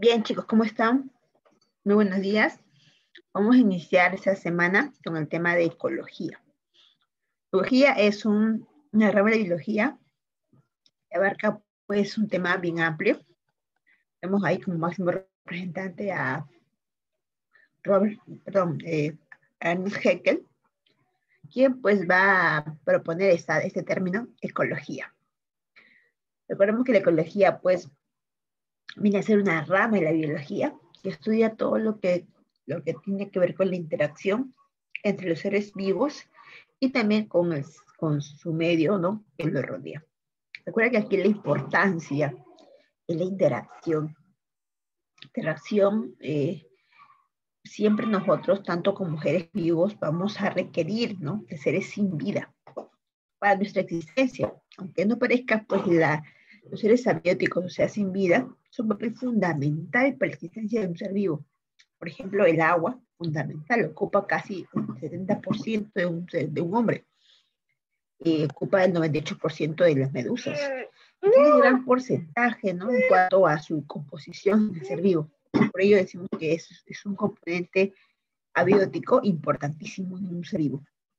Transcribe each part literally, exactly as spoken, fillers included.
Bien, chicos, ¿cómo están? Muy buenos días. Vamos a iniciar esta semana con el tema de ecología. Ecología es un, una rama de biología que abarca pues un tema bien amplio. Tenemos ahí como máximo representante a Robert, perdón, eh, Ernst Haeckel, quien pues va a proponer esta, este término, ecología. Recordemos que la ecología pues viene a ser una rama de la biología que estudia todo lo que, lo que tiene que ver con la interacción entre los seres vivos y también con, el, con su medio, ¿no?, que lo rodea. Recuerda que aquí la importancia es la interacción. Interacción, eh, siempre nosotros, tanto como seres vivos, vamos a requerir, ¿no?, de seres sin vida para nuestra existencia. Aunque no parezca, pues la, los seres abióticos, o sea, sin vida, son un papel fundamental para la existencia de un ser vivo. Por ejemplo, el agua, fundamental, ocupa casi un setenta por ciento de un, de un hombre. Eh, ocupa el noventa y ocho por ciento de las medusas. Tiene un gran porcentaje, ¿no?, en cuanto a su composición del ser vivo. Por ello decimos que es, es un componente abiótico importantísimo en un ser vivo.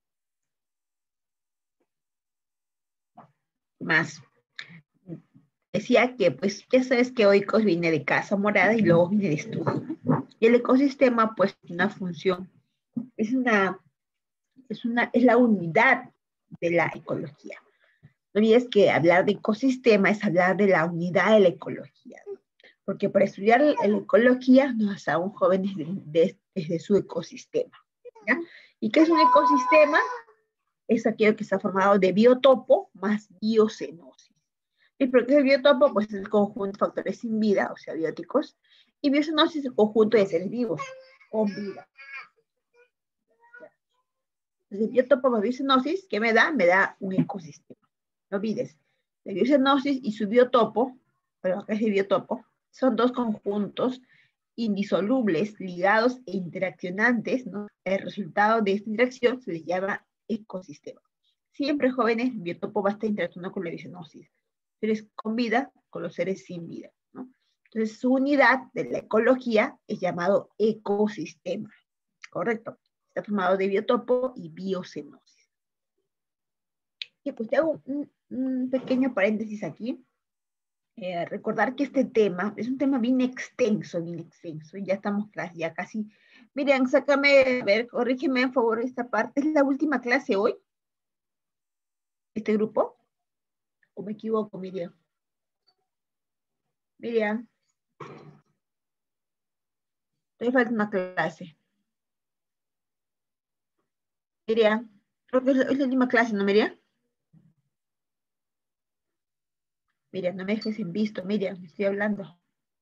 Más. Decía que, pues, ya sabes que Oikos viene de casa morada y luego viene de estudio. Y el ecosistema, pues, tiene una función. Es una, es una, es la unidad de la ecología. No olvides que hablar de ecosistema es hablar de la unidad de la ecología, ¿no? Porque para estudiar la ecología nos basamos jóvenes de, de, desde su ecosistema, ¿ya? ¿Y qué es un ecosistema? Es aquello que está formado de biotopo más biocenosis. ¿Y por qué es el biotopo? Pues es el conjunto de factores sin vida, o sea, bióticos, y biocenosis es el conjunto de seres vivos con vida. Entonces, biotopo más biocenosis, ¿qué me da? Me da un ecosistema. No olvides, la biocenosis y su biotopo, pero acá es el biotopo, son dos conjuntos indisolubles, ligados e interaccionantes, ¿no? El resultado de esta interacción se le llama ecosistema. Siempre, jóvenes, el biotopo va a estar interactuando con la biocenosis. Seres con vida con los seres sin vida, ¿no? Entonces, su unidad de la ecología es llamado ecosistema, ¿correcto? Está formado de biotopo y biocenosis. Y pues te hago un, un pequeño paréntesis aquí. Eh, recordar que este tema es un tema bien extenso, bien extenso, y ya estamos ya casi. Miren, sácame, a ver, corrígeme en favor esta parte. ¿Es la última clase hoy? ¿Este grupo? ¿O me equivoco, Miriam? Miriam. Todavía falta una clase. Miriam, creo que es la, es la última clase, ¿no, Miriam? Miriam, no me dejes en visto, Miriam, me estoy hablando.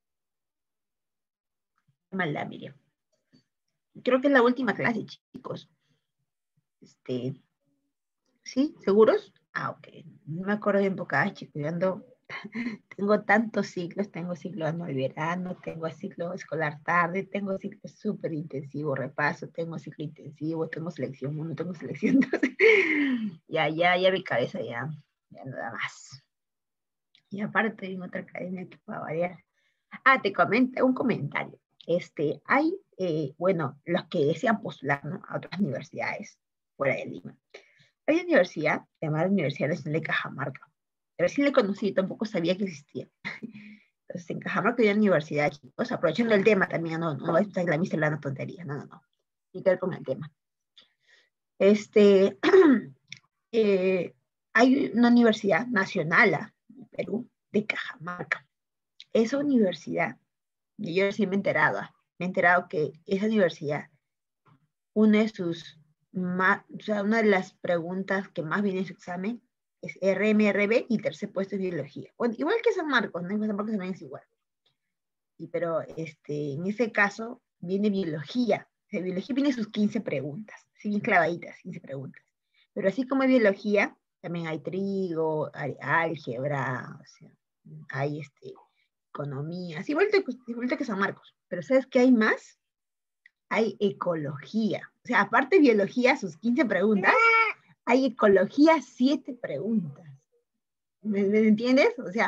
Mala, Miriam. Creo que es la última clase, chicos. Este, ¿sí? ¿Seguros? Ah, ok. No me acuerdo bien porque, ay, chicos, yo ando, tengo tantos ciclos, tengo ciclo anual verano, tengo ciclo escolar tarde, tengo ciclo súper intensivo, repaso, tengo ciclo intensivo, tengo selección uno, tengo selección dos. ya, ya, ya mi cabeza ya, ya no da más. Y aparte en otra academia que pueda variar. Ah, te comento un comentario. Este, hay, eh, bueno, los que desean postular, ¿no?, a otras universidades fuera de Lima. Hay una universidad llamada Universidad Nacional de Cajamarca. Recién la conocí, tampoco sabía que existía. Entonces, en Cajamarca hay una universidad, chicos, aprovechando el tema también, no, no, no es la misma la tontería, no, no, no. Tiene que ver con el tema. Este, eh, hay una universidad nacional en Perú, de Cajamarca. Esa universidad, y yo recién me he enterado, me he enterado que esa universidad, una de sus, más, o sea, una de las preguntas que más viene en su examen es R M R B y tercer puesto es biología. Bueno, igual que San Marcos, ¿no? San Marcos también es igual. Y, pero este, en ese caso viene biología. De biología viene sus quince preguntas, así bien clavaditas, quince preguntas. Pero así como hay biología, también hay trigo, hay álgebra, o sea, hay este, economía, así igual, igual que San Marcos. Pero ¿sabes qué hay más? Hay ecología. O sea, aparte de biología, sus quince preguntas, hay ecología, siete preguntas. ¿Me, me entiendes? O sea,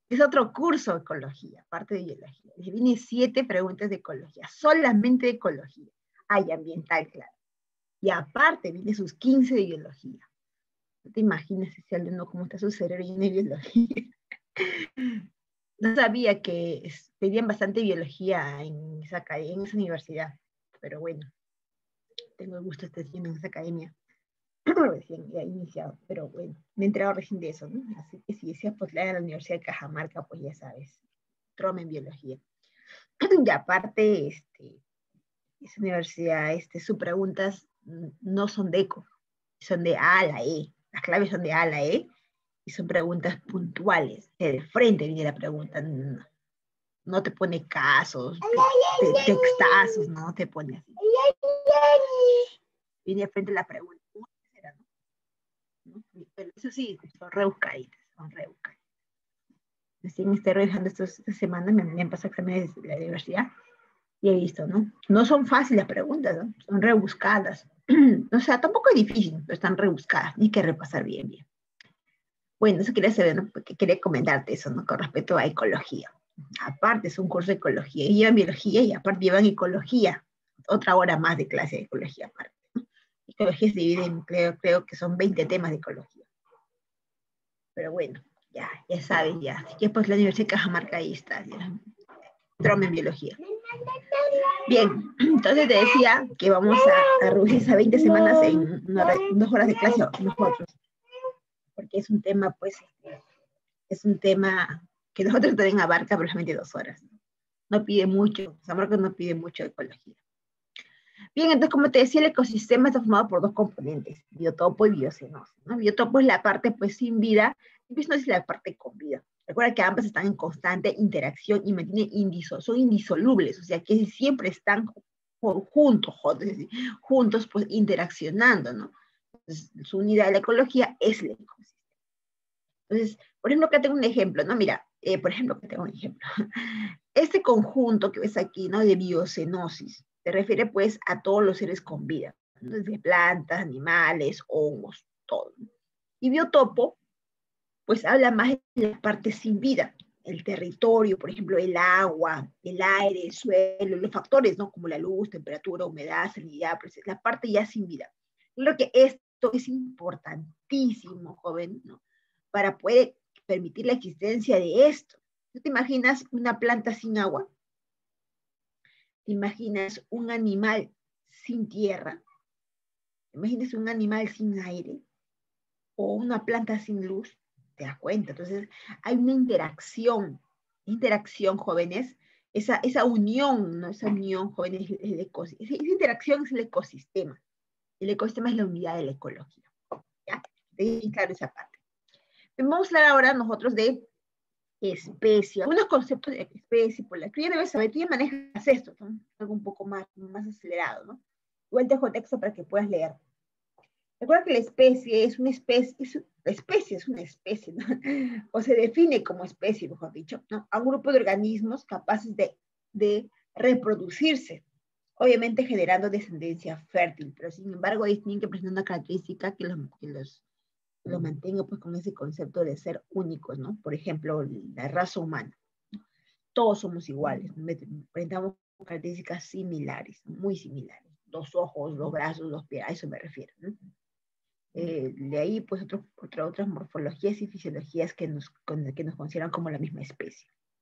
Es otro curso de ecología, aparte de biología. Les viene siete preguntas de ecología, solamente de ecología. Hay ambiental, claro. Y aparte viene sus quince de biología. No te imaginas ese alumno cómo está su cerebro lleno de biología. No sabía que tenían bastante biología en esa, en esa universidad, pero bueno, tengo el gusto de estar yendo en esa academia. Recién ya iniciado, pero bueno, me he enterado recién de eso, ¿no? Así que si deseas postular a la Universidad de Cajamarca, pues ya sabes, troma en biología. Y aparte, este, esa universidad, este, sus preguntas no son de eco, son de A a la E, las claves son de A a la E, y son preguntas puntuales, de frente viene la pregunta, no, no te pone casos, te, te, textazos, no te pone así. Viene de frente la pregunta. ¿No? Pero eso sí, son rebuscaditas, son rebuscaditas. Recién estoy revisando estos, esta semana, me, me han pasado exámenes de la universidad y he visto, ¿no? No son fáciles las preguntas, ¿no? Son rebuscadas. O sea, tampoco es difícil, pero están rebuscadas, ni que repasar bien, bien. Bueno, eso quería saber, ¿no? Porque quería comentarte eso, ¿no? Con respecto a ecología. Aparte es un curso de ecología, y llevan biología y aparte llevan ecología, otra hora más de clase de ecología aparte, ¿no? Ecología se divide en, creo, creo que son veinte temas de ecología. Pero bueno, ya, ya sabes, ya. Así que pues la Universidad de Cajamarca ahí está, ya. Troma en biología. Bien, entonces te decía que vamos a, a reducir esas veinte semanas en una, dos horas de clase nosotros, porque es un tema, pues, es un tema que nosotros también abarca aproximadamente dos horas. No pide mucho, San Marcos no pide mucho de ecología. Bien, entonces, como te decía, el ecosistema está formado por dos componentes, biotopo y biocenosis, ¿no? Biotopo es la parte, pues, sin vida, y biocenosis es la parte con vida. Recuerda que ambas están en constante interacción y mantienen indiso, son indisolubles, o sea, que siempre están juntos, juntos, pues, interaccionando, ¿no? Entonces, su unidad de la ecología es el ecosistema. Entonces, por ejemplo, acá tengo un ejemplo, ¿no? Mira, eh, por ejemplo, acá tengo un ejemplo. Este conjunto que ves aquí, ¿no? De biocenosis, se refiere pues a todos los seres con vida, ¿no? Desde plantas, animales, hongos, todo. Y biotopo, pues habla más de la parte sin vida, el territorio, por ejemplo, el agua, el aire, el suelo, los factores, ¿no? Como la luz, temperatura, humedad, salinidad, pues, la parte ya sin vida. Yo creo que esto es importantísimo, joven, ¿no? Para poder permitir la existencia de esto. ¿Tú te imaginas una planta sin agua? ¿Te imaginas un animal sin tierra? ¿Te imaginas un animal sin aire? ¿O una planta sin luz? ¿Te das cuenta? Entonces, hay una interacción, interacción, jóvenes, esa, esa unión, ¿no? Esa unión, jóvenes, el ecosistema. Esa interacción es el ecosistema. El ecosistema es la unidad de la ecología. ¿Ya? Dejen claro esa parte. Vamos a hablar ahora nosotros de especie, algunos conceptos de especie, por la que ya debes saber, tú ya manejas esto, ¿no? Algo un poco más, más acelerado, ¿no? Igual te dejo texto para que puedas leer. Recuerda que la especie es una especie, es, la especie es una especie, ¿no? O se define como especie, mejor dicho, ¿no? A un grupo de organismos capaces de, de reproducirse, obviamente generando descendencia fértil, pero sin embargo ellos tienen que presentar una característica que los, que los lo mantenga pues con ese concepto de ser únicos, ¿no? Por ejemplo, la raza humana. Todos somos iguales, presentamos características similares, muy similares. Dos ojos, dos brazos, dos pies, a eso me refiero, ¿no? Eh, de ahí, pues, otro, otro, otras morfologías y fisiologías que nos, que nos consideran como la misma especie.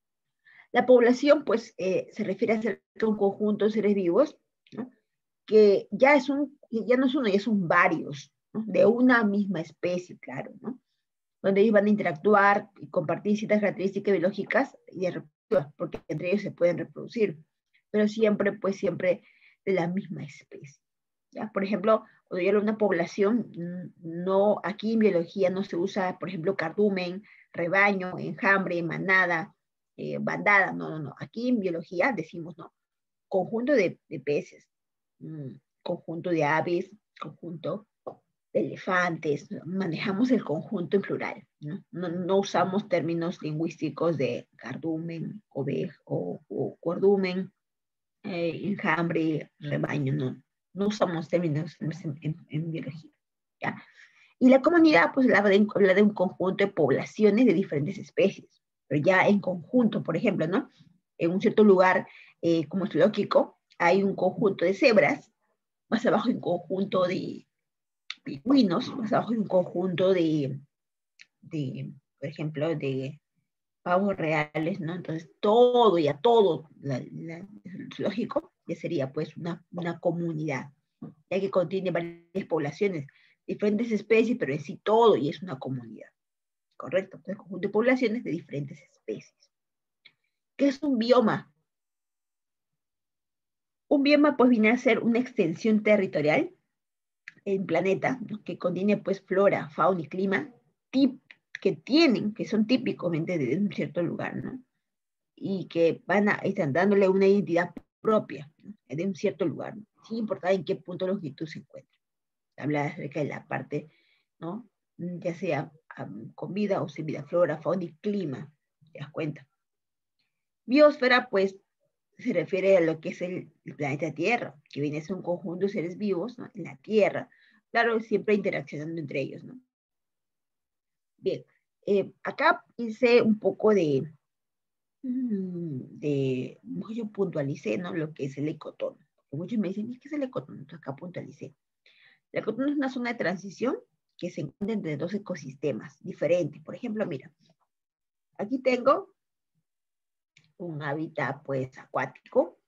La población, pues, eh, se refiere a ser un conjunto de seres vivos, ¿no? Que ya, es un, ya no es uno, ya son varios, ¿no? De una misma especie, claro, ¿no? Donde ellos van a interactuar y compartir ciertas características biológicas y reproductivas, porque entre ellos se pueden reproducir, pero siempre, pues siempre de la misma especie. ¿Ya? Por ejemplo, cuando yo hablo de una población, no, aquí en biología no se usa, por ejemplo, cardumen, rebaño, enjambre, manada, eh, bandada, no, no, no. Aquí en biología decimos, no, conjunto de, de peces, mmm, conjunto de aves, conjunto de elefantes, manejamos el conjunto en plural, ¿no? No, no usamos términos lingüísticos de cardumen, oveja o, o cardumen, eh, enjambre, rebaño, no, no usamos términos en, en, en biología, ¿ya? Y la comunidad, pues, habla de, habla de un conjunto de poblaciones de diferentes especies, pero ya en conjunto, por ejemplo, ¿no? En un cierto lugar eh, como el zoológico, hay un conjunto de cebras, más abajo hay un conjunto de pingüinos, más abajo hay un conjunto de, de por ejemplo, de pavos reales, ¿no? Entonces, todo, ya todo, la, la, el zoológico, ya sería pues una, una comunidad, ya que contiene varias poblaciones, diferentes especies, pero en sí todo y es una comunidad, ¿correcto? Entonces, conjunto de poblaciones de diferentes especies. ¿Qué es un bioma? Un bioma pues viene a ser una extensión territorial en planeta, ¿no? Que contiene pues flora, fauna y clima tip, que tienen, que son típicamente de un cierto lugar, ¿no? Y que van a, están dándole una identidad propia, ¿no? De un cierto lugar, ¿no? Sin importar en qué punto de longitud se encuentra. Habla acerca de la parte, ¿no? Ya sea um, con vida o sin vida, flora, fauna y clima, ¿te das cuenta? Biosfera, pues, se refiere a lo que es el, el planeta Tierra, que viene a ser un conjunto de seres vivos, ¿no? En la Tierra, claro, siempre interaccionando entre ellos, ¿no? Bien, eh, acá hice un poco de, de, yo puntualicé, ¿no? Lo que es el ecotono. Porque muchos me dicen, ¿qué es el ecotono? Entonces acá puntualicé. El ecotono es una zona de transición que se encuentra entre dos ecosistemas diferentes. Por ejemplo, mira, aquí tengo un hábitat, pues, acuático.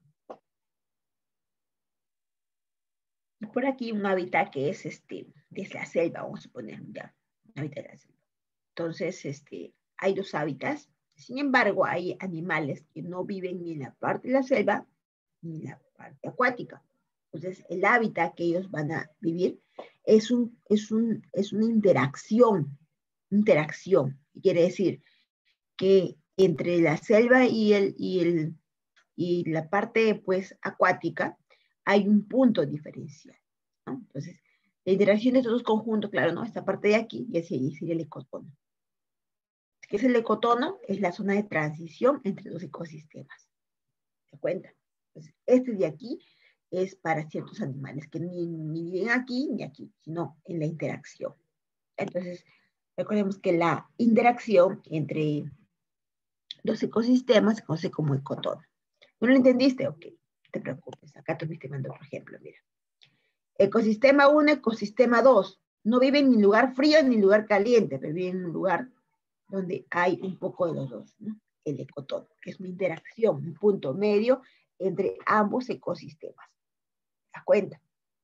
Y por aquí un hábitat que es, este, de la selva, vamos a poner, ya, un hábitat de la selva. Entonces, este, hay dos hábitats. Sin embargo, hay animales que no viven ni en la parte de la selva ni en la parte acuática. Entonces, el hábitat que ellos van a vivir es, un, es, un, es una interacción, interacción. Quiere decir que entre la selva y, el, y, el, y la parte pues, acuática hay un punto diferencial, ¿no? Entonces, la interacción de estos dos conjuntos, claro, ¿no? Esta parte de aquí, y así sería el ecotono. ¿Qué es el ecotono? Es la zona de transición entre dos ecosistemas. ¿Se cuenta? Entonces, este de aquí es para ciertos animales que ni, ni viven aquí ni aquí, sino en la interacción. Entonces, recordemos que la interacción entre los ecosistemas se conoce como ecotono. ¿No lo entendiste? Ok, no te preocupes. Acá te estoy mandando otro ejemplo, mira. Ecosistema uno, ecosistema dos. No viven ni en lugar frío ni en lugar caliente, pero viven en un lugar donde hay un poco de los dos, ¿no? El ecotono, que es una interacción, un punto medio entre ambos ecosistemas. ¿Te das cuenta?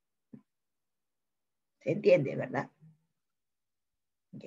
¿Se entiende, verdad? Ya.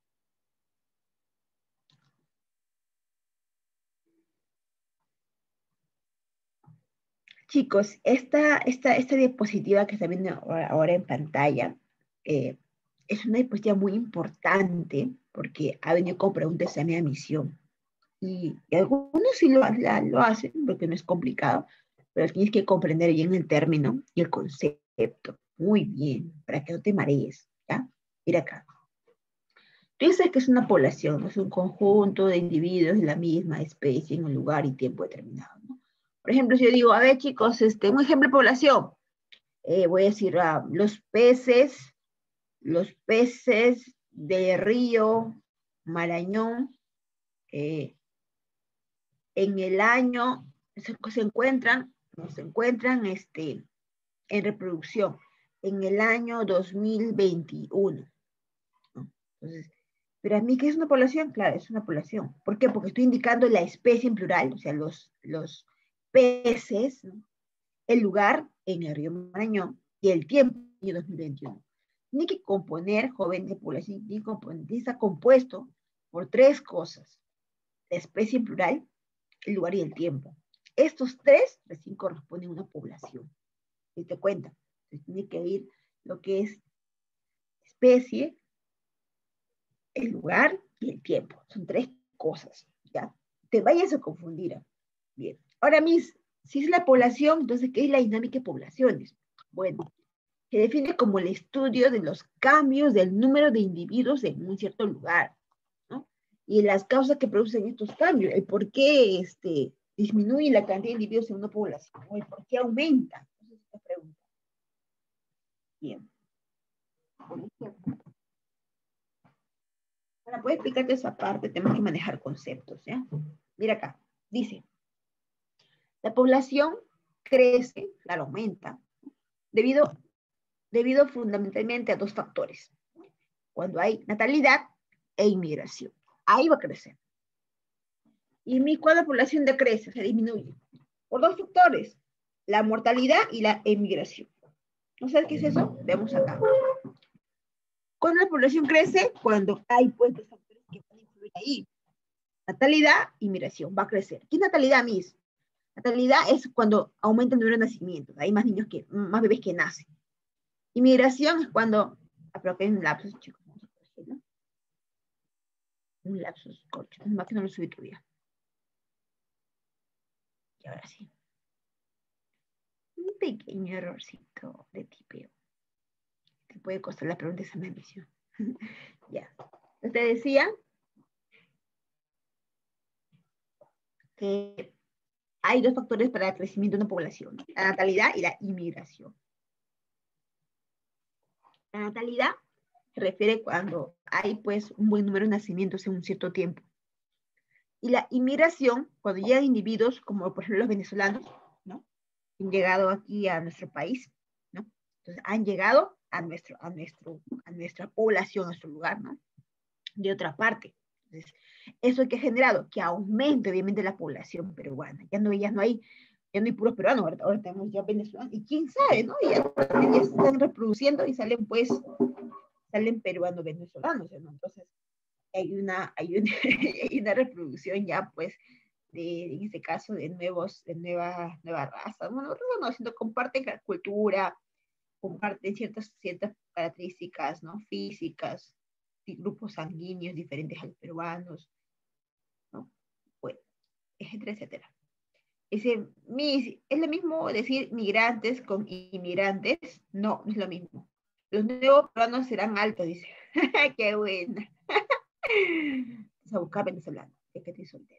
Chicos, esta, esta, esta diapositiva que está viendo ahora, ahora en pantalla eh, es una diapositiva muy importante porque ha venido con preguntas de mi admisión. Y, y algunos sí lo, la, lo hacen porque no es complicado, pero tienes que comprender bien el término y el concepto. Muy bien, para que no te marees, ¿ya? Mira acá. Tú sabes que es una población, ¿no? Es un conjunto de individuos de la misma especie en un lugar y tiempo determinado, ¿no? Por ejemplo, si yo digo, a ver chicos, este, un ejemplo de población, eh, voy a decir uh, los peces, los peces de río Marañón, eh, en el año se, se encuentran, se encuentran este, en reproducción en el año dos mil veintiuno, ¿no? Entonces, pero a mí, ¿qué es una población? Claro, es una población. ¿Por qué? Porque estoy indicando la especie en plural, o sea, los, los peces, ¿no? El lugar en el río Marañón y el tiempo, año dos mil veintiuno. Tiene que componer, joven de población, tiene que componer, está compuesto por tres cosas. La especie en plural, el lugar y el tiempo. Estos tres recién corresponden a una población. ¿Sí te cuenta? Entonces tiene que ir lo que es especie, el lugar y el tiempo. Son tres cosas, ¿ya? Te vayas a confundir. Bien. Ahora, mis, si es la población, entonces, ¿qué es la dinámica de poblaciones? Bueno, se define como el estudio de los cambios del número de individuos en un cierto lugar, ¿no? Y las causas que producen estos cambios, el por qué este, disminuye la cantidad de individuos en una población, o el por qué aumenta. Entonces, esta pregunta. Bien. Por ejemplo, Para poder explicarte esa parte, tenemos que manejar conceptos, ¿ya? Mira acá, dice, la población crece, claro, aumenta, debido, debido fundamentalmente a dos factores. Cuando hay natalidad e inmigración. Ahí va a crecer. Y mi, cuando la población decrece, se disminuye. Por dos factores, la mortalidad y la emigración. ¿No sabes qué es eso? Veamos acá. Cuando la población crece, cuando hay pues dos factores que van a influir ahí. Natalidad y migración, va a crecer. ¿Qué es natalidad, Miss? Natalidad es cuando aumenta el número de nacimientos. Hay más niños que, más bebés que nacen. Inmigración es cuando, pero que hay un lapsus, chicos. ¿No? Un lapsus, corcho. Más que no lo subí todavía. Y ahora sí. Un pequeño errorcito de tipeo. Te puede costar la pregunta esa emisión. Ya. Te decía que hay dos factores para el crecimiento de una población, la natalidad y la inmigración. La natalidad se refiere cuando hay pues un buen número de nacimientos en un cierto tiempo. Y la inmigración, cuando llegan individuos, como por ejemplo los venezolanos, ¿no? Han llegado aquí a nuestro país, ¿no? Entonces han llegado a, nuestro, a, nuestro, a nuestra población, a nuestro lugar, ¿no? De otra parte. Entonces, ¿eso que ha generado? Que aumente obviamente la población peruana. Ya no, ya no hay, ya no hay puros peruanos, ahora, ahora tenemos ya venezolanos, y quién sabe, ¿no? Y ya, ya se están reproduciendo y salen pues, salen peruanos venezolanos, ¿no? Entonces, hay una, hay una, hay una reproducción ya pues, de, en este caso, de nuevos, de nuevas, nuevas razas. Bueno, no, sino comparten cultura, comparten ciertas, ciertas características, ¿no? Físicas, grupos sanguíneos diferentes a los peruanos, ¿no? Bueno, etcétera, etcétera. Ese, ¿es lo mismo decir migrantes con inmigrantes? No, no es lo mismo. Los nuevos peruanos serán altos, dice. ¡Qué buena! Vamos a buscar venezolano, es que estoy soltera.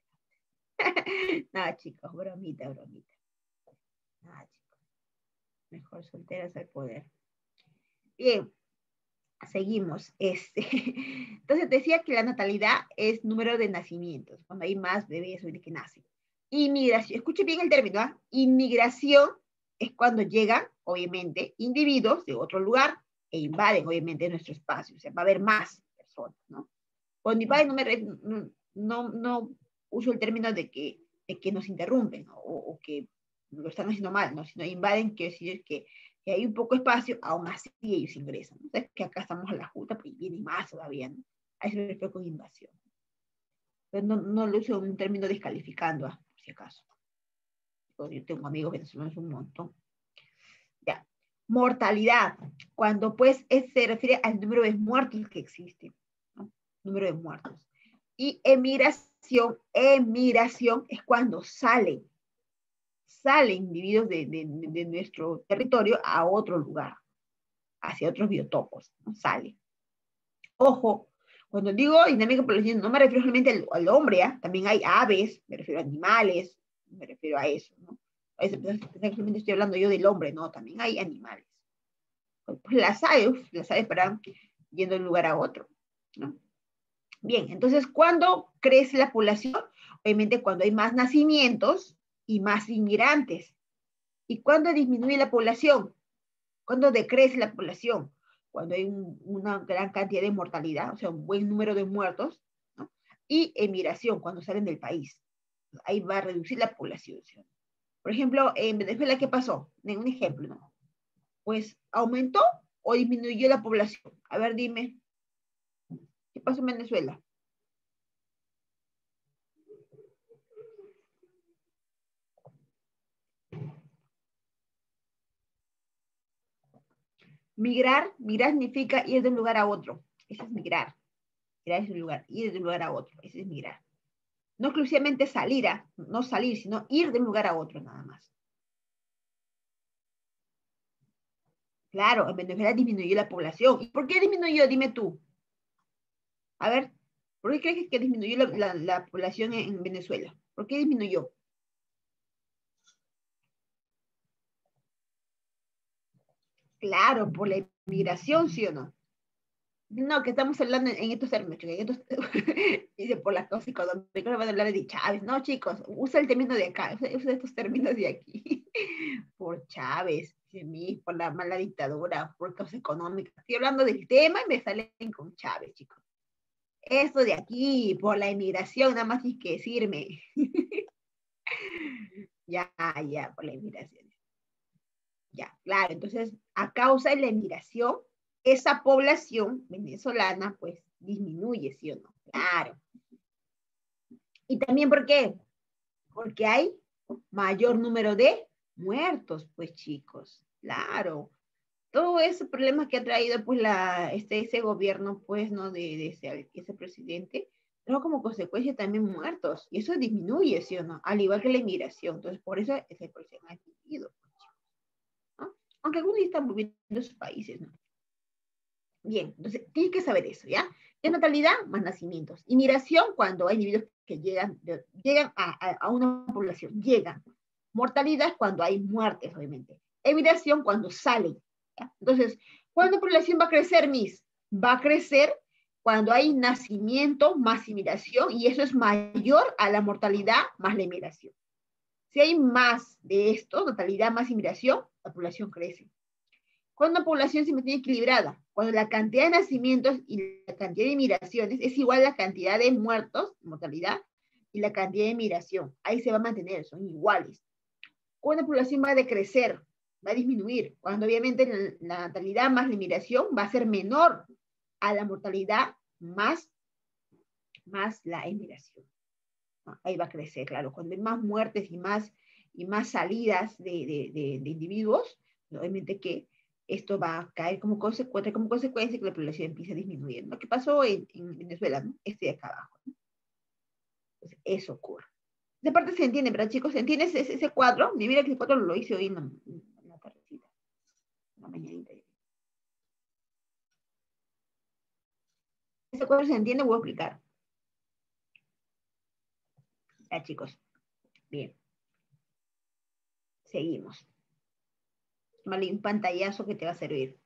Nada, chicos, bromita, bromita. Nada, chicos. Mejor solteras al poder. Bien. Seguimos. Este. Entonces decía que la natalidad es número de nacimientos, cuando hay más bebés que nacen. Inmigración, escuche bien el término, ¿eh? Inmigración es cuando llegan, obviamente, individuos de otro lugar e invaden, obviamente, nuestro espacio. O sea, va a haber más personas, ¿no? Cuando invaden no, me, no, no uso el término de que, de que nos interrumpen, ¿no? o, o que lo están haciendo mal, ¿no? Sino invaden, quiere decir que que hay un poco espacio, aún así ellos ingresan. ¿No? Es que acá estamos a la junta, pues viene más todavía, ¿no? A eso me refiero con invasión. Pero no, no lo uso en un término descalificando, ¿ah? Por si acaso. Yo tengo amigos venezolanos un montón. Ya. Mortalidad, cuando pues es, se refiere al número de muertos que existen, ¿no? Número de muertos. Y emigración, emigración es cuando salen salen individuos de, de, de nuestro territorio a otro lugar, hacia otros biotopos, ¿no? Sale. Ojo, cuando digo dinámica poblacional, no me refiero solamente al, al hombre, ¿eh? También hay aves, me refiero a animales, me refiero a eso, ¿no? A veces solamente estoy hablando yo del hombre, no, también hay animales. Pues las aves, las aves paran yendo de un lugar a otro, ¿no? Bien, entonces, ¿cuándo crece la población? Obviamente cuando hay más nacimientos y más inmigrantes. ¿Y cuándo disminuye la población? ¿Cuándo decrece la población? Cuando hay un, una gran cantidad de mortalidad, o sea, un buen número de muertos, ¿no? Y emigración, cuando salen del país. Ahí va a reducir la población. Por ejemplo, en Venezuela, ¿qué pasó? Un ejemplo, ¿no? Pues, ¿aumentó o disminuyó la población? A ver, dime. ¿Qué pasó en Venezuela? Migrar, migrar significa ir de un lugar a otro. Eso es migrar. Migrar es un lugar, ir de un lugar a otro. Eso es migrar. No exclusivamente salir, a, no salir, sino ir de un lugar a otro nada más. Claro, en Venezuela disminuyó la población. ¿Y por qué disminuyó? Dime tú. A ver, ¿por qué crees que disminuyó la, la, la población en, en Venezuela? ¿Por qué disminuyó? Claro, por la inmigración, ¿sí o no? No, que estamos hablando en, en estos términos, chicos, en estos, dice, por las cosas económicas, no van a hablar de Chávez. No, chicos, usa el término de acá, usa, usa estos términos de aquí. Por Chávez, de mí, por la mala dictadura, por causas económicas. Estoy hablando del tema y me salen con Chávez, chicos. Esto de aquí, por la inmigración, nada más hay que decirme. Ya, ya, por la inmigración. Ya, claro, entonces, a causa de la inmigración, esa población venezolana, pues, disminuye, ¿sí o no? Claro. ¿Y también por qué? Porque hay mayor número de muertos, pues, chicos. Claro. Todo ese problema que ha traído, pues, la, este, ese gobierno, pues, ¿no? De, de ese, ese presidente, pero como consecuencia también muertos. Y eso disminuye, ¿sí o no? Al igual que la inmigración. Entonces, por eso ese porcentaje ha disminuido, pues, ¿no? Aunque algunos están volviendo a sus países, ¿no? Bien, entonces tienes que saber eso, ¿ya? ¿Qué natalidad? Más nacimientos. Y migración, cuando hay individuos que llegan, de, llegan a, a, a, una población, llegan. Mortalidad, cuando hay muertes, obviamente. Emigración, cuando salen. ¿Ya? Entonces, ¿cuándo la población va a crecer, Miss? Va a crecer cuando hay nacimiento más inmigración, y eso es mayor a la mortalidad más la inmigración. Si hay más de esto, natalidad más inmigración, la población crece. Cuando la población se mantiene equilibrada, cuando la cantidad de nacimientos y la cantidad de migraciones es igual a la cantidad de muertos, mortalidad, y la cantidad de migración. Ahí se va a mantener, son iguales. Cuando la población va a decrecer, va a disminuir, cuando obviamente la, la natalidad más la migración va a ser menor a la mortalidad más, más la emigración. Ahí va a crecer, claro. Cuando hay más muertes y más, y más salidas de, de, de, de individuos, obviamente que esto va a caer como consecuencia, como consecuencia que la población empieza a disminuir. Lo que pasó en, en Venezuela, ¿no? Este de acá abajo, ¿no? Entonces, eso ocurre. De parte se entiende, ¿verdad, chicos? ¿Se entiende ese, ese cuadro? Mira que ese cuadro lo hice hoy en la, en la tardecita, en la mañanita. ¿Ese cuadro se entiende? Voy a explicar. Ya, chicos. Bien. Seguimos. Vale, un pantallazo que te va a servir.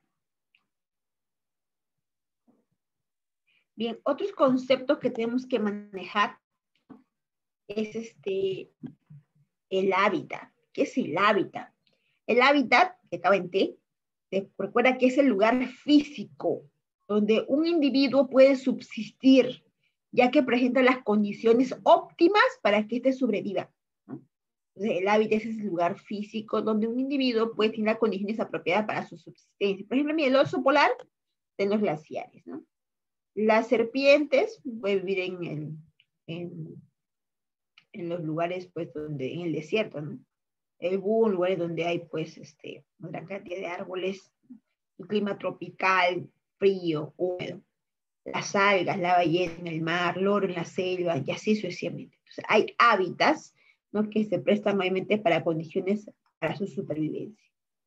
Bien, otros conceptos que tenemos que manejar es este, el hábitat. ¿Qué es el hábitat? El hábitat, que acaba en T, recuerda que es el lugar físico donde un individuo puede subsistir, ya que presenta las condiciones óptimas para que éste sobreviva, ¿no? Entonces, el hábitat es ese lugar físico donde un individuo puede tener las condiciones apropiadas para su subsistencia. Por ejemplo, el oso polar en los glaciares, ¿no? Las serpientes pueden vivir en, el, en, en los lugares, pues, donde, en el desierto, ¿no? El búho, lugares donde hay, pues, este, una gran cantidad de árboles, un clima tropical, frío, húmedo. Las algas, la ballena en el mar, loro en la selva, y así sucesivamente. Entonces, hay hábitats, ¿no? Que se prestan obviamente para condiciones para su supervivencia.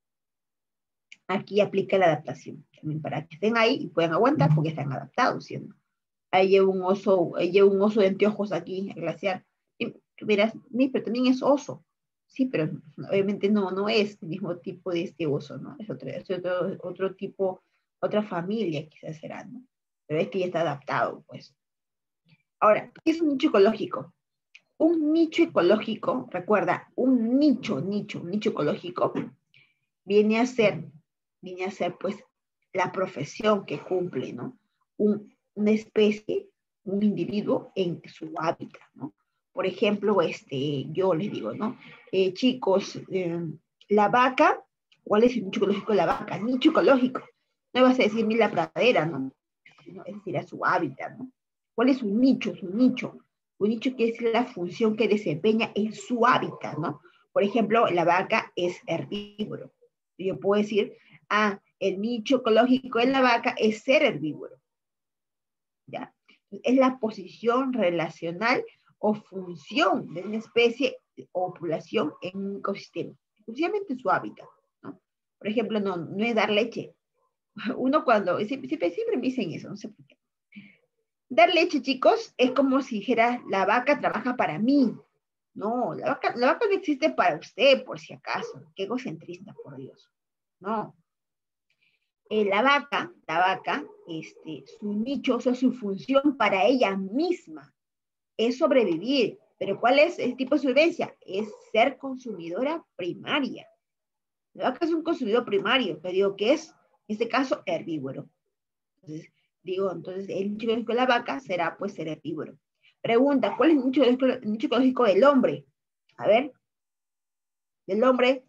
Aquí aplica la adaptación, también para que estén ahí y puedan aguantar porque están adaptados, ¿sí? Ahí lleva un oso, ahí lleva un oso de anteojos aquí, a glaciar. Y tú verás, pero también es oso. Sí, pero obviamente no, no es el mismo tipo de este oso, ¿no? Es otro, es otro, otro tipo, otra familia quizás será, ¿no? Pero es que ya está adaptado, pues. Ahora, ¿qué es un nicho ecológico? Un nicho ecológico, recuerda, un nicho, nicho, un nicho ecológico, viene a ser, viene a ser, pues, la profesión que cumple, ¿no? Un, una especie, un individuo en su hábitat, ¿no? Por ejemplo, este, yo les digo, ¿no? Eh, chicos, eh, la vaca, ¿cuál es el nicho ecológico de la vaca? Nicho ecológico. No vas a decir ni la pradera, ¿no? Es decir, a su hábitat, ¿no? ¿Cuál es su nicho? Su nicho. Un nicho que es la función que desempeña en su hábitat, ¿no? Por ejemplo, la vaca es herbívoro. Yo puedo decir, ah, el nicho ecológico en la vaca es ser herbívoro. ¿Ya? Es la posición relacional o función de una especie o población en un ecosistema, exclusivamente en su hábitat, ¿no? Por ejemplo, no, no es dar leche. Uno cuando, siempre, siempre, siempre me dicen eso, no sé por qué. Dar leche, chicos, es como si dijera, la vaca trabaja para mí. No, la vaca, la vaca no existe para usted, por si acaso. Qué egocentrista, por Dios. No. Eh, la vaca, la vaca, este, su nicho, o sea, su función para ella misma es sobrevivir. Pero ¿cuál es el tipo de sobrevivencia? Es ser consumidora primaria. La vaca es un consumidor primario, pero digo que es, en este caso, herbívoro. Entonces, digo, entonces el nicho ecológico de la vaca será, pues, ser herbívoro. Pregunta, ¿cuál es el nicho, el nicho ecológico del hombre? A ver, del hombre.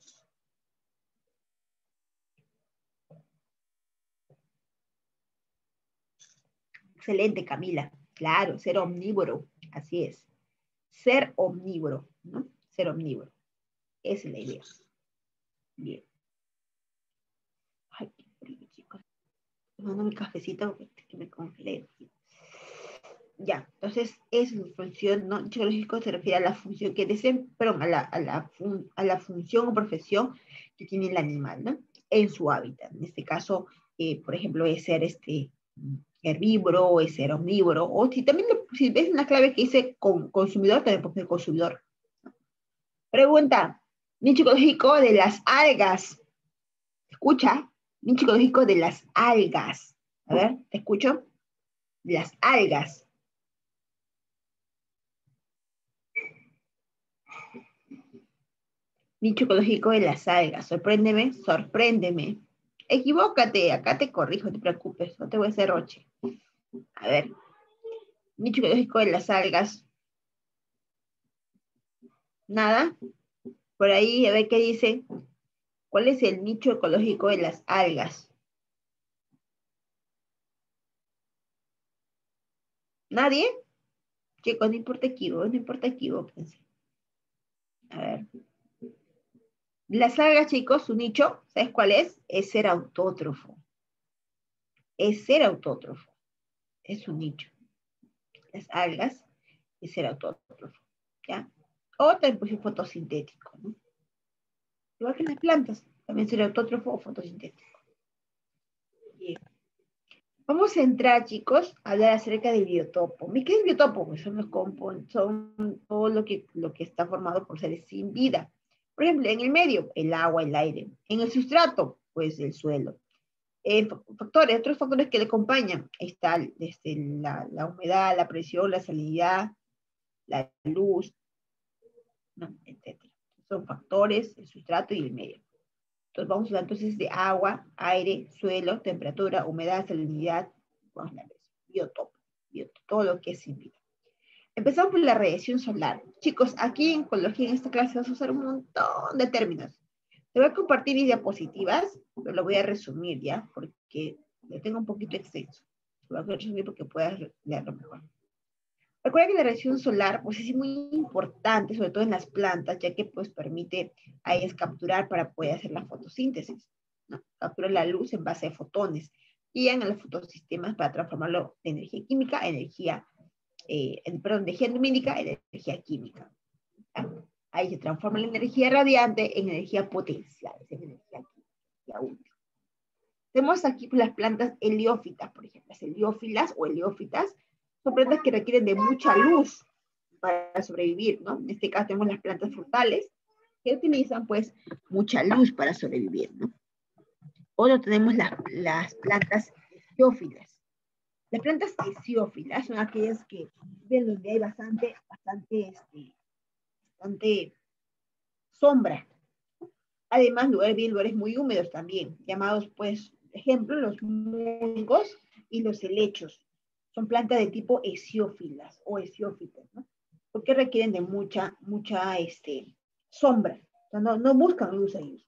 Excelente, Camila. Claro, ser omnívoro. Así es. Ser omnívoro, ¿no? Ser omnívoro. Esa es la idea. Bien. Ay, qué frío, chicos. Tomando mi cafecito que me congelé. Ya, entonces es su función, ¿no? Nicho ecológico se refiere a la función que deseen, perdón, a la, a, la fun, a la función o profesión que tiene el animal, ¿no? En su hábitat. En este caso, eh, por ejemplo, es ser este herbívoro, o es ser omnívoro, o si también si ves una clave que dice con, consumidor, también puede ser consumidor. Pregunta, nicho ecológico de las algas. Escucha, nicho ecológico de las algas. A ver, ¿te escucho? De las algas. Nicho ecológico de las algas. Sorpréndeme, sorpréndeme. Equivócate, acá te corrijo, no te preocupes, no te voy a hacer roche. A ver, nicho ecológico de las algas. Nada. Por ahí, a ver qué dice. ¿Cuál es el nicho ecológico de las algas? ¿Nadie? Chicos, no importa equivocar, no importa equivocarse. A ver. Las algas, chicos, su nicho, ¿sabes cuál es? Es ser autótrofo. Es ser autótrofo. Es su nicho. Las algas es ser autótrofo. ¿Ya? O también pues, fotosintético, ¿no? Igual que las plantas, también ser autótrofo o fotosintético. Bien. Vamos a entrar, chicos, a hablar acerca del biotopo. ¿Qué es biotopo? Pues son los componentes, son todo lo que, lo que está formado por seres sin vida. Por ejemplo, en el medio, el agua, el aire. En el sustrato, pues el suelo. Eh, factores, otros factores que le acompañan. Está este, la, la humedad, la presión, la salinidad, la luz, ¿no? etcétera. Son factores, el sustrato y el medio. Entonces vamos a hablar entonces de agua, aire, suelo, temperatura, humedad, salinidad, vamos a hablar de eso. Biotopo, biotopo, todo lo que es sin vida. Empezamos por la radiación solar. Chicos, aquí en ecología, en esta clase, vas a usar un montón de términos. Te voy a compartir mis diapositivas, pero lo voy a resumir ya, porque lo tengo un poquito extenso. Lo voy a resumir porque puedas leerlo mejor. Recuerda que la radiación solar pues, es muy importante, sobre todo en las plantas, ya que pues, permite a ellas capturar para poder hacer la fotosíntesis. ¿No? Captura la luz en base a fotones y en los fotosistemas para transformarlo de energía química a energía, eh, perdón, de energía lumínica en energía química. ¿No? Ahí se transforma la energía radiante en energía potencial, es en energía química útil. Tenemos aquí las plantas heliófitas, por ejemplo, las heliófilas o heliófitas son plantas que requieren de mucha luz para sobrevivir, ¿no? En este caso tenemos las plantas frutales que utilizan pues mucha luz para sobrevivir, ¿no? Otro tenemos las, las plantas heliófilas. Las plantas heliófilas son aquellas que viven donde hay bastante, bastante, este, bastante sombra. Además, lugares bien, lugares muy húmedos también, llamados pues, ejemplo, los musgos y los helechos. Son plantas de tipo heliófilas o heliófitas, ¿no? Porque requieren de mucha, mucha este, sombra. O sea, no, no buscan luz ellos.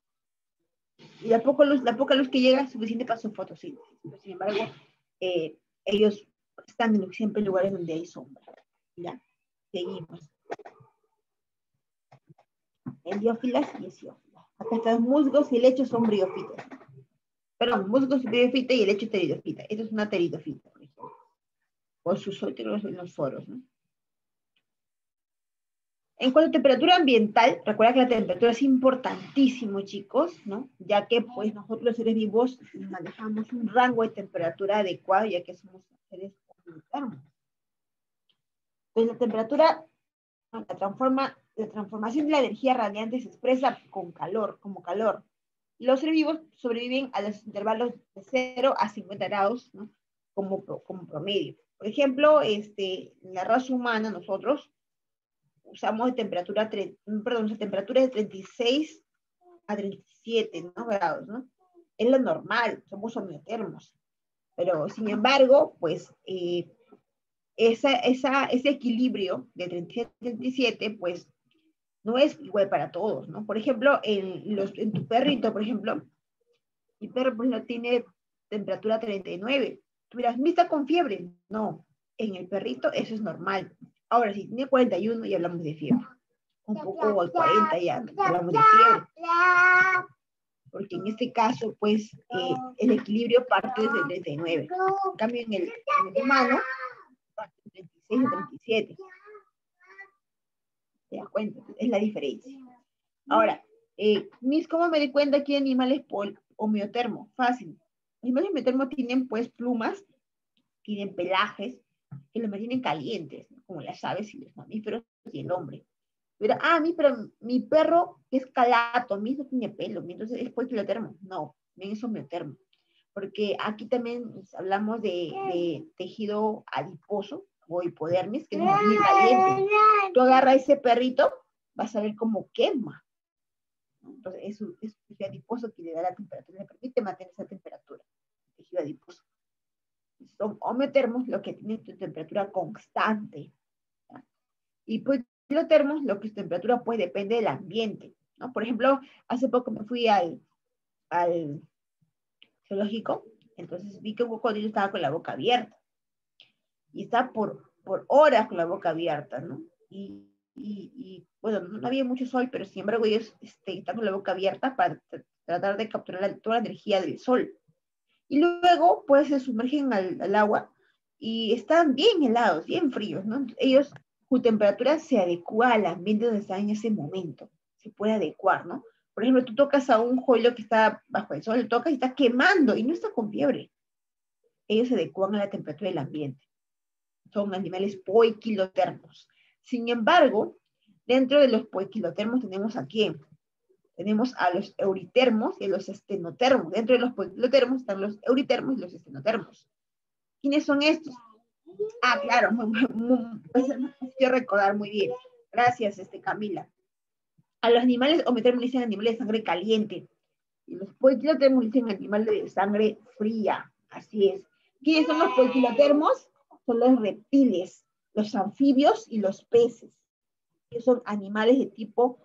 Y la poca luz, la poca luz que llega es suficiente para su fotosíntesis. Pero, sin embargo, eh, ellos están en, siempre en lugares donde hay sombra. ¿Ya? Seguimos. Heliófilas y heliófilas. Acá están musgos y helechos son briófitas. Perdón, musgos y briófita y helecho pteridofita. Esto es una pteridofita, por ejemplo. Por sus óteros en los foros, ¿no? En cuanto a temperatura ambiental, recuerda que la temperatura es importantísimo, chicos, ¿no? Ya que pues nosotros los seres vivos manejamos un rango de temperatura adecuado, ya que somos seres termos. Pues la temperatura, la, transforma, la transformación de la energía radiante se expresa con calor, como calor. Los seres vivos sobreviven a los intervalos de cero a cincuenta grados, ¿no? como, como promedio. Por ejemplo, este, en la raza humana nosotros usamos de temperatura, perdón, de temperatura de treinta y seis a treinta y siete, ¿no? grados, ¿no? Es lo normal, somos homeotermos. Pero, sin embargo, pues, eh, esa, esa, ese equilibrio de treinta y siete a treinta y siete, pues, no es igual para todos, ¿no? Por ejemplo, en, los, en tu perrito, por ejemplo, mi perro, pues, no tiene temperatura treinta y nueve. Tú dirás, ¿me está con fiebre? No, en el perrito eso es normal. Ahora, si tiene cuarenta y uno, ya hablamos de fiebre. Un poco al cuarenta ya hablamos de fiebre. Porque en este caso, pues, eh, el equilibrio parte desde el treinta y nueve. En cambio, en el, en el humano, parte del treinta y seis a treinta y siete. ¿Te das cuenta? Es la diferencia. Ahora, eh, Miss, ¿cómo me di cuenta que animales por homeotermo? Fácil. Los animales homeotermos tienen, pues, plumas, tienen pelajes, que los mantienen calientes, ¿no? Como las aves y los mamíferos y el hombre. Pero, ah, mi, pero mi perro es calato, a mí no tiene pelo, entonces es poiquilotermo. No, también es homeotermo. Porque aquí también hablamos de, de tejido adiposo o hipodermis, que es muy caliente. Tú agarras ese perrito, vas a ver cómo quema. Entonces, es un, es un tejido adiposo que le da la temperatura, le permite mantener esa temperatura. Tejido adiposo. Son homeotermos los que tienen tu temperatura constante. ¿Ya? Y pues poiquilotermos, lo que su temperatura pues depende del ambiente, ¿no? Por ejemplo, hace poco me fui al, al zoológico, entonces vi que un cocodrilo estaba con la boca abierta. Y está por, por horas con la boca abierta, ¿no? Y, y, y bueno, no había mucho sol, pero sin embargo ellos este, están con la boca abierta para tratar de capturar la, toda la energía del sol. Y luego, pues, se sumergen al, al agua y están bien helados, bien fríos, ¿no? Ellos, su temperatura se adecua al ambiente donde están en ese momento, se puede adecuar, ¿no? Por ejemplo, tú tocas a un joyo que está bajo el sol, tocas y está quemando y no está con fiebre. Ellos se adecuan a la temperatura del ambiente. Son animales poiquilotermos. Sin embargo, dentro de los poiquilotermos tenemos a quién? Tenemos a los euritermos y a los estenotermos. Dentro de los poiquilotermos están los euritermos y los estenotermos. ¿Quiénes son estos? Ah, claro, muy, muy, pues, quiero recordar muy bien. Gracias, este, Camila. A los animales homeotermos dicen animales de sangre caliente. Y los poiquilotermos dicen animales de sangre fría. Así es. ¿Quiénes son los poiquilotermos? Son los reptiles, los anfibios y los peces, que son animales de tipo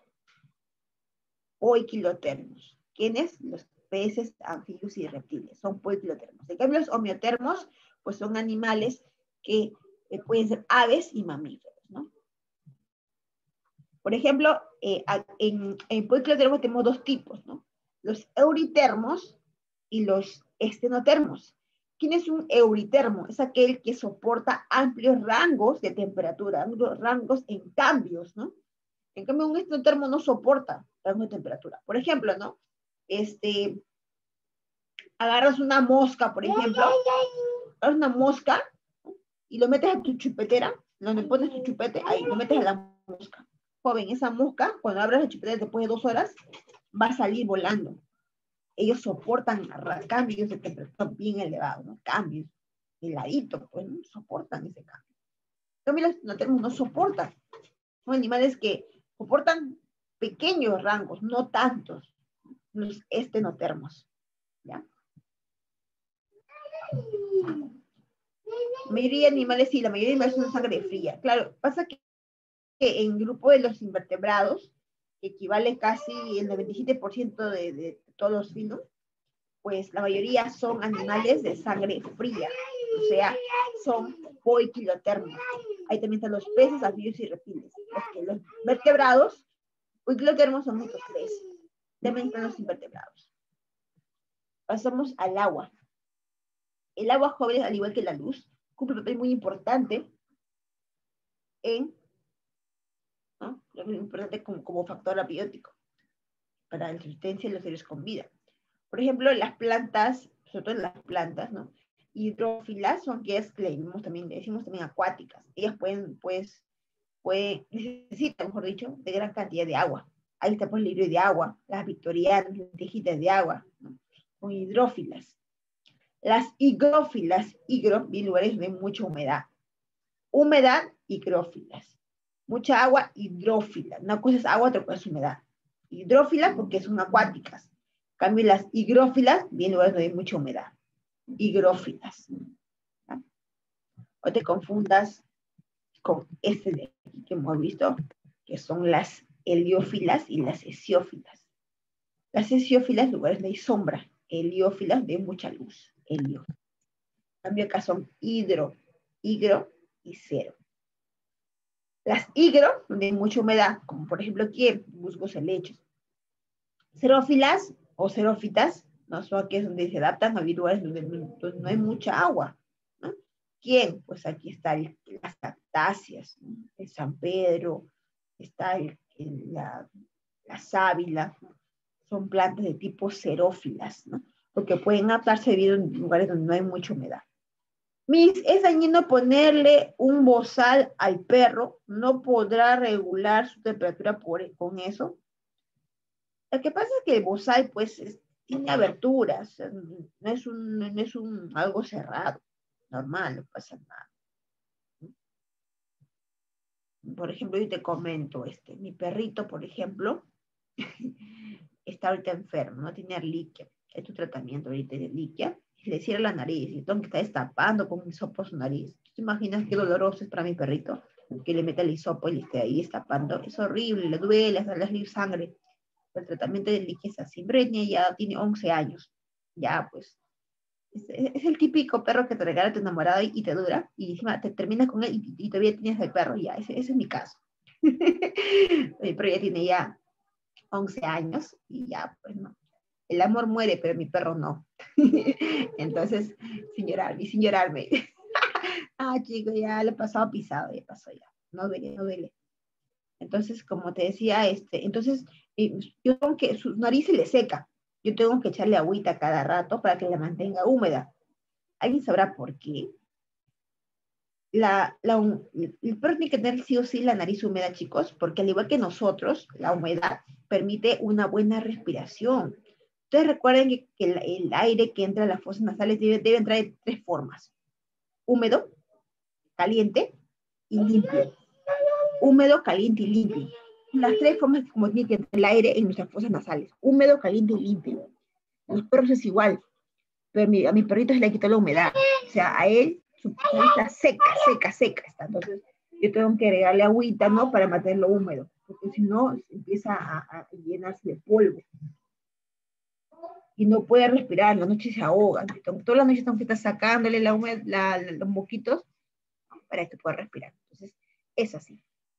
poiquilotermos. ¿Quiénes? Los peces, anfibios y reptiles. Son poiquilotermos. En cambio, los homeotermos, pues son animales que eh, pueden ser aves y mamíferos, ¿no? Por ejemplo, eh, en, en poiquilotermos tenemos dos tipos, ¿no? Los euritermos y los estenotermos. ¿Quién es un euritermo? Es aquel que soporta amplios rangos de temperatura, amplios rangos en cambios, ¿no? En cambio, un estenotermo no soporta rangos de temperatura. Por ejemplo, ¿no? Este, agarras una mosca, por ejemplo, agarras una mosca y lo metes a tu chupetera, donde pones tu chupete, ahí, lo metes a la mosca. Joven, esa mosca, cuando abras la chupetera después de dos horas, va a salir volando. Ellos soportan cambios de temperatura bien elevados, ¿no? Cambios heladitos, pues no soportan ese cambio. También los estenotermos no soportan. Son animales que soportan pequeños rangos, no tantos, los estenotermos. ¿Ya? La mayoría de animales, sí, la mayoría de animales son sangre fría. Claro, pasa que en el grupo de los invertebrados, que equivale casi el noventa y siete por ciento de, de todos los filos, pues la mayoría son animales de sangre fría, o sea, son poiquilotermos. Ahí también están los peces, anfibios y reptiles. Los, que, los vertebrados, poiquilotermos son estos tres. También están los invertebrados. Pasamos al agua. El agua, jóvenes, al igual que la luz, cumple un papel muy importante en, ¿no? Muy importante como, como factor abiótico para la existencia de los seres con vida. Por ejemplo, las plantas, sobre todo las plantas, ¿no? Hidrófilas son aquellas que le decimos también, le decimos también acuáticas. Ellas pueden, pues, pueden, necesitan, mejor dicho, de gran cantidad de agua. Ahí está por el libro de agua, las victorianas, las lentejitas de agua, ¿no? Con hidrófilas. Las higrófilas, higro, en lugares donde hay mucha humedad. Humedad, higrófilas. Mucha agua, hidrófila. Una cosa es agua, otra cosa es humedad. Hidrófilas porque son acuáticas. En cambio, las higrófilas, bien lugares donde hay mucha humedad. Higrófilas. ¿No? No te confundas con este de aquí que hemos visto, que son las heliófilas y las hesiófilas. Las hesiófilas, lugares donde hay sombra. Heliófilas, de mucha luz. Helio. En cambio, acá son hidro, higro y cero. Las higro, donde hay mucha humedad, como por ejemplo aquí, musgos helechos. Xerófilas o xerófitas, no son aquellas donde se adaptan a lugares donde, donde no hay mucha agua, ¿no? ¿Quién? Pues aquí está el, las cactáceas, ¿no? El San Pedro, está el, el, la, la sábila, ¿no? Son plantas de tipo xerófilas, ¿no? Porque pueden adaptarse a vivir en lugares donde no hay mucha humedad. Miss, es dañino ponerle un bozal al perro, no podrá regular su temperatura por, con eso. Lo que pasa es que el bozal, pues, es, tiene aberturas, no es, un, no es un, algo cerrado, normal, no pasa nada. Por ejemplo, yo te comento, este, mi perrito, por ejemplo, está ahorita enfermo, no tiene arliquia, es tu tratamiento ahorita de arliquia, y le cierra la nariz, y tengo que estar destapando con un hisopo su nariz. ¿Te imaginas qué doloroso es para mi perrito? Que le meta el hisopo y le esté ahí destapando, es horrible, le duele, hasta le salir sangre. El tratamiento de arliquia es así. Britney ya tiene once años, ya pues, es, es el típico perro que te regala tu enamorado y, y te dura, y encima te terminas con él y, y todavía tienes el perro, ya, ese, ese es mi caso. Mi perro ya tiene ya once años y ya, pues no. El amor muere, pero mi perro no. Entonces, sin llorarme, sin llorarme. Ah, chico, ya le he pasado pisado, ya pasó ya. No duele, no duele. Entonces, como te decía, este, entonces, eh, yo tengo que, su nariz se le seca. Yo tengo que echarle agüita cada rato para que la mantenga húmeda. ¿Alguien sabrá por qué? La, la, el perro tiene que tener sí o sí la nariz húmeda, chicos, porque al igual que nosotros, la humedad permite una buena respiración. Ustedes recuerden que, que el, el aire que entra a las fosas nasales debe, debe entrar de tres formas. Húmedo, caliente y limpio. Húmedo, caliente y limpio. Las tres formas como tiene que entrar el aire en nuestras fosas nasales. Húmedo, caliente y limpio. A los perros es igual, pero a mi, a mi perrito se le quitó la humedad. O sea, a él su piel está seca, seca, seca. Está. Entonces, yo tengo que agregarle agüita, ¿no? Para mantenerlo húmedo, porque si no, empieza a, a llenarse de polvo. Y no puede respirar, la noche se ahoga. Toda la noche tengo que estar sacándole la humedad, la, la, los moquitos para que pueda respirar. Entonces, es así.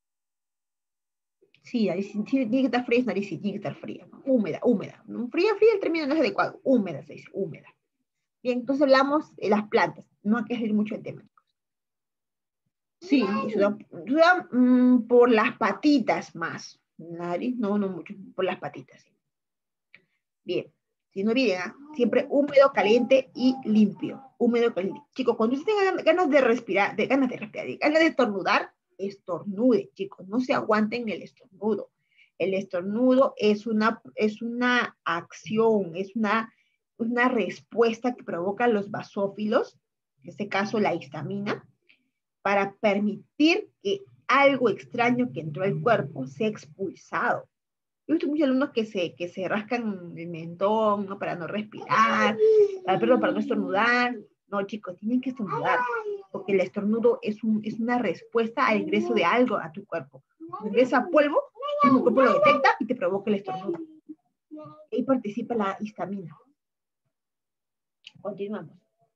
Sí, sí, tiene que estar fría, es nariz, sí, tiene que estar fría, ¿no? Húmeda, húmeda. Fría, fría, el término no es adecuado. Húmeda, se dice, húmeda. Bien, entonces hablamos de las plantas. No hay que hacer mucho el tema. Sí, sudan, sudan mmm, por las patitas más. Nariz, no, no mucho, por las patitas. Sí. Bien, si no olviden, ¿eh? Siempre húmedo, caliente y limpio. Húmedo, caliente. Chicos, cuando ustedes tengan ganas de respirar, de ganas de respirar, de ganas de estornudar, estornude, chicos, no se aguanten el estornudo. El estornudo es una, es una acción, es una, una respuesta que provoca los basófilos, en este caso la histamina, para permitir que algo extraño que entró al cuerpo sea expulsado. Yo he visto muchos alumnos que se, que se rascan el mentón, ¿no? Para no respirar, para, perdón, para no estornudar. No, chicos, tienen que estornudar, porque el estornudo es, un, es una respuesta al ingreso de algo a tu cuerpo. Ingresa polvo, tu cuerpo lo detecta y te provoca el estornudo. Ahí participa la histamina. Continuamos.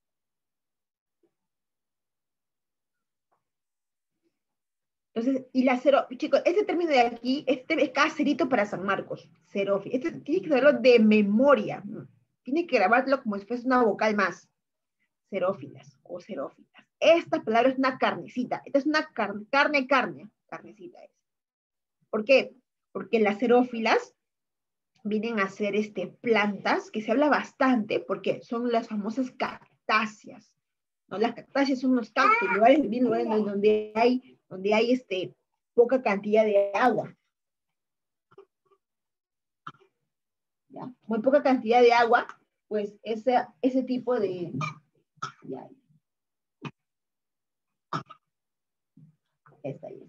Entonces, y la cero, chicos, este término de aquí, este es caserito para San Marcos, cerofi. Este tiene que saberlo de memoria. Tiene que grabártelo como si fuese una vocal más. Xerófilas o xerófilas. Esta palabra es una carnecita. Esta es una carne, carne, carne. Carnecita es. ¿Por qué? Porque las xerófilas vienen a ser este, plantas que se habla bastante porque son las famosas cactáceas. ¿No? Las cactáceas son los cactus, lugares, lugares donde hay, donde hay este, poca cantidad de agua. ¿ya? Muy poca cantidad de agua, pues ese, ese tipo de... Ya, está ahí.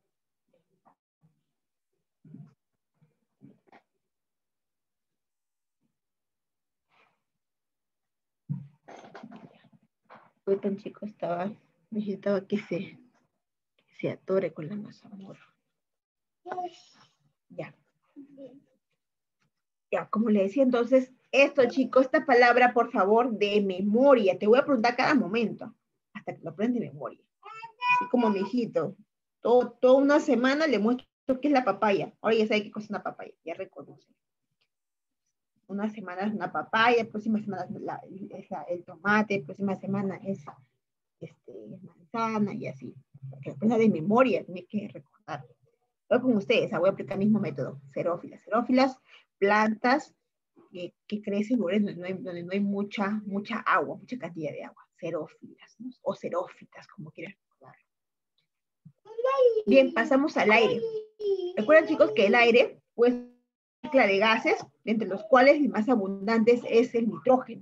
Fue tan chico, estaba, necesitaba que se, que se atore con la mazamorra. Ya. Ya, como le decía, entonces, esto, chicos, esta palabra, por favor, de memoria. Te voy a preguntar cada momento, hasta que lo aprendas de memoria. Así como mi hijito. Todo, toda una semana le muestro qué es la papaya. Ahora ya sabe qué cosa es una papaya, ya reconoce. Una semana es una papaya, próxima semana es, la, es la, el tomate, próxima semana es este, manzana y así. Porque la aprenda de memoria, tiene que recordar. Voy con ustedes, voy a aplicar el mismo método. Xerófilas. Xerófilas, plantas que, que crecen en lugares donde no hay, donde no hay mucha, mucha agua, mucha cantidad de agua. Xerófilas, ¿no? O xerófitas, como quieras recordar. Bien, pasamos al aire. Recuerden, chicos, que el aire, pues, mezcla de gases, entre los cuales el más abundante es el nitrógeno.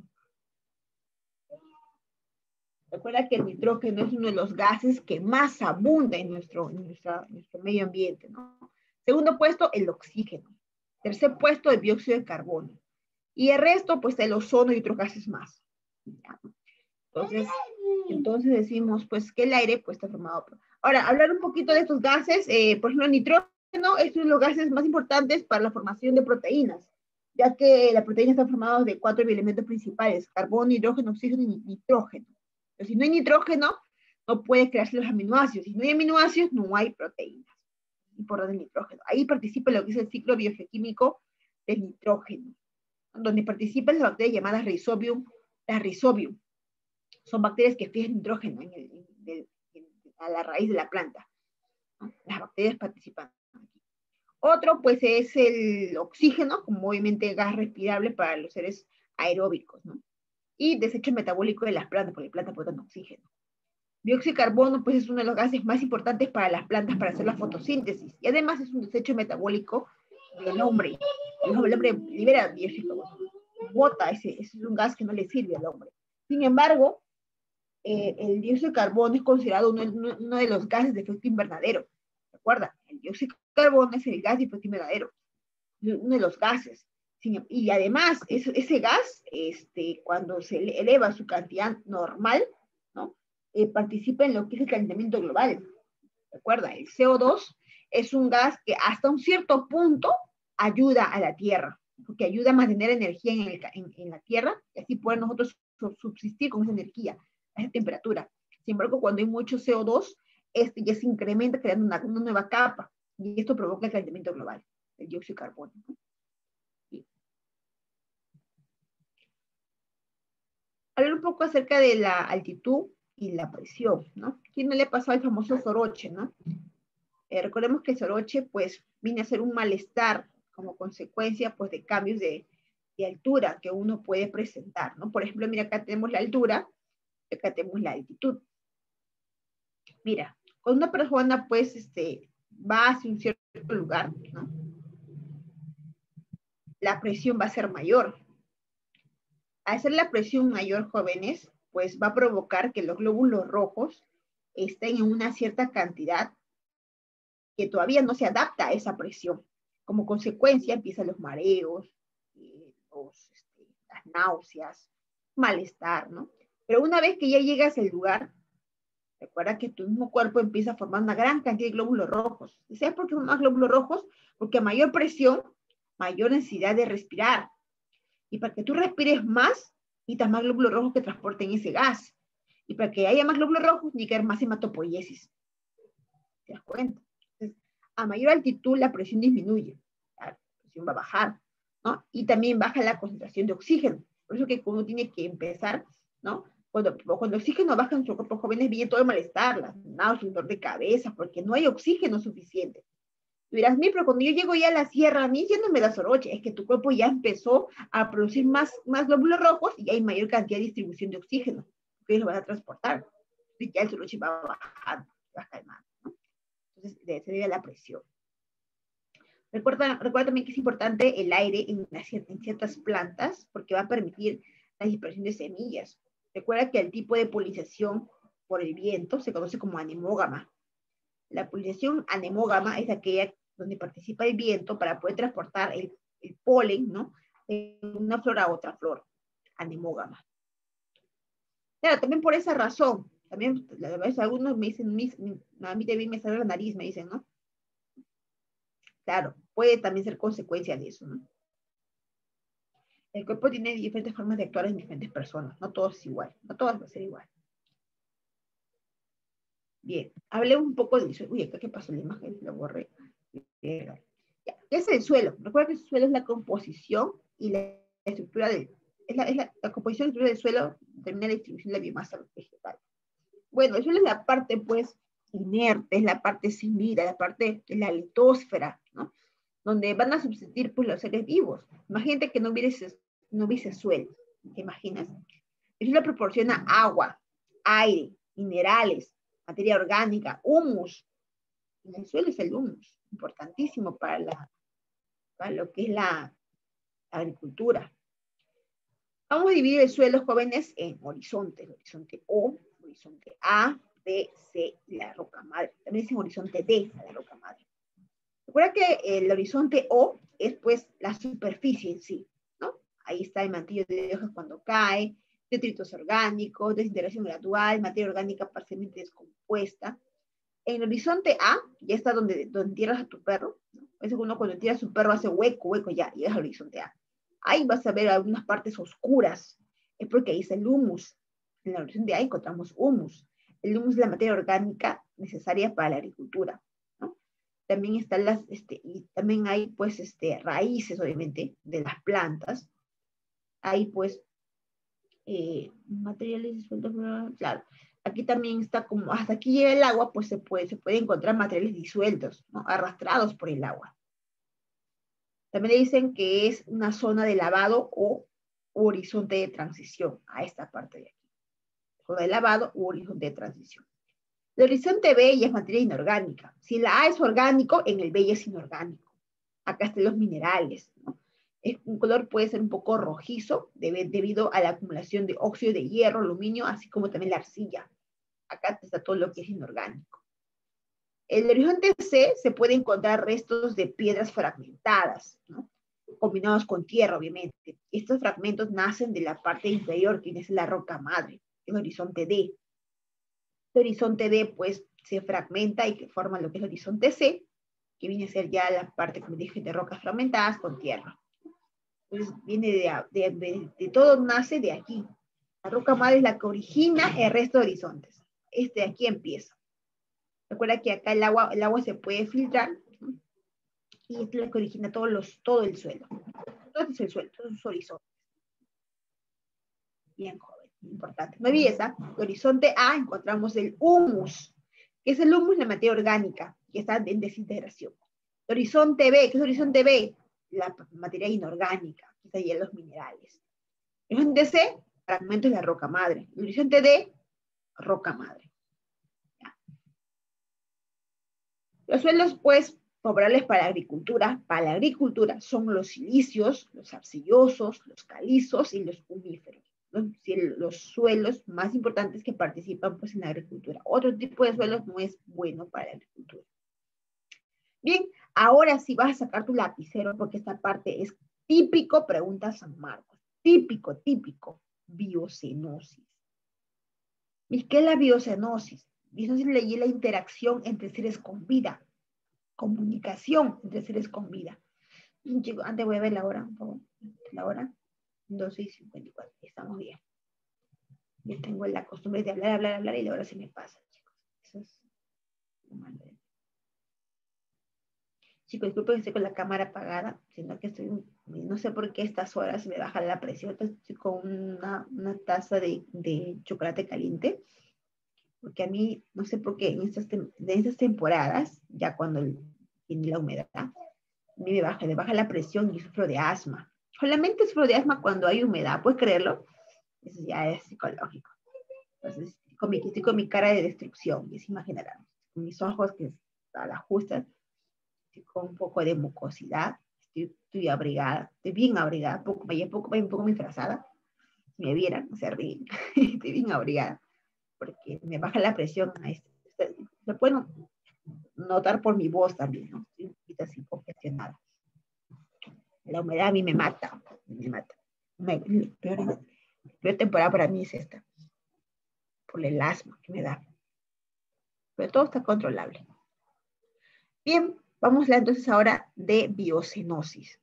Recuerda que el nitrógeno es uno de los gases que más abunda en nuestro, en nuestra, en nuestro medio ambiente, ¿no? Segundo puesto, el oxígeno. Tercer puesto, el dióxido de carbono. Y el resto, pues, el ozono y otros gases más. ¿Ya? Entonces, entonces decimos, pues, que el aire, pues, está formado por... Ahora, hablar un poquito de estos gases, eh, por ejemplo, el nitrógeno es uno de los gases más importantes para la formación de proteínas, ya que las proteínas están formadas de cuatro elementos principales: carbono, hidrógeno, oxígeno y nitrógeno. Pero si no hay nitrógeno, no puede crearse los aminoácidos. Si no hay aminoácidos, no hay proteínas. Importante el nitrógeno. Ahí participa lo que es el ciclo biogeoquímico del nitrógeno, donde participan las bacterias llamadas Rhizobium, las Rhizobium. Son bacterias que fijan nitrógeno en el, en el, en, a la raíz de la planta. Las bacterias participan aquí. Otro, pues, es el oxígeno, como obviamente gas respirable para los seres aeróbicos, ¿no? Y desecho metabólico de las plantas, porque las plantas botan oxígeno. Dióxido de carbono, pues, es uno de los gases más importantes para las plantas para hacer la fotosíntesis, y además es un desecho metabólico del hombre. El hombre libera dióxido de carbono, bota, ese, ese es un gas que no le sirve al hombre. Sin embargo, eh, el dióxido de carbono es considerado uno, uno de los gases de efecto invernadero. ¿Recuerda? El dióxido de carbono es el gas de efecto invernadero, uno de los gases. Y además, ese, ese gas, este, cuando se eleva su cantidad normal, ¿no? Eh, participa en lo que es el calentamiento global. Recuerda, el C O dos es un gas que hasta un cierto punto ayuda a la Tierra, porque ayuda a mantener energía en, el, en, en la Tierra, y así poder nosotros subsistir con esa energía, a esa temperatura. Sin embargo, cuando hay mucho C O dos, este ya se incrementa creando una, una nueva capa, y esto provoca el calentamiento global, el dióxido de carbono, ¿no? Sí. Hablar un poco acerca de la altitud y la presión, ¿no? ¿Quién no le ha pasado el famoso soroche, ¿no? Eh, recordemos que el soroche, pues, viene a ser un malestar como consecuencia, pues, de cambios de, de altura que uno puede presentar, ¿no? Por ejemplo, mira, acá tenemos la altura, acá tenemos la altitud. Mira, cuando una persona, pues, este, va hacia un cierto lugar, ¿no? La presión va a ser mayor. Al ser la presión mayor, jóvenes, pues va a provocar que los glóbulos rojos estén en una cierta cantidad que todavía no se adapta a esa presión. Como consecuencia empiezan los mareos, eh, los, este, las náuseas, malestar, ¿no? Pero una vez que ya llegas al lugar, recuerda que tu mismo cuerpo empieza a formar una gran cantidad de glóbulos rojos. ¿Y sabes por qué son más glóbulos rojos? Porque a mayor presión, mayor necesidad de respirar. Y para que tú respires más, necesitas más glóbulos rojos que transporten ese gas. Y para que haya más glóbulos rojos, necesitas más hematopoiesis. ¿Te das cuenta? Entonces, a mayor altitud, la presión disminuye. La presión va a bajar, ¿no? Y también baja la concentración de oxígeno. Por eso que uno tiene que empezar, ¿no? Cuando, cuando el oxígeno baja en nuestro cuerpo, jóvenes, viene todo el malestar, las náuseas, el dolor de cabeza, porque no hay oxígeno suficiente. Y dirás, mira, pero cuando yo llego ya a la sierra, a mí ya no me da soroche, es que tu cuerpo ya empezó a producir más, más glóbulos rojos y hay mayor cantidad de distribución de oxígeno, que ellos lo van a transportar. Y ya el soroche va bajando, va calmando, ¿no? Entonces, se debe a la presión. Recuerda, recuerda también que es importante el aire en, en ciertas plantas porque va a permitir la dispersión de semillas. Recuerda que el tipo de polinización por el viento se conoce como anemógama. La polinización anemógama es aquella donde participa el viento para poder transportar el, el polen, ¿no?, de una flor a otra flor. Anemógama. Claro, también por esa razón, también a veces algunos me dicen, a mí también me sale la nariz, me dicen, ¿no? Claro, puede también ser consecuencia de eso, ¿no? El cuerpo tiene diferentes formas de actuar en diferentes personas, no todo es igual, no todo va a ser igual. Bien, hablé un poco del suelo. Uy, acá qué pasó la imagen, la borré. Ya, ¿qué es el suelo? Recuerda que el suelo es la composición y la estructura del, es la, es la, la composición y estructura del suelo determina la distribución de la biomasa vegetal. Bueno, el suelo es la parte, pues, inerte, es la parte sin vida, la parte de la litosfera, ¿no?, donde van a subsistir, pues, los seres vivos. Imagínate que no hubiese, no hubiese suelo, ¿te imaginas? El suelo proporciona agua, aire, minerales, materia orgánica, humus. El suelo es el humus, importantísimo para, la, para lo que es la agricultura. Vamos a dividir el suelo, jóvenes, en horizontes. Horizonte O, horizonte A, B, C y la roca madre. También es en horizonte D, la roca madre. Recuerda que el horizonte O es, pues, la superficie en sí, ¿no? Ahí está el mantillo de hojas cuando cae, detritos orgánicos, desintegración gradual, materia orgánica parcialmente descompuesta. En el horizonte A, ya está donde, donde entierras a tu perro, ¿no? Es uno cuando entierras a su perro hace hueco, hueco, ya, y es el horizonte A. Ahí vas a ver algunas partes oscuras, es porque ahí está el humus. En el horizonte A encontramos humus. El humus es la materia orgánica necesaria para la agricultura, ¿no? También están las, este, y también hay, pues, este, raíces, obviamente, de las plantas. Hay, pues, eh, materiales disueltos, claro. Aquí también está como, hasta aquí llega el agua, pues se puede, se puede encontrar materiales disueltos, ¿no?, arrastrados por el agua. También le dicen que es una zona de lavado o horizonte de transición a esta parte de aquí. Zona de lavado u horizonte de transición. El horizonte B ya es materia inorgánica. Si la A es orgánico, en el B ya es inorgánico. Acá están los minerales, ¿no? Es, un color puede ser un poco rojizo debe, debido a la acumulación de óxido de hierro, aluminio, así como también la arcilla. Acá está todo lo que es inorgánico. En el horizonte C se puede encontrar restos de piedras fragmentadas, ¿no?, combinados con tierra, obviamente. Estos fragmentos nacen de la parte inferior, que es la roca madre, el horizonte D. El horizonte D, pues, se fragmenta y que forma lo que es el horizonte C, que viene a ser ya la parte, como dije, de rocas fragmentadas con tierra. Entonces, viene de, de, de, de todo nace de aquí. La roca madre es la que origina el resto de horizontes. Este de aquí empieza. Recuerda que acá el agua, el agua se puede filtrar, ¿no?, y esto es lo que origina todos los, todo el suelo. Todo es el suelo, todos los horizontes. Bien, joven, importante. No olvides, ¿ah? El horizonte A encontramos el humus, que es el humus, la materia orgánica, que está en desintegración. El horizonte B, ¿qué es el horizonte B? La materia inorgánica, que está ahí en los minerales. El horizonte C, fragmentos de la roca madre. El horizonte D, roca madre. ¿Ya? Los suelos, pues, favorables para la agricultura, para la agricultura son los silíceos, los arcillosos, los calizos y los humíferos. Los, los suelos más importantes que participan, pues, en la agricultura. Otro tipo de suelos no es bueno para la agricultura. Bien, ahora sí vas a sacar tu lapicero porque esta parte es típico, pregunta San Marcos. Típico, típico, biocenosis. ¿Y qué es la biocenosis? Biocenosis leí la interacción entre seres con vida. Comunicación entre seres con vida. Chicos, antes voy a ver la hora, por favor. La hora, doce y cincuenta y cuatro. Estamos bien. Yo tengo la costumbre de hablar, hablar, hablar y la hora se me pasa, chicos. Eso es malo. Chicos, disculpen que estoy con la cámara apagada, sino que estoy, no sé por qué a estas horas me baja la presión. Entonces estoy con una, una taza de, de chocolate caliente, porque a mí, no sé por qué, en estas, en estas temporadas, ya cuando tiene la humedad, a mí me baja, me baja la presión y sufro de asma. Solamente sufro de asma cuando hay humedad, ¿puedes creerlo? Eso ya es psicológico. Entonces, con mi, estoy con mi cara de destrucción, y se imaginarán, con mis ojos que a la justa. estoy con un poco de mucosidad, estoy, estoy abrigada, estoy bien abrigada, poco, vaya, poco, vaya un poco disfrazada. Si me vieran, se ríen, estoy bien abrigada, porque me baja la presión. Se puede notar por mi voz también, ¿no? Estoy un poquito así congestionada. La humedad a mí me mata, me mata. Me, peor, la peor temporada para mí es esta, por el asma que me da. Pero todo está controlable. Bien, vamos a hablar entonces ahora de biocenosis.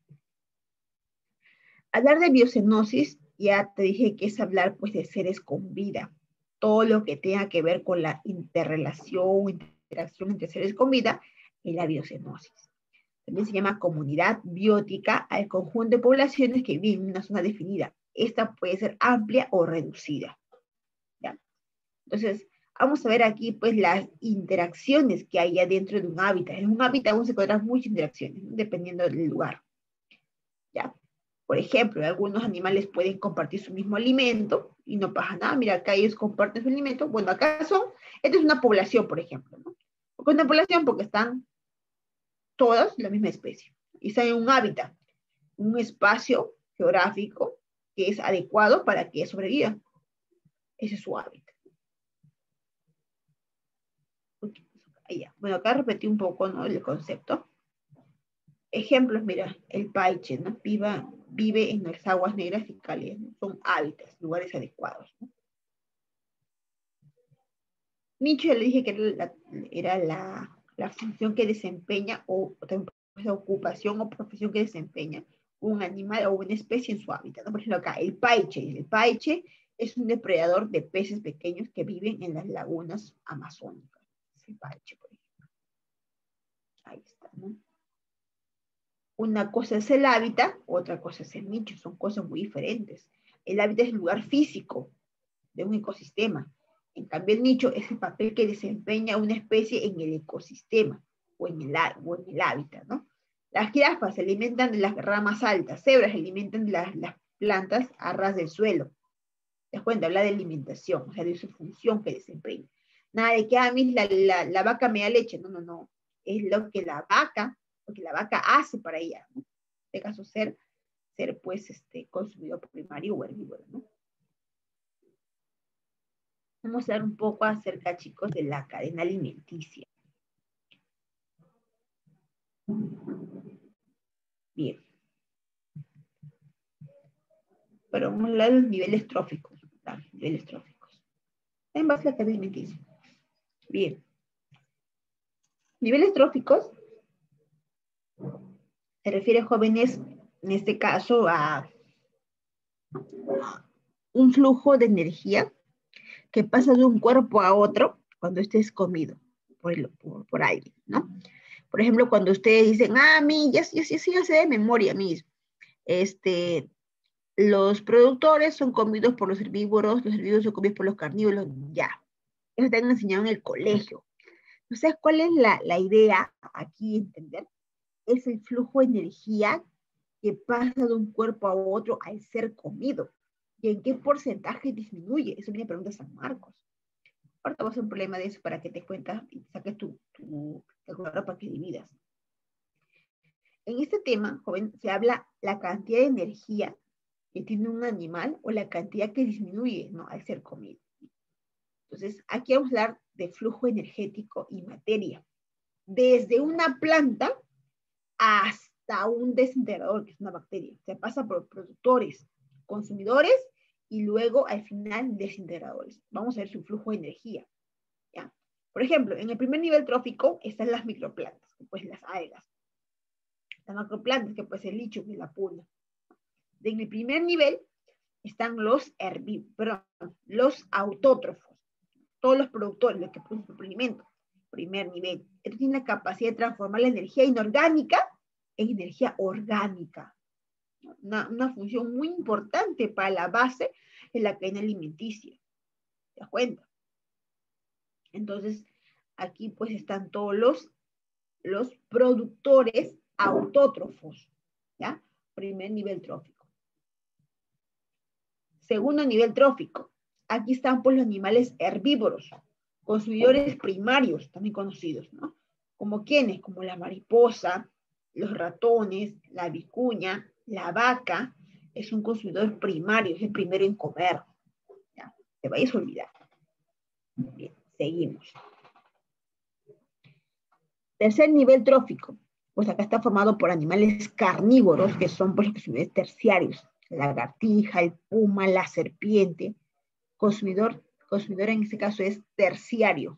Hablar de biocenosis, ya te dije que es hablar pues de seres con vida. Todo lo que tenga que ver con la interrelación, interacción entre seres con vida, es la biocenosis. También se llama comunidad biótica al conjunto de poblaciones que viven en una zona definida. Esta puede ser amplia o reducida. ¿Ya? Entonces, vamos a ver aquí pues las interacciones que hay dentro de un hábitat. En un hábitat vamos a encontrar muchas interacciones, ¿no? Dependiendo del lugar. ¿Ya? Por ejemplo, algunos animales pueden compartir su mismo alimento y no pasa nada. Mira, acá ellos comparten su alimento. Bueno, acá son, esta es una población, por ejemplo, ¿no? Porque una población porque están todas la misma especie. Y están en un hábitat, un espacio geográfico que es adecuado para que sobrevivan. Ese es su hábitat. Bueno, acá repetí un poco, ¿no?, el concepto. Ejemplos, mira, el paiche, ¿no? Viva, vive en las aguas negras y cálidas, ¿no? Son hábitats, lugares adecuados, ¿no? Nicho, ya le dije que era la, era la, la función que desempeña o, o la ocupación o profesión que desempeña un animal o una especie en su hábitat, ¿no? Por ejemplo, acá, el paiche. El paiche es un depredador de peces pequeños que viven en las lagunas amazónicas. Es el paiche, por ejemplo. Ahí está, ¿no? Una cosa es el hábitat, otra cosa es el nicho, son cosas muy diferentes. El hábitat es el lugar físico de un ecosistema. En cambio, el nicho es el papel que desempeña una especie en el ecosistema o en el, o en el hábitat, ¿no? Las jirafas se alimentan de las ramas altas, cebras se alimentan de las, las plantas a ras del suelo. ¿Te das cuenta? Habla de alimentación, o sea, de su función que desempeña. Nada de que a mí la, la, la vaca me da leche, no, no, no. Es lo que la vaca, lo que la vaca hace para ella, ¿no? En este caso, ser, ser pues, este, consumidor primario o herbívoro, ¿no? Vamos a hablar un poco acerca, chicos, de la cadena alimenticia. Bien. Pero vamos a hablar de los niveles tróficos. ¿Verdad? Niveles tróficos. En base a la cadena alimenticia. Bien. Niveles tróficos se refiere, jóvenes, en este caso, a un flujo de energía que pasa de un cuerpo a otro cuando este es comido por, el, por, por alguien, ¿no? Por ejemplo, cuando ustedes dicen, ah, a mí, ya, ya, ya, ya sé de memoria, mis, este, los productores son comidos por los herbívoros, los herbívoros son comidos por los carnívoros, ya. Eso te han enseñado en el colegio. Entonces, ¿cuál es la, la idea aquí entender? Es el flujo de energía que pasa de un cuerpo a otro al ser comido. ¿Y en qué porcentaje disminuye? Eso me pregunta San Marcos. Ahorita vamos a hacer un problema de eso para que te cuentas y saques tu, tu calculadora para que dividas. En este tema, joven, se habla la cantidad de energía que tiene un animal o la cantidad que disminuye, ¿no?, al ser comido. Entonces, aquí vamos a hablar de flujo energético y materia. Desde una planta hasta un desintegrador, que es una bacteria. Se pasa por productores, consumidores y luego al final desintegradores. Vamos a ver su flujo de energía. ¿Ya? Por ejemplo, en el primer nivel trófico están las microplantas, pues las algas. Las macroplantas, que pues el licho, que es la pulga. En el primer nivel están los herbívoros, perdón, los autótrofos, todos los productores, los que producen su alimento. Primer nivel. Esto tiene la capacidad de transformar la energía inorgánica en energía orgánica. Una, una función muy importante para la base de la cadena alimenticia. ¿Te das cuenta? Entonces, aquí pues están todos los, los productores autótrofos, ¿ya? Primer nivel trófico. Segundo nivel trófico. Aquí están pues los animales herbívoros, consumidores primarios, también conocidos, ¿no? ¿Como quiénes? Como la mariposa, los ratones, la vicuña, la vaca. Es un consumidor primario, es el primero en comer. ¿Ya? Te vayas a olvidar. Bien, seguimos. Tercer nivel trófico. Pues acá está formado por animales carnívoros, que son pues, los consumidores terciarios. La lagartija, el puma, la serpiente. Consumidor, consumidor en este caso es terciario.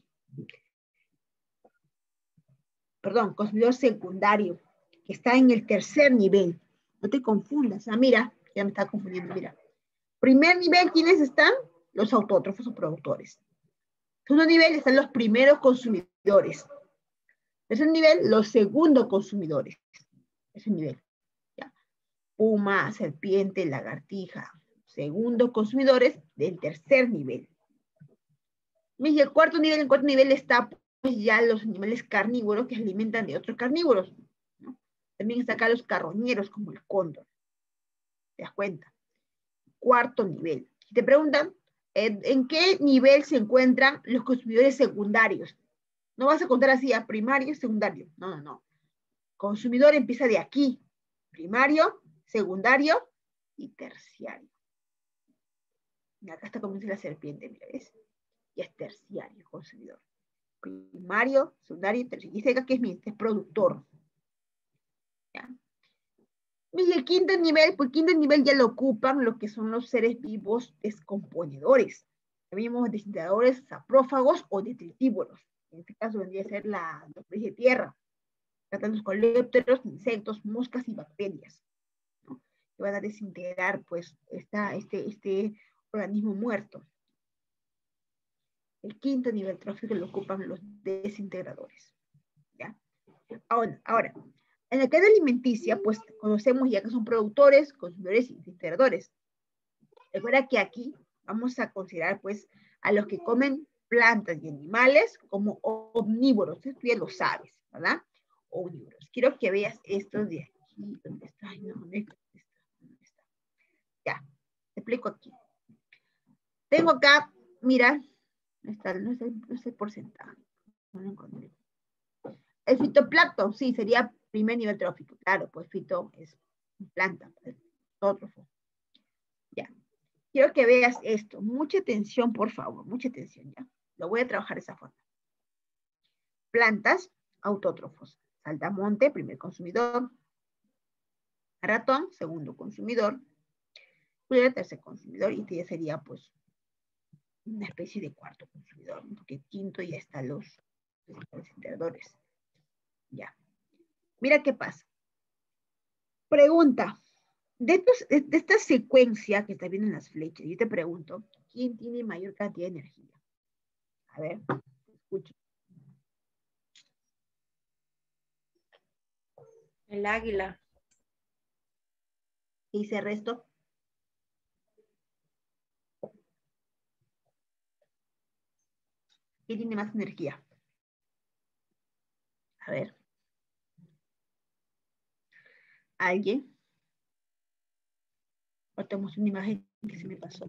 Perdón, consumidor secundario, que está en el tercer nivel. No te confundas. Ah, mira, ya me está confundiendo, mira. Primer nivel, ¿quiénes están? Los autótrofos o productores. Segundo nivel están los primeros consumidores. Tercer nivel, los segundos consumidores. Ese nivel. ¿Ya? Puma, serpiente, lagartija. Segundos consumidores del tercer nivel. Y el cuarto nivel, el cuarto nivel está pues, ya los animales carnívoros que se alimentan de otros carnívoros. ¿No? También está acá los carroñeros, como el cóndor. ¿Te das cuenta? Cuarto nivel. Si te preguntan, ¿en qué nivel se encuentran los consumidores secundarios? No vas a contar así a primario y secundario. No, no, no. Consumidor empieza de aquí. Primario, secundario y terciario. Y acá está como dice la serpiente, mira, ¿ves? Y es terciario consumidor. Primario, secundario y terciario. Y dice acá que es mi, es productor. ¿Ya? Y el quinto nivel, pues quinto nivel ya lo ocupan lo que son los seres vivos descomponedores. Llamamos desintegradores saprófagos o detritívoros. En este caso vendría a ser la, la de tierra. Tratan los coleópteros, insectos, moscas y bacterias, ¿no? Que van a desintegrar pues esta, este, este organismo muerto. El quinto nivel trófico lo ocupan los desintegradores. ¿Ya? Ahora, ahora, en la cadena alimenticia, pues conocemos ya que son productores, consumidores y desintegradores. Recuerda que aquí vamos a considerar pues a los que comen plantas y animales como omnívoros. Tú ya lo sabes, ¿verdad? Omnívoros. Quiero que veas esto de aquí. ¿Dónde está? Ay, no, ¿dónde está? ¿Dónde está? Ya, te explico aquí. Tengo acá, mira, no está, no sé, no sé porcentaje. No lo encontré. El fitoplancton, sí, sería primer nivel trófico. Claro, pues fito es planta, pues, autótrofo. Ya. Quiero que veas esto. Mucha atención, por favor. Mucha atención, ¿ya? Lo voy a trabajar de esa forma. Plantas, autótrofos. Saltamonte, primer consumidor. Ratón, segundo consumidor. Culebra, tercer consumidor. Y este ya sería, pues, una especie de cuarto consumidor. Porque quinto ya están los desintegradores. Ya. Mira qué pasa. Pregunta. De, estos, de esta secuencia que está viendo en las flechas, yo te pregunto, ¿quién tiene mayor cantidad de energía? A ver, escucho. El águila. ¿Qué dice el resto? ¿Quién tiene más energía? A ver. ¿Alguien? O tenemos una imagen que se me pasó.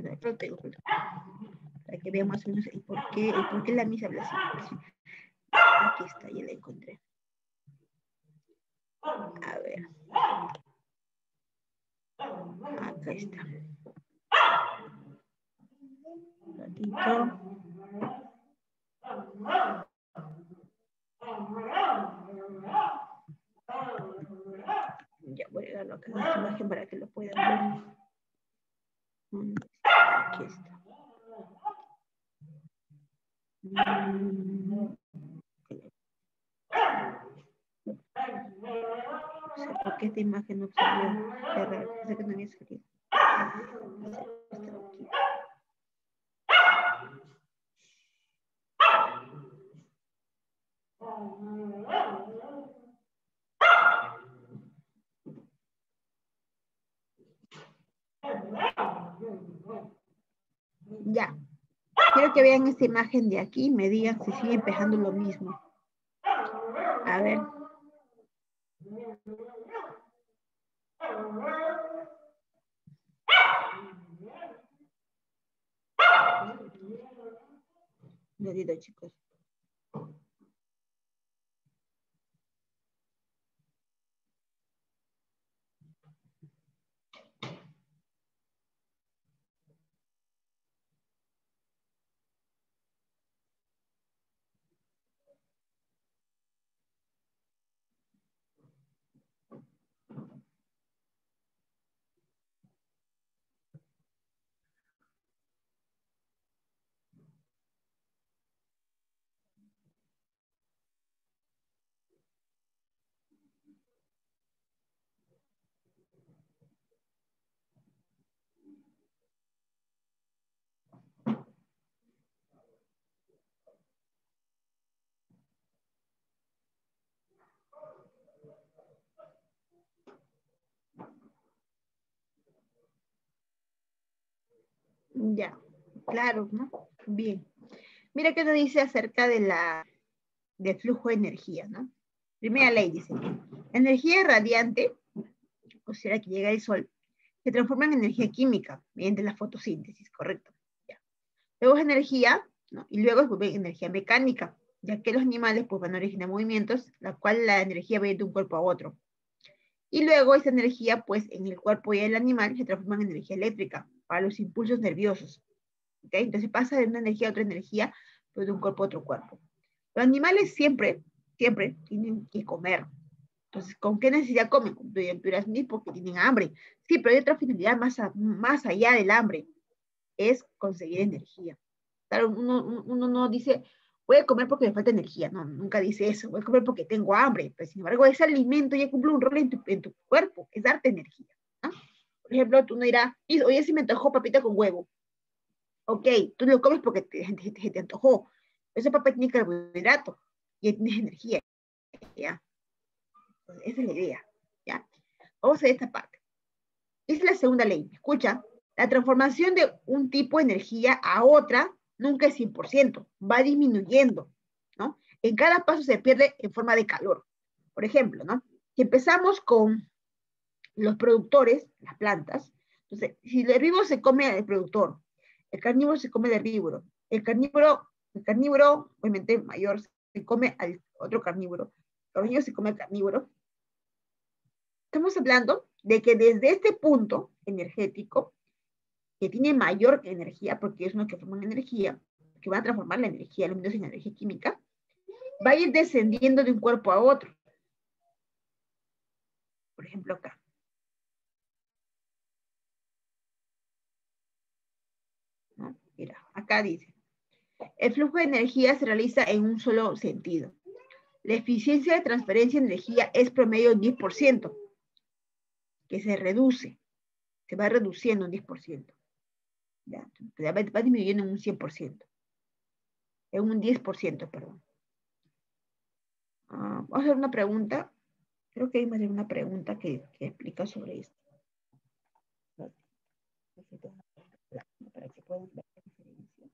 Para que vean más o menos el por qué, el por qué la misa habla así. Aquí está, ya la encontré. A ver. Acá está. Un ratito. Ya voy a darlo acá en esta imagen para que lo puedan ver. Aquí está. No sé por qué esta imagen no salió. Qué raro, pensé que no había salido. Ya. Quiero que vean esta imagen de aquí y me digan si sigue empezando lo mismo. A ver. Lo digo, chicos. Ya, claro, ¿no? Bien. Mira qué nos dice acerca de la, del flujo de energía, ¿no? Primera ley dice, energía radiante, o sea, que llega del sol, se transforma en energía química mediante la fotosíntesis, correcto. Ya. Luego es energía, ¿no? Y luego es energía mecánica, ya que los animales pues, van a originar movimientos, la cual la energía va de un cuerpo a otro. Y luego esa energía, pues, en el cuerpo y el animal se transforma en energía eléctrica para los impulsos nerviosos. ¿Okay? Entonces pasa de una energía a otra energía, pues de un cuerpo a otro cuerpo. Los animales siempre, siempre tienen que comer. Entonces, ¿con qué necesidad comen? Tú dirás, ni porque tienen hambre. Sí, pero hay otra finalidad más, a, más allá del hambre, es conseguir energía. Claro, uno, uno, uno no dice, voy a comer porque me falta energía. No, nunca dice eso. Voy a comer porque tengo hambre. Pero sin embargo, ese alimento ya cumple un rol en tu, en tu cuerpo, es darte energía, ¿no? Por ejemplo, tú no dirás, oye, si me antojó papita con huevo. Ok, tú lo comes porque te, te, te, te antojó. Ese papá tiene carbohidrato y tienes energía, ¿ya? Entonces, esa es la idea, ¿ya? Vamos a ver esta parte. Esa es la segunda ley. Escucha, la transformación de un tipo de energía a otra nunca es cien por ciento, va disminuyendo, ¿no? En cada paso se pierde en forma de calor. Por ejemplo, ¿no? Si empezamos con los productores, las plantas, entonces, si el herbívoro se come al productor, el carnívoro se come al herbívoro, el carnívoro, el carnívoro, obviamente mayor, se come al otro carnívoro, el carnívoro se come al carnívoro. Estamos hablando de que desde este punto energético, que tiene mayor energía, porque es uno que forman energía, que va a transformar la energía luminosa en energía química, va a ir descendiendo de un cuerpo a otro. Por ejemplo, acá. ¿No? Mira, acá dice, el flujo de energía se realiza en un solo sentido. La eficiencia de transferencia de energía es promedio un diez por ciento, que se reduce, se va reduciendo un diez por ciento. Ya, va, va disminuyendo en un cien por ciento. En un diez por ciento, perdón. Uh, vamos a hacer una pregunta. Creo que hay más de una pregunta que, que explica sobre esto. Para que puedan ver la diferencia.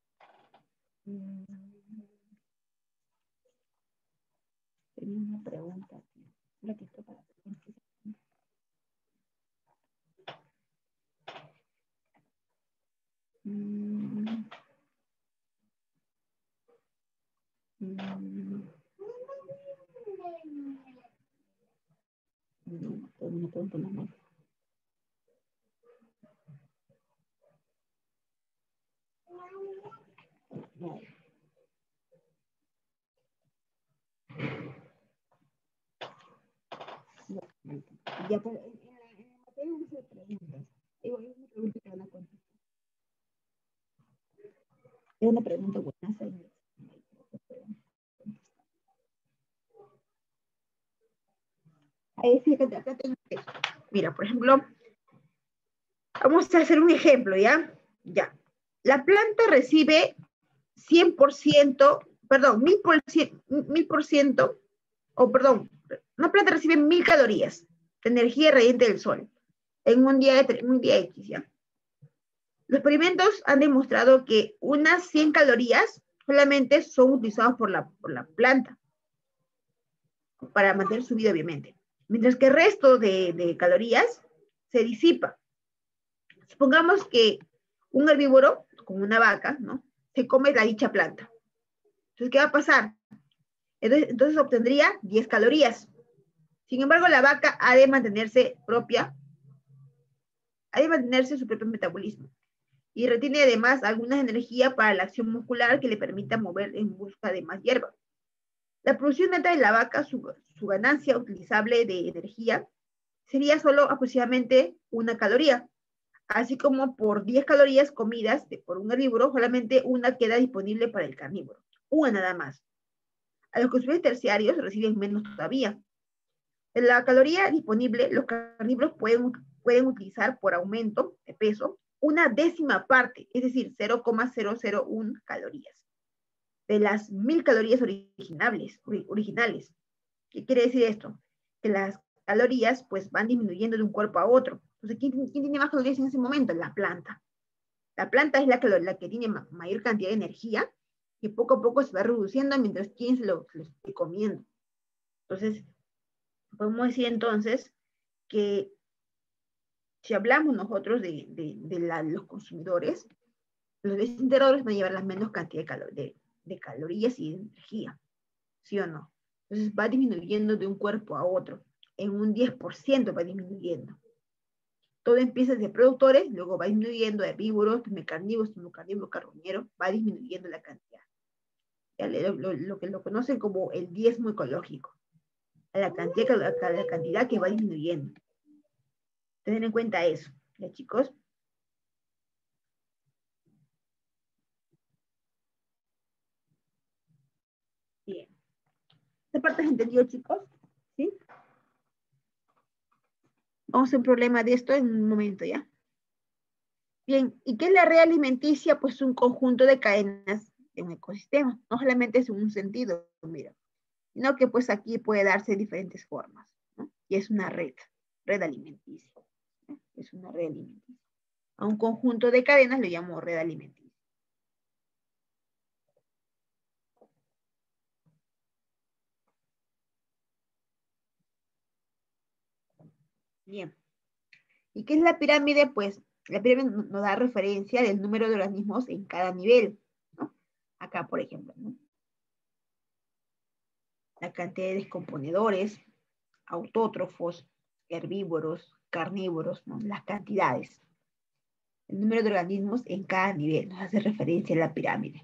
Tenía una pregunta aquí. Un ratito para que mm. Mm. No, una pregunta normal. No. No. Ya, pero en, en, en la materia no se preguntas. Digo, es una pregunta que van a contestar. Es una pregunta buena, señor. Ahí fíjate, acá tengo esto. Mira, por ejemplo, vamos a hacer un ejemplo, ¿ya? Ya. La planta recibe cien por ciento, perdón, mil por ciento, mil por ciento, o perdón, una planta recibe mil calorías de energía radiante del sol en un día, de, un día X, ¿ya? Los experimentos han demostrado que unas cien calorías solamente son utilizadas por la, por la planta para mantener su vida, obviamente. Mientras que el resto de, de calorías se disipa. Supongamos que un herbívoro, como una vaca, ¿no? Se come la dicha planta. Entonces, ¿qué va a pasar? Entonces, entonces obtendría diez calorías. Sin embargo, la vaca ha de mantenerse propia, ha de mantenerse su propio metabolismo y retiene además alguna energía para la acción muscular que le permita mover en busca de más hierba. La producción neta de la vaca, su, su ganancia utilizable de energía, sería solo aproximadamente una caloría, así como por diez calorías comidas de, por un herbívoro, solamente una queda disponible para el carnívoro, una nada más. A los consumidores terciarios reciben menos todavía. En la caloría disponible, los carnívoros pueden, pueden utilizar por aumento de peso una décima parte, es decir, cero coma cero cero uno calorías, de las mil calorías originales, originales. ¿Qué quiere decir esto? Que las calorías pues van disminuyendo de un cuerpo a otro. Entonces, ¿quién, quién tiene más calorías en ese momento? La planta. La planta es la que, la que tiene mayor cantidad de energía y poco a poco se va reduciendo mientras quien se lo, se lo esté comiendo. Entonces, podemos decir entonces que si hablamos nosotros de, de, de la, los consumidores, los desintegradores van a llevar la menos cantidad de, calor, de, de calorías y de energía, ¿sí o no? Entonces va disminuyendo de un cuerpo a otro, en un diez por ciento va disminuyendo. Todo empieza desde productores, luego va disminuyendo a herbívoros, carnívoros, carnívoros, carroñeros, va disminuyendo la cantidad. Lo, lo, lo que lo conocen como el diezmo ecológico, a la cantidad, a la cantidad que va disminuyendo. Tener en cuenta eso, ¿ya, chicos? Bien. ¿Esta parte se entendió, chicos? ¿Sí? Vamos a hacer un problema de esto en un momento, ¿ya? Bien, ¿y qué es la red alimenticia? Pues un conjunto de cadenas de un ecosistema. No solamente es un sentido, mira, sino que pues aquí puede darse de diferentes formas, ¿no? Y es una red, red alimenticia. ¿no? Es una red alimenticia. A un conjunto de cadenas le llamo red alimenticia. Bien. ¿Y qué es la pirámide? Pues la pirámide nos da referencia del número de organismos en cada nivel, ¿no? Acá, por ejemplo, ¿no? La cantidad de descomponedores, autótrofos, herbívoros, carnívoros, ¿no? Las cantidades. El número de organismos en cada nivel nos hace referencia a la pirámide.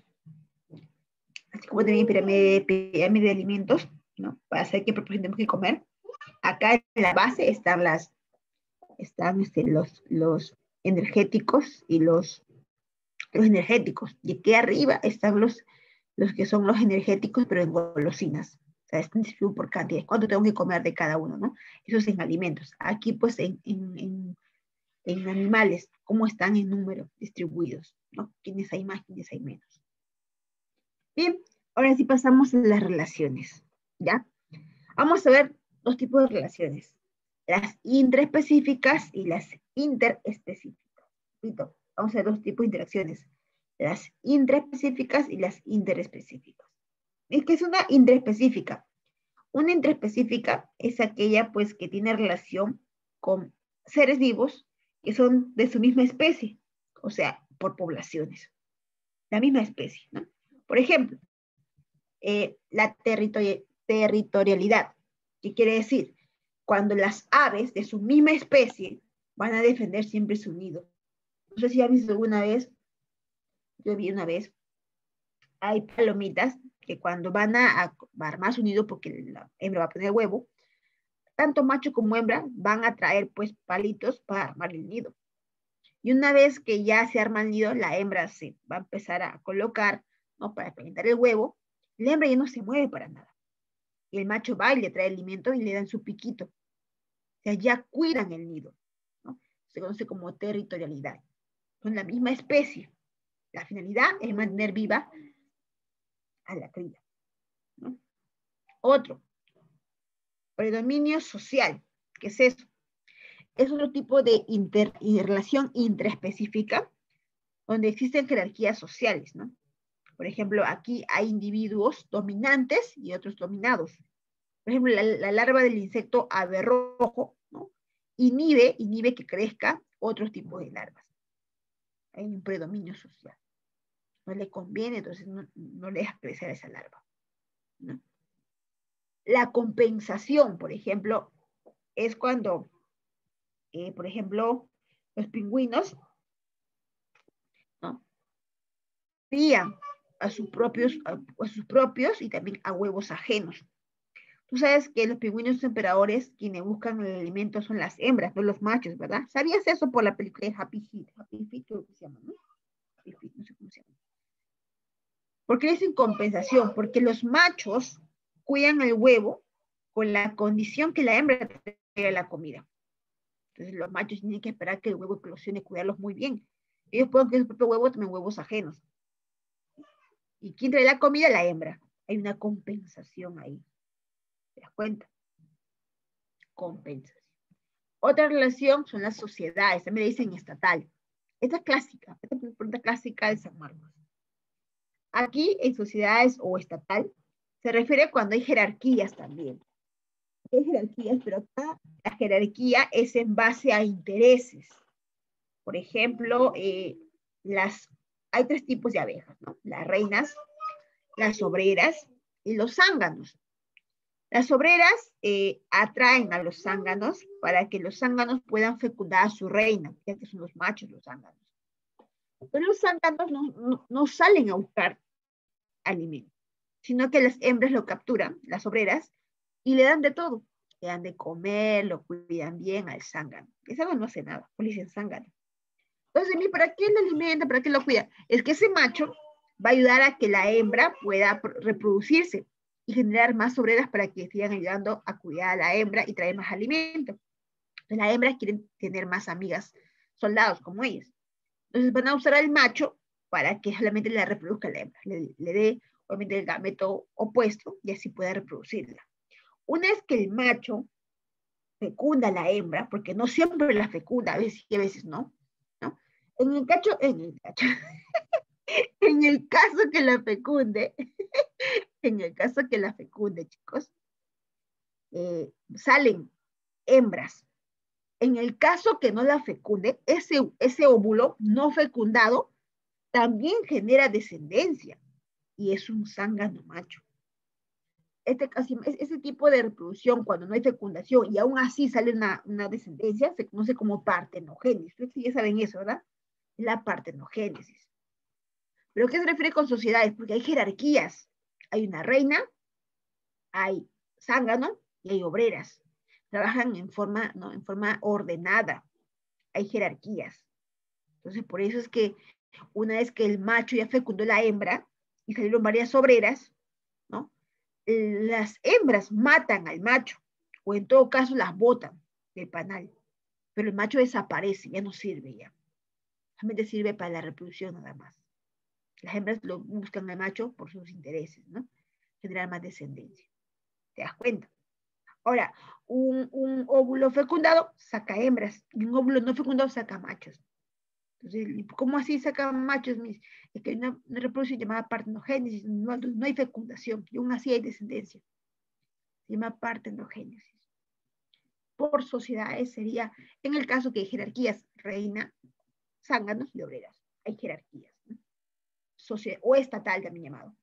Así como también pirámide, pirámide de alimentos, ¿no? Para saber qué proporción tenemos que comer. Acá en la base están las, están este, los, los energéticos y los, los energéticos. Y aquí arriba están los, los que son los energéticos, pero en golosinas. O sea, están distribuidos por cantidades. ¿Cuánto tengo que comer de cada uno, no? Eso es en alimentos. Aquí, pues, en, en, en, en animales, cómo están en número distribuidos, ¿no? ¿Quiénes hay más, quiénes hay menos? Bien, ahora sí pasamos a las relaciones, ¿ya? Vamos a ver dos tipos de relaciones. Las intraespecíficas y las interespecíficas. Repito, vamos a ver dos tipos de interacciones. Las intraespecíficas y las interespecíficas. Es que es una intraespecífica. Una intraespecífica es aquella pues que tiene relación con seres vivos que son de su misma especie, o sea, por poblaciones. La misma especie, ¿no? Por ejemplo, eh, la territori territorialidad, ¿qué quiere decir? Cuando las aves de su misma especie van a defender siempre su nido. No sé si has visto alguna vez, yo vi una vez, hay palomitas que cuando van a, a armar su nido, porque la hembra va a poner huevo, tanto macho como hembra van a traer pues palitos para armar el nido. Y una vez que ya se arma el nido, la hembra se va a empezar a colocar, ¿no? Para calentar el huevo, la hembra ya no se mueve para nada. Y el macho va y le trae el alimento y le dan su piquito. O sea, ya cuidan el nido, ¿no? Se conoce como territorialidad. Son la misma especie. La finalidad es mantener viva a la cría, ¿no? Otro, predominio social. ¿Qué es eso? Es otro tipo de inter, relación intraespecífica donde existen jerarquías sociales, ¿no? Por ejemplo, aquí hay individuos dominantes y otros dominados. Por ejemplo, la, la larva del insecto aberrojo, ¿no? Inhibe, inhibe que crezca otros tipos de larvas. Hay un predominio social. No le conviene, entonces no, no le deja crecer a esa larva, ¿no? La compensación, por ejemplo, es cuando, eh, por ejemplo, los pingüinos, ¿no?, crían a sus propios, a, a sus propios y también a huevos ajenos. Tú sabes que los pingüinos emperadores, quienes buscan el alimento son las hembras, no los machos, ¿verdad? ¿Sabías eso por la película de Happy Feet? Happy Feet creo que se llama, ¿no? Happy Feet, no sé cómo se llama. ¿Por qué es en compensación? Porque los machos cuidan el huevo con la condición que la hembra traiga la comida. Entonces los machos tienen que esperar que el huevo eclosione y cuidarlos muy bien. Ellos pueden que su propio huevo tomen huevos ajenos. ¿Y quién trae la comida? La hembra. Hay una compensación ahí. ¿Te das cuenta? Compensación. Otra relación son las sociedades. También le dicen estatal. Esta es clásica. Esta es una pregunta clásica de San Marcos. Aquí en sociedades o estatal se refiere cuando hay jerarquías también. Hay jerarquías, pero acá la jerarquía es en base a intereses. Por ejemplo, eh, las, hay tres tipos de abejas, ¿no? Las reinas, las obreras y los zánganos. Las obreras eh, atraen a los zánganos para que los zánganos puedan fecundar a su reina, ya que son los machos los zánganos. Pero los zánganos no, no, no salen a buscar alimento, sino que las hembras lo capturan, las obreras, y le dan de todo. Le dan de comer, lo cuidan bien al zángano. El zángano no hace nada, pues le dicen zángano. Entonces, ¿para qué lo alimenta? ¿Para qué lo cuida? Es que ese macho va a ayudar a que la hembra pueda reproducirse y generar más obreras para que sigan ayudando a cuidar a la hembra y traer más alimento. Entonces, las hembras quieren tener más amigas, soldados como ellas. Entonces, van a usar al macho para que solamente la reproduzca la hembra, le, le dé, obviamente, el gameto opuesto y así pueda reproducirla. Una vez que el macho fecunda a la hembra, porque no siempre la fecunda, a veces y a veces no, ¿no? En el cacho, en el cacho, en el caso que la fecunde, en el caso que la fecunde, chicos, eh, salen hembras. En el caso que no la fecunde, ese, ese óvulo no fecundado también genera descendencia y es un zángano macho. Este, ese tipo de reproducción, cuando no hay fecundación y aún así sale una, una descendencia, se conoce como partenogénesis. Ustedes ya saben eso, ¿verdad? Es la partenogénesis. ¿Pero qué se refiere con sociedades? Porque hay jerarquías. Hay una reina, hay zángano y hay obreras. Trabajan en forma, ¿no?, en forma ordenada. Hay jerarquías. Entonces, por eso es que una vez que el macho ya fecundó la hembra y salieron varias obreras, ¿no?, las hembras matan al macho, o en todo caso las botan del panal, pero el macho desaparece, ya no sirve ya. Solamente sirve para la reproducción nada más. Las hembras lo buscan al macho por sus intereses, ¿no? Generar más descendencia. ¿Te das cuenta? Ahora, un, un óvulo fecundado saca hembras, y un óvulo no fecundado saca machos. Entonces, ¿cómo así sacan machos? Es que hay una, una reproducción llamada partenogénesis, no, no hay fecundación, y aún así hay descendencia. Se llama partenogénesis. Por sociedades sería, en el caso que hay jerarquías, reina, zánganos y obreras. Hay jerarquías, ¿no? Sociedad, o estatal también llamado.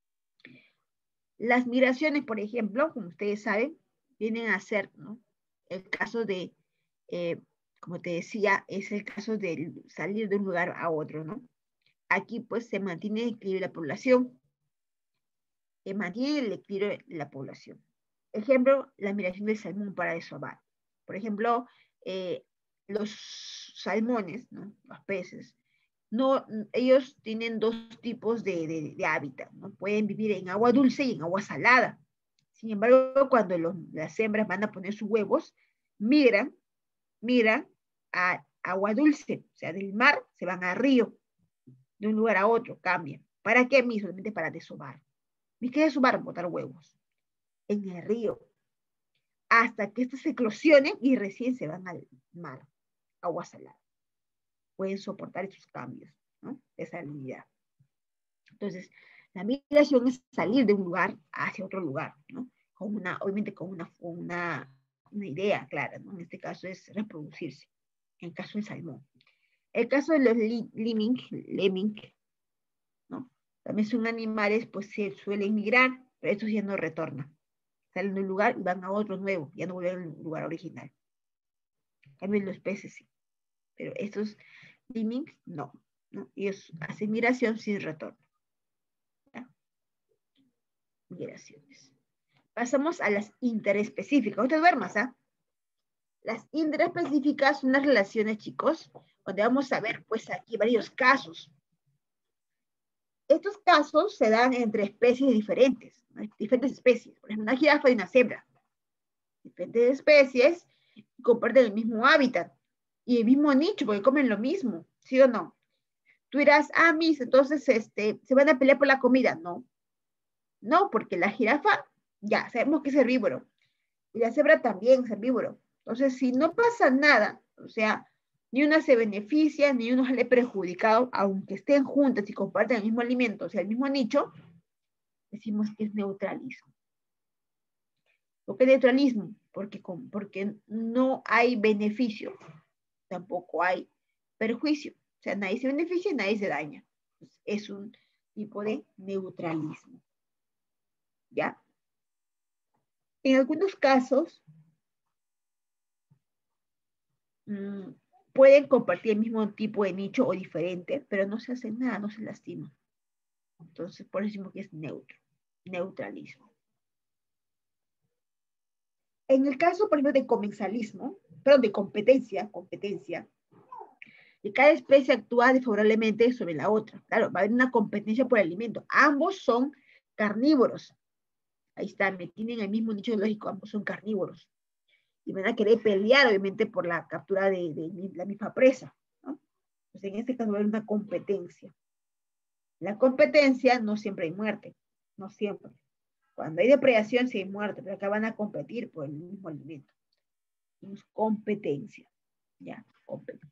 Las migraciones, por ejemplo, como ustedes saben, vienen a ser, ¿no?, el caso de, eh, como te decía, es el caso de salir de un lugar a otro, ¿no? Aquí pues se mantiene el equilibrio de la población. Se mantiene el equilibrio de la población. Ejemplo, la migración del salmón para desovar. Por ejemplo, eh, los salmones, ¿no?, los peces, no, ellos tienen dos tipos de, de, de hábitat, ¿no? Pueden vivir en agua dulce y en agua salada. Sin embargo, cuando los, las hembras van a poner sus huevos, migran, migran a agua dulce, o sea, del mar se van al río, de un lugar a otro, cambian. ¿Para qué? Solamente para desovar. ¿Y qué desovar? Botar huevos en el río, hasta que estos se eclosionen y recién se van al mar, agua salada. Pueden soportar esos cambios, ¿no?, de salinidad. Entonces, la migración es salir de un lugar hacia otro lugar, ¿no?, con una, obviamente con una, una, una idea clara, ¿no? En este caso es reproducirse, en el caso del salmón. El caso de los lemming, lemming, ¿no?, también son animales, pues se suelen migrar, pero estos ya no retornan. salen de un lugar y van a otro nuevo, ya no vuelven al lugar original. También los peces sí, pero estos lemmings no, ¿no? Ellos hacen migración sin retorno. ¿Ya? Migraciones. Pasamos a las interespecíficas. No te duermas, ¿ah? Las interespecíficas son las relaciones, chicos, donde vamos a ver, pues, aquí varios casos. Estos casos se dan entre especies diferentes, ¿no? Diferentes especies. Por ejemplo, una jirafa y una cebra. Diferentes especies comparten el mismo hábitat y el mismo nicho, porque comen lo mismo, ¿sí o no? Tú dirás, ah, mis, entonces este, se van a pelear por la comida. No, no, porque la jirafa, ya, sabemos que es herbívoro, y la cebra también es herbívoro. Entonces, si no pasa nada, o sea, ni una se beneficia, ni uno sale perjudicado, aunque estén juntas y comparten el mismo alimento, o sea, el mismo nicho, decimos que es neutralismo. ¿Por qué neutralismo? Porque, porque no hay beneficio, tampoco hay perjuicio. O sea, nadie se beneficia y nadie se daña. Entonces, es un tipo de neutralismo. ¿Ya? En algunos casos, mmm, pueden compartir el mismo tipo de nicho o diferente, pero no se hacen nada, no se lastiman. Entonces, por eso decimos que es neutro, neutralismo. En el caso, por ejemplo, de comensalismo, perdón, de competencia, competencia, y cada especie actúa desfavorablemente sobre la otra. Claro, va a haber una competencia por el alimento. Ambos son carnívoros. Ahí está, me tienen el mismo nicho biológico, ambos son carnívoros. Y van a querer pelear, obviamente, por la captura de, de la misma presa, ¿no? Pues en este caso va a haber una competencia. La competencia no siempre hay muerte, no siempre. Cuando hay depredación sí hay muerte, pero acá van a competir por el mismo alimento. Es competencia, ¿ya? Competencia.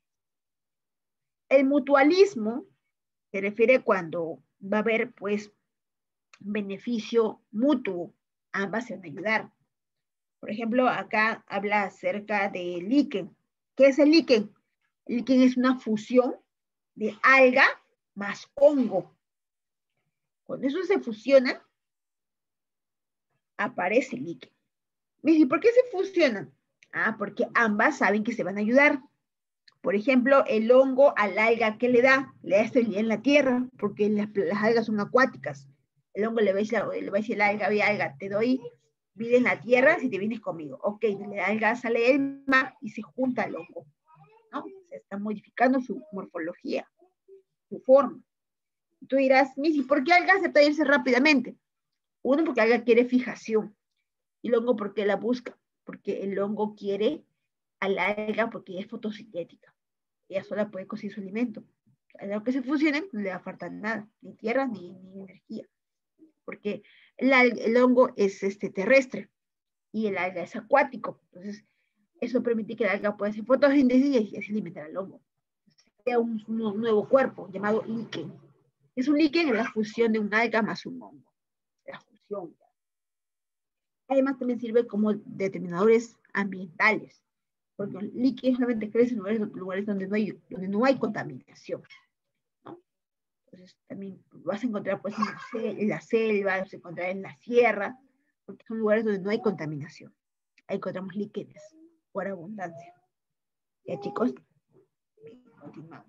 El mutualismo se refiere cuando va a haber, pues, beneficio mutuo. Ambas se van a ayudar. Por ejemplo, acá habla acerca de líquen. ¿Qué es el líquen? El líquen es una fusión de alga más hongo. Cuando eso se fusiona, aparece el líquen. ¿Y por qué se fusionan? Ah, porque ambas saben que se van a ayudar. Por ejemplo, el hongo al alga, ¿qué le da? Le da estabilidad en la tierra, porque las, las algas son acuáticas. El hongo le va a decir, le va a decir al alga, ve alga, te doy vida en la tierra si te vienes conmigo. Ok, la alga sale del mar y se junta al hongo, ¿no? Se está modificando su morfología, su forma. Tú dirás, Missy, ¿por qué alga acepta irse rápidamente? Uno, porque alga quiere fijación. Y el hongo, ¿por qué la busca? Porque el hongo quiere a la alga porque ella es fotosintética. Ella sola puede conseguir su alimento. A lo que se fusionen, no le va a faltar nada, ni tierra ni, ni energía. Porque el, el hongo es este, terrestre y el alga es acuático. Entonces, eso permite que el alga pueda hacer fotosíntesis y así alimentar al hongo. Crea un, un nuevo cuerpo llamado líquen. Es un líquen en la fusión de un alga más un hongo. La fusión. Además, también sirve como determinadores ambientales, porque el líquen solamente crece en lugares, lugares donde, no hay, donde no hay contaminación, ¿no? Entonces, también vas a encontrar pues, en la selva, vas a encontrar en la sierra, porque son lugares donde no hay contaminación. Ahí encontramos líquenes por abundancia. Ya, chicos, continuamos.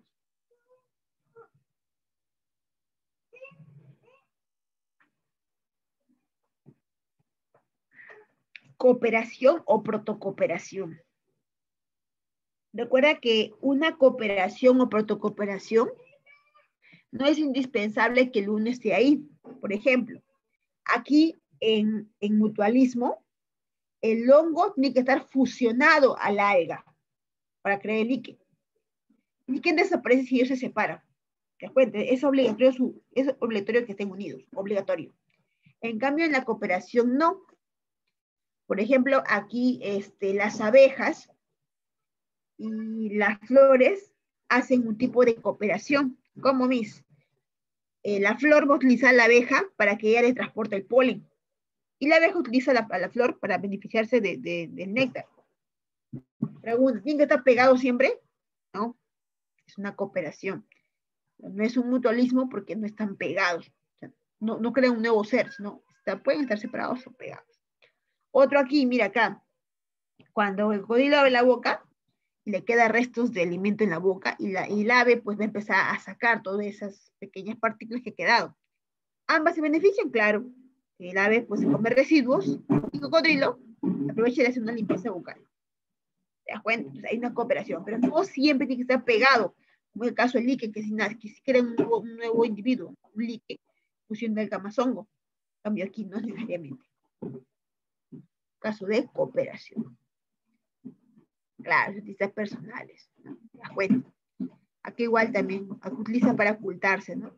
Cooperación o protocooperación. Recuerda que una cooperación o protocooperación no es indispensable que el uno esté ahí. Por ejemplo, aquí en, en mutualismo, el hongo tiene que estar fusionado a la alga para crear el líquen. El líquen desaparece si ellos se separan. ¿Te cuenta? Es obligatorio, su, es obligatorio que estén unidos, obligatorio. En cambio, en la cooperación no. Por ejemplo, aquí este, las abejas y las flores hacen un tipo de cooperación, como mis. Eh, la flor va a utilizar a la abeja para que ella le transporte el polen. Y la abeja utiliza la, a la flor para beneficiarse de, de, del néctar. Pregunta, ¿tiene que estar pegado siempre? No, es una cooperación. No es un mutualismo porque no están pegados. O sea, no, no crean un nuevo ser, sino está, pueden estar separados o pegados. Otro aquí, mira acá. Cuando el cocodrilo abre la boca, le queda restos de alimento en la boca y, la, y el ave pues va a empezar a sacar todas esas pequeñas partículas que han quedado. Ambas se benefician, claro. El ave pues se come residuos y el cocodrilo aprovecha de hacer una limpieza bucal. ¿Te das cuenta? Entonces, hay una cooperación, pero no siempre tiene que estar pegado, como en el caso del lique, que si, que si crea un nuevo, un nuevo individuo, un lique, fusión del gamazongo. En cambio aquí no necesariamente. Caso de cooperación. Claro, utilizas personales, ¿no? ¿Te das cuenta? Aquí igual también utiliza para ocultarse, ¿no?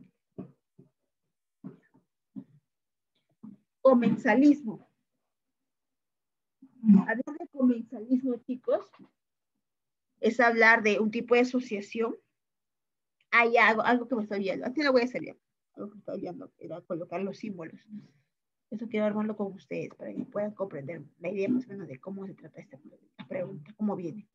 Comensalismo. Hablar de comensalismo, chicos, es hablar de un tipo de asociación. Hay algo, algo que me estoy viendo. Aquí lo voy a hacer bien. Algo que estoy viendo era colocar los símbolos. Eso quiero armarlo con ustedes para que puedan comprender la idea más o menos de cómo se trata esta pregunta, cómo viene.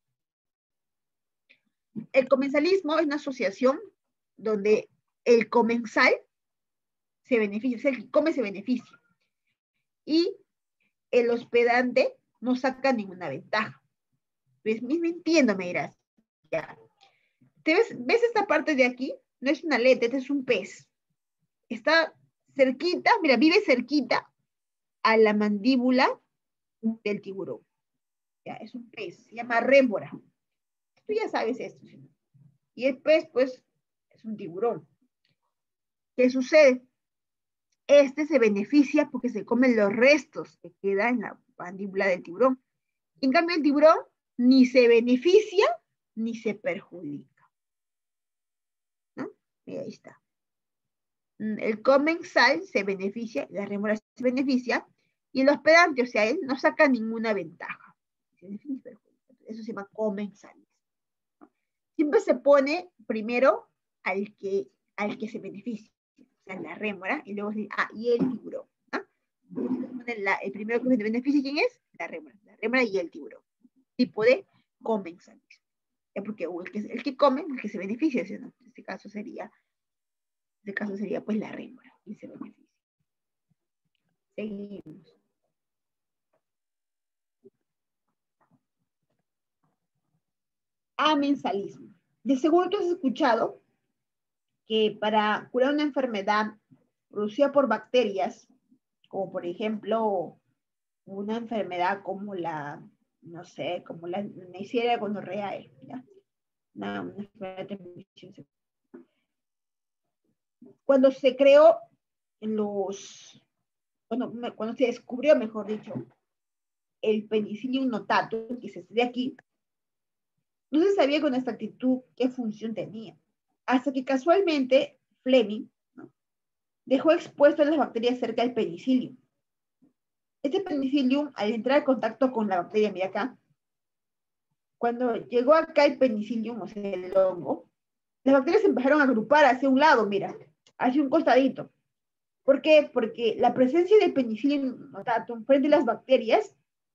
El comensalismo es una asociación donde el comensal se beneficia, o sea, el que come se beneficia. Y el hospedante no saca ninguna ventaja. ¿Ves? Me entiendo, me dirás. Ya. ¿Te ves, ¿Ves esta parte de aquí? No es una aleta, este es un pez. Está cerquita, mira, vive cerquita a la mandíbula del tiburón. Ya, es un pez, se llama rémora. Tú ya sabes esto. ¿Sí? Y el pez, pues, es un tiburón. ¿Qué sucede? Este se beneficia porque se comen los restos que quedan en la mandíbula del tiburón. En cambio, el tiburón ni se beneficia ni se perjudica. ¿No? Y ahí está. El comensal se beneficia, la rémora se beneficia, y el hospedante, o sea, él no saca ninguna ventaja. Eso se llama comensalismo. Siempre se pone primero al que, al que se beneficia, o sea, la rémora, y luego se dice, ah, y el tiburón. ¿No? La, el primero que se beneficia, ¿quién es? La rémora. La rémora y el tiburón. Tipo de comensalismo. Ya porque el que, el que come, el que se beneficia, ¿sí? ¿No? En este caso sería, en este caso sería pues la rémora, y se beneficia. Seguimos. Amensalismo. De seguro tú has escuchado que para curar una enfermedad producida por bacterias, como por ejemplo una enfermedad como la, no sé, como la Neisseria gonorrhoeae, ¿ya? Una, una enfermedad de transmisión sexual. Cuando se creó en los, cuando, cuando se descubrió, mejor dicho, el Penicillium notatum, que se estudia aquí, no se sabía con exactitud qué función tenía. Hasta que casualmente Fleming, ¿no?, dejó expuesto a las bacterias cerca del penicillium. Este penicillium, al entrar en contacto con la bacteria, mira acá, cuando llegó acá el penicillium, o sea, el hongo, las bacterias se empezaron a agrupar hacia un lado, mira, hacia un costadito. ¿Por qué? Porque la presencia del Penicillium notatum frente a las bacterias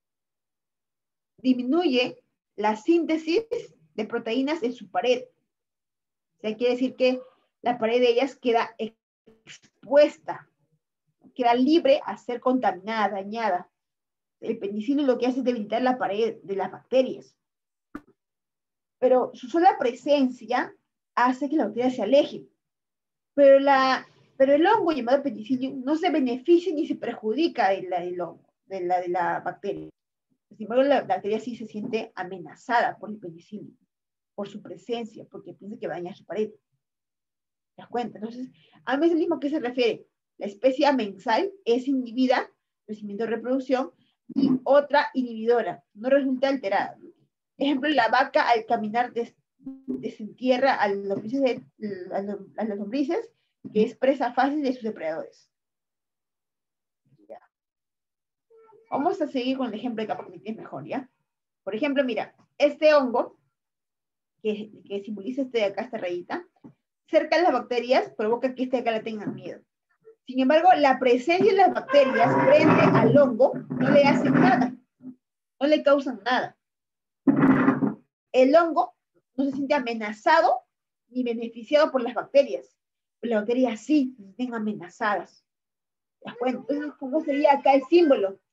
disminuye la síntesis de proteínas en su pared. O sea, quiere decir que la pared de ellas queda expuesta, queda libre a ser contaminada, dañada. El penicilio lo que hace es debilitar la pared de las bacterias. Pero su sola presencia hace que la bacteria se aleje. Pero, la, pero el hongo llamado penicillium no se beneficia ni se perjudica de la, del hongo, de la, de la bacteria. Sin embargo, la bacteria sí se siente amenazada por el penicillium, por su presencia, porque piensa que va a dañar su pared. ¿Te das cuenta? Entonces, amensalismo, ¿a qué se refiere? La especie amensal es inhibida, crecimiento y reproducción, y otra inhibidora, no resulta alterada. Ejemplo, la vaca al caminar des, desentierra a las lombrices, de, a las lombrices, que es presa fácil de sus depredadores. Ya. Vamos a seguir con el ejemplo de capa que es mejor, ¿ya? Por ejemplo, mira, este hongo, que, que simboliza este de acá, esta rayita, cerca de las bacterias provoca que este de acá le tengan miedo. Sin embargo, la presencia de las bacterias frente al hongo no le hacen nada, no le causan nada. El hongo no se siente amenazado ni beneficiado por las bacterias. Pero las bacterias sí se sienten amenazadas. ¿Te das cuenta? Entonces, ¿cómo sería acá el símbolo?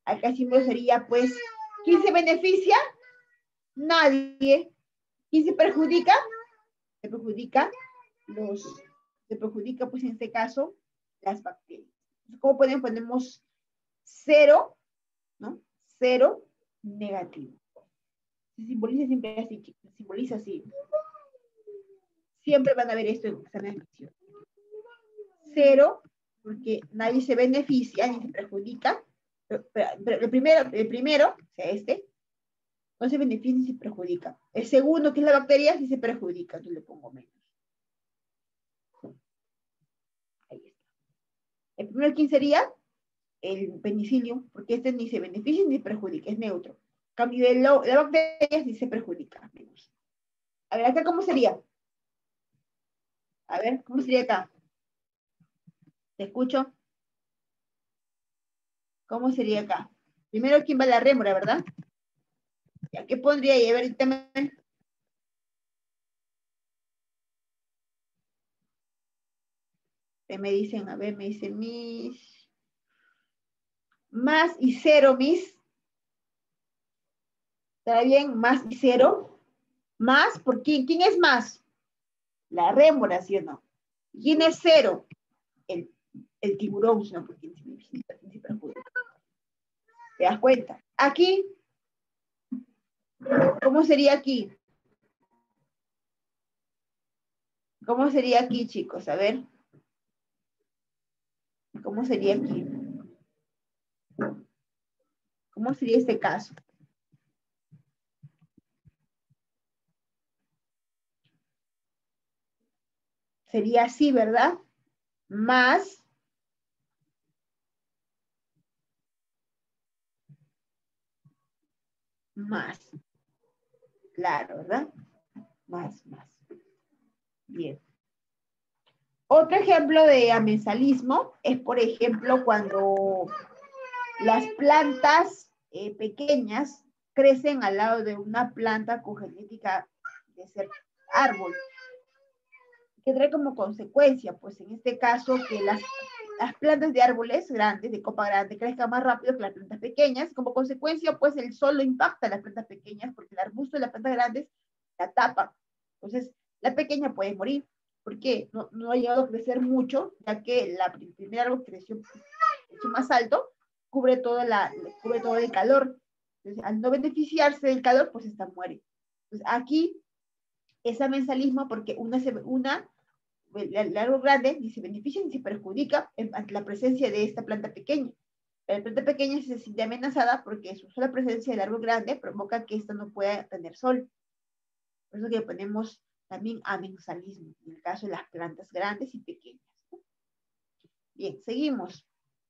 Acá el símbolo sería, pues, ¿quién se beneficia? Nadie. ¿Quién se perjudica? Se perjudica los, se perjudica, pues, en este caso, las bacterias. ¿Cómo ponemos? Ponemos cero, ¿no? Cero negativo. Se simboliza siempre así, chicos. Se simboliza así. Siempre van a ver esto en examen de admisión. Cero, porque nadie se beneficia ni se perjudica. Pero, pero el primero, el primero, o sea, este, no se beneficia ni se perjudica. El segundo, que es la bacteria, sí se perjudica. Entonces le pongo menos. Ahí está. El primero, ¿quién sería? El penicilio, porque este ni se beneficia ni se perjudica, es neutro. En cambio, el, la bacteria sí se perjudica. Menos. A ver, acá, ¿cómo sería? A ver, ¿cómo sería acá? ¿Te escucho? ¿Cómo sería acá? Primero, ¿quién va a la rémora, verdad? ¿A qué pondría ahí? A ver, también. Me dicen, a ver, me dicen mis. Más y cero, mis. ¿Está bien? Más y cero. Más, ¿por quién? ¿Quién es más? La rémora, ¿sí o no? ¿Quién es cero? El, el tiburón, ¿no? Porque se perjudica. ¿Te das cuenta? Aquí, ¿cómo sería aquí? ¿Cómo sería aquí, chicos? A ver. ¿Cómo sería aquí? ¿Cómo sería este caso? Sería así, ¿verdad? Más. Más. Claro, ¿verdad? Más, más. Bien. Otro ejemplo de amensalismo es, por ejemplo, cuando las plantas eh, pequeñas crecen al lado de una planta con genética de ser árbol, que trae como consecuencia, pues en este caso, que las, las plantas de árboles grandes, de copa grande, crezcan más rápido que las plantas pequeñas. Como consecuencia, pues el sol lo impacta a las plantas pequeñas porque el arbusto de las plantas grandes la tapa. Entonces, la pequeña puede morir. ¿Por qué? No, no ha llegado a crecer mucho, ya que la, el primer árbol creció, creció más alto, cubre, toda la, cubre todo el calor. Entonces, al no beneficiarse del calor, pues esta muere. Entonces, aquí es amensalismo porque una, una el árbol grande ni se beneficia ni se perjudica ante la presencia de esta planta pequeña. La planta pequeña se siente amenazada porque su sola presencia del árbol grande provoca que ésta no pueda tener sol. Por eso que ponemos también amensalismo, en el caso de las plantas grandes y pequeñas. Bien, seguimos.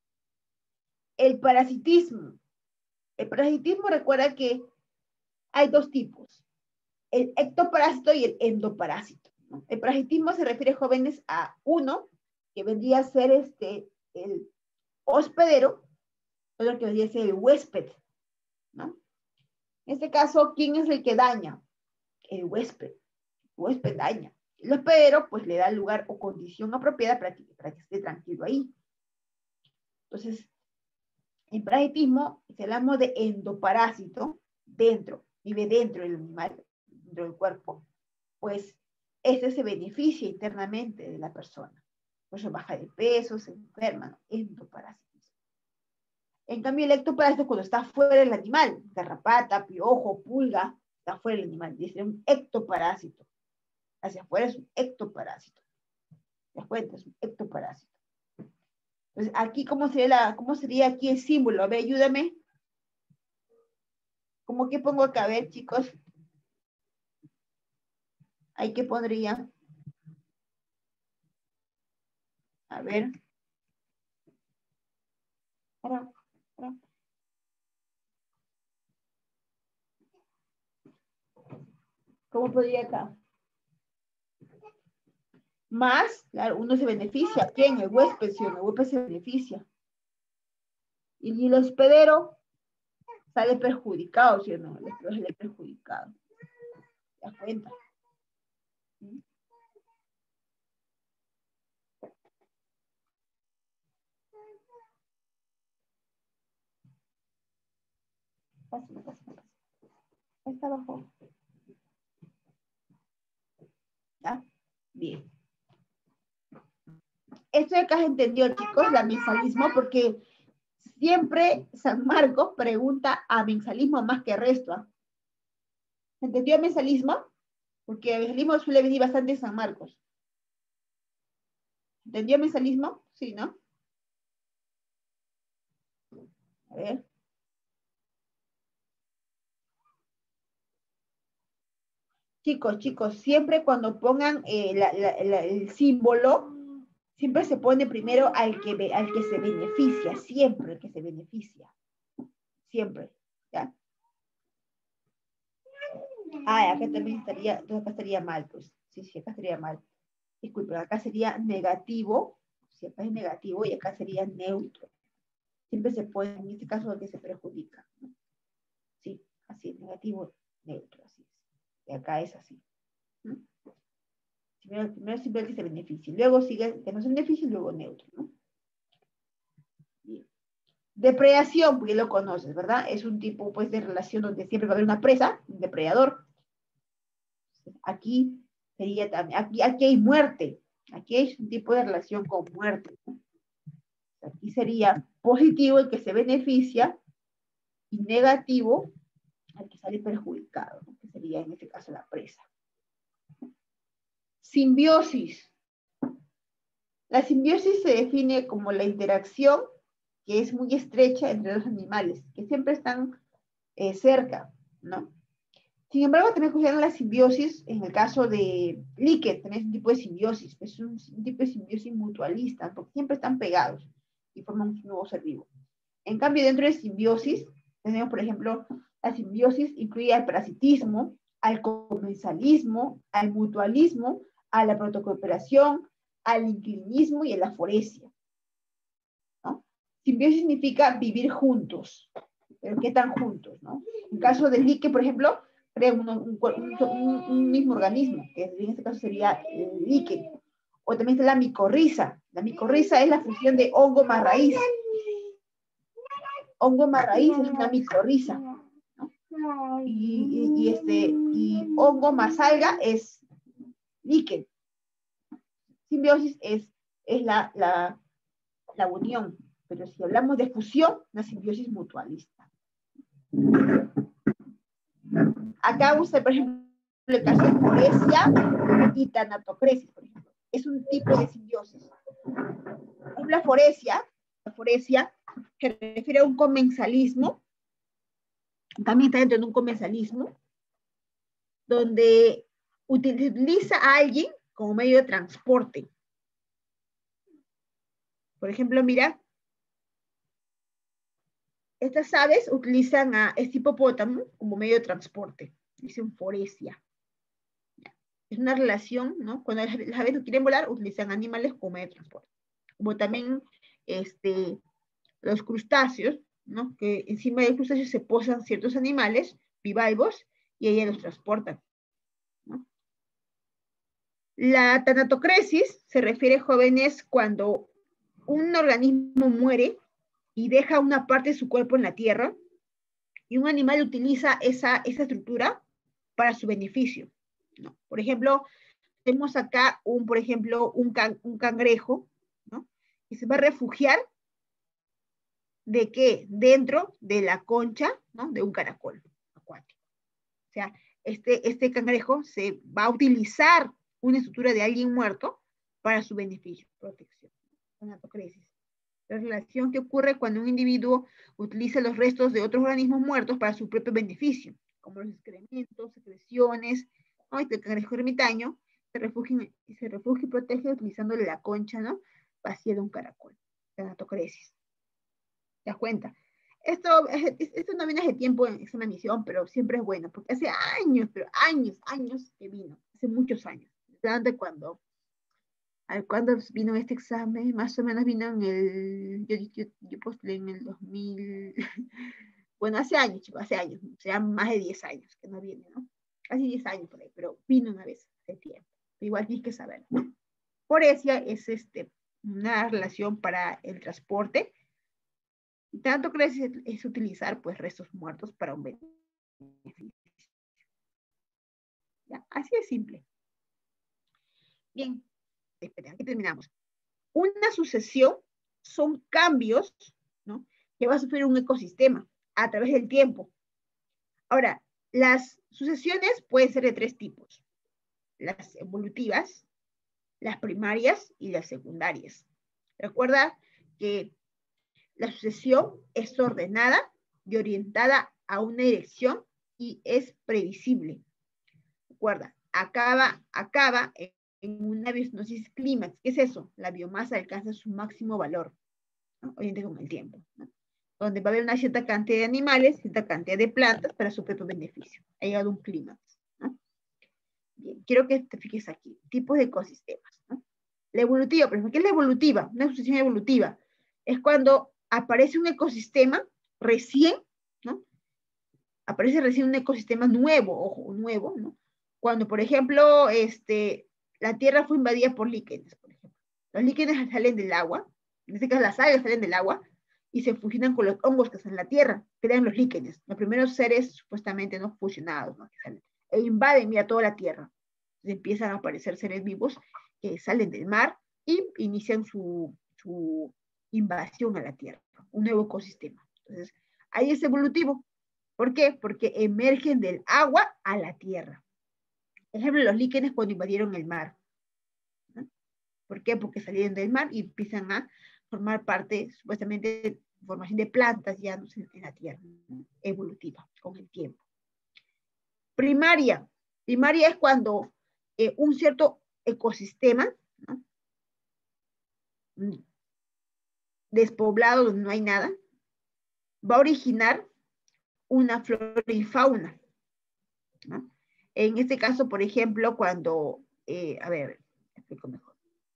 El parasitismo. El parasitismo, recuerda que hay dos tipos, el ectoparásito y el endoparásito. ¿No? El parasitismo se refiere, jóvenes, a uno que vendría a ser este, el hospedero, otro que vendría a ser el huésped, ¿no? En este caso, ¿quién es el que daña? El huésped. El huésped daña. El hospedero, pues, le da lugar o condición apropiada para que, para que esté tranquilo ahí. Entonces, en parasitismo, si hablamos de endoparásito, dentro, vive dentro del animal, dentro del cuerpo, pues, este se beneficia internamente de la persona. Por eso baja de peso, se enferma, ¿no? Endoparásito. En cambio, el ectoparásito, cuando está fuera del animal, garrapata, piojo, pulga, está fuera del animal, dice un ectoparásito. Hacia afuera es un ectoparásito. ¿Te das cuenta? Es un ectoparásito. Entonces, aquí, ¿cómo sería, la, cómo sería aquí el símbolo? A ver, ayúdame. ¿Cómo que pongo acá? A ver, chicos. ¿Ahí qué pondría? A ver. Para, para. ¿Cómo podría acá? Más, claro, uno se beneficia. ¿Quién? El huésped, sí, el huésped se beneficia. Y el hospedero sale perjudicado, ¿sí o no? El hospedero sale perjudicado. ¿Te das cuenta? ¿Sí? Pásame, pásame, pásame. Ahí está abajo. ¿Ya? Bien. Esto de acá se entendió, chicos, la mensalismo, porque siempre San Marcos pregunta a mensalismo más que resto. ¿eh? ¿Se entendió el mensalismo? Porque el mensalismo suele venir bastante en San Marcos. ¿Entendió el mensalismo? Sí, ¿no? A ver. Chicos, chicos, siempre cuando pongan eh, la, la, la, el símbolo, siempre se pone primero al que, al que se beneficia, siempre el que se beneficia. Siempre, ¿ya? Ah, acá también estaría, entonces acá estaría mal, pues. Sí, sí, acá estaría mal. Disculpen, acá sería negativo, si acá es negativo y acá sería neutro. Siempre se pone, en este caso, el que se perjudica. ¿No? Sí, así, negativo, neutro, así es. Y acá es así. ¿no? Primero, primero siempre el que se beneficie, luego sigue el que no se beneficie y luego neutro, ¿no? Bien. Depredación, porque lo conoces, ¿verdad? Es un tipo, pues, de relación donde siempre va a haber una presa, un depredador. Aquí sería también, aquí, aquí hay muerte, aquí hay un tipo de relación con muerte, ¿no? Aquí sería positivo el que se beneficia y negativo el que sale perjudicado, ¿no? Que sería en este caso la presa. Simbiosis. La simbiosis se define como la interacción que es muy estrecha entre los animales, que siempre están eh, cerca, ¿no? Sin embargo, también consideran la simbiosis en el caso de líquid, también es un tipo de simbiosis, es un, un tipo de simbiosis mutualista, porque siempre están pegados y forman un nuevo ser vivo. En cambio, dentro de simbiosis, tenemos, por ejemplo, la simbiosis incluye al parasitismo, al comensalismo, al mutualismo, a la protocooperación, al inquilinismo y a la foresia. ¿no? Simbiosis significa vivir juntos. ¿Pero qué tan juntos? ¿no? En caso del lique, por ejemplo, crea un, un, un, un, mismo organismo, que en este caso sería el lique. O también está la micorriza. La micorriza es la fusión de hongo más raíz. Hongo más raíz es una micorriza. ¿no? Y, y, y, este, y hongo más alga es líquen. Simbiosis es, es la, la, la unión. Pero si hablamos de fusión, una simbiosis mutualista. Acá usted, por ejemplo, el caso de foresia y tanatocresis, por ejemplo. Es un tipo de simbiosis. La foresia, la foresia se refiere a un comensalismo, también está dentro de un comensalismo, donde utiliza a alguien como medio de transporte. Por ejemplo, mira, estas aves utilizan a este hipopótamo como medio de transporte. Dicen foresia. Es una relación, ¿no? Cuando las aves no quieren volar, utilizan animales como medio de transporte. Como también este, los crustáceos, ¿no? Que encima del crustáceo se posan ciertos animales, bivalvos, y ellas los transportan. ¿no? La tanatocresis se refiere a jóvenes cuando un organismo muere y deja una parte de su cuerpo en la tierra, y un animal utiliza esa, esa estructura para su beneficio. ¿no? Por ejemplo, tenemos acá un, por ejemplo, un, can, un cangrejo, ¿no? que se va a refugiar ¿de qué? Dentro de la concha, ¿no? De un caracol acuático. O sea, este, este cangrejo se va a utilizar una estructura de alguien muerto para su beneficio, protección. Tanatocresis. La relación que ocurre cuando un individuo utiliza los restos de otros organismos muertos para su propio beneficio, como los excrementos, secreciones, ¿no? Este cangrejo ermitaño se refugia, se refugia y protege utilizando la concha, ¿no? Vacía de un caracol. Tanatocresis. ¿Te das cuenta? Esto, esto no viene hace tiempo, es una misión, pero siempre es bueno, porque hace años, pero años, años que vino, hace muchos años. ¿De cuándo? ¿Cuándo vino este examen? Más o menos vino en el, yo, yo, yo postulé en el dos mil, bueno, hace años, chicos, hace años, o sea, más de diez años que no viene, ¿no? Casi diez años por ahí, pero vino una vez, hace tiempo. Igual tienes que saberlo, ¿no? Foresia es este, una relación para el transporte, Y tanto que es, es utilizar pues restos muertos para un beneficio. ¿Ya? Así de simple. Bien, esperen, aquí terminamos. Una sucesión son cambios, ¿no?, que va a sufrir un ecosistema a través del tiempo. Ahora, las sucesiones pueden ser de tres tipos: las evolutivas, las primarias y las secundarias. Recuerda que la sucesión es ordenada y orientada a una dirección y es previsible. Recuerda, acaba, acaba en una biogénesis clímax. ¿Qué es eso? La biomasa alcanza su máximo valor, ¿no?, oriente con el tiempo, ¿no?, donde va a haber una cierta cantidad de animales, cierta cantidad de plantas para su propio beneficio. Ha llegado un clímax, ¿no? Bien, quiero que te fijes aquí. Tipos de ecosistemas, ¿no? La evolutiva, por ejemplo, ¿qué es la evolutiva? Una sucesión evolutiva es cuando aparece un ecosistema recién, ¿no? Aparece recién un ecosistema nuevo, ojo, nuevo, ¿no? Cuando, por ejemplo, este, la Tierra fue invadida por líquenes, por ejemplo. Los líquenes salen del agua, en este caso las algas salen del agua, y se fusionan con los hongos que están en la Tierra, crean los líquenes, los primeros seres supuestamente no fusionados, ¿no?, que salen, e invaden, mira, toda la Tierra. Entonces empiezan a aparecer seres vivos que salen del mar y inician su, su invasión a la Tierra, un nuevo ecosistema. Entonces, ahí es evolutivo. ¿Por qué? Porque emergen del agua a la Tierra. Por ejemplo, los líquenes cuando invadieron el mar, ¿no? ¿Por qué? Porque salieron del mar y empiezan a formar parte, supuestamente, formación de plantas ya en, en la Tierra, ¿no?, evolutiva, con el tiempo. Primaria. Primaria es cuando eh, un cierto ecosistema, ¿no?, despoblado, donde no hay nada, va a originar una flora y fauna, ¿no? En este caso, por ejemplo, cuando, eh, a ver, explico mejor.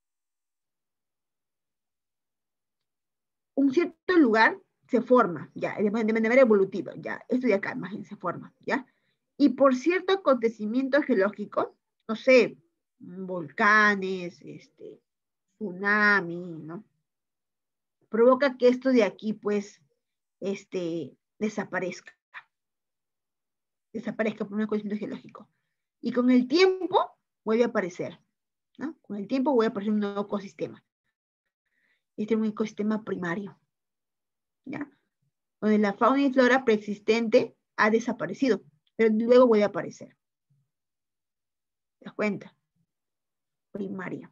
Un cierto lugar se forma, ya, de manera evolutiva, ya, esto de acá, imagínense, se forma, ya, y por cierto acontecimiento geológico, no sé, volcanes, este, tsunami, ¿no?, provoca que esto de aquí, pues, este, desaparezca, desaparezca por un acontecimiento geológico. Y con el tiempo vuelve a aparecer, ¿no? Con el tiempo vuelve a aparecer un nuevo ecosistema. Este es un ecosistema primario, ¿ya?, donde la fauna y flora preexistente ha desaparecido, pero luego vuelve a aparecer. ¿Te das cuenta? Primaria.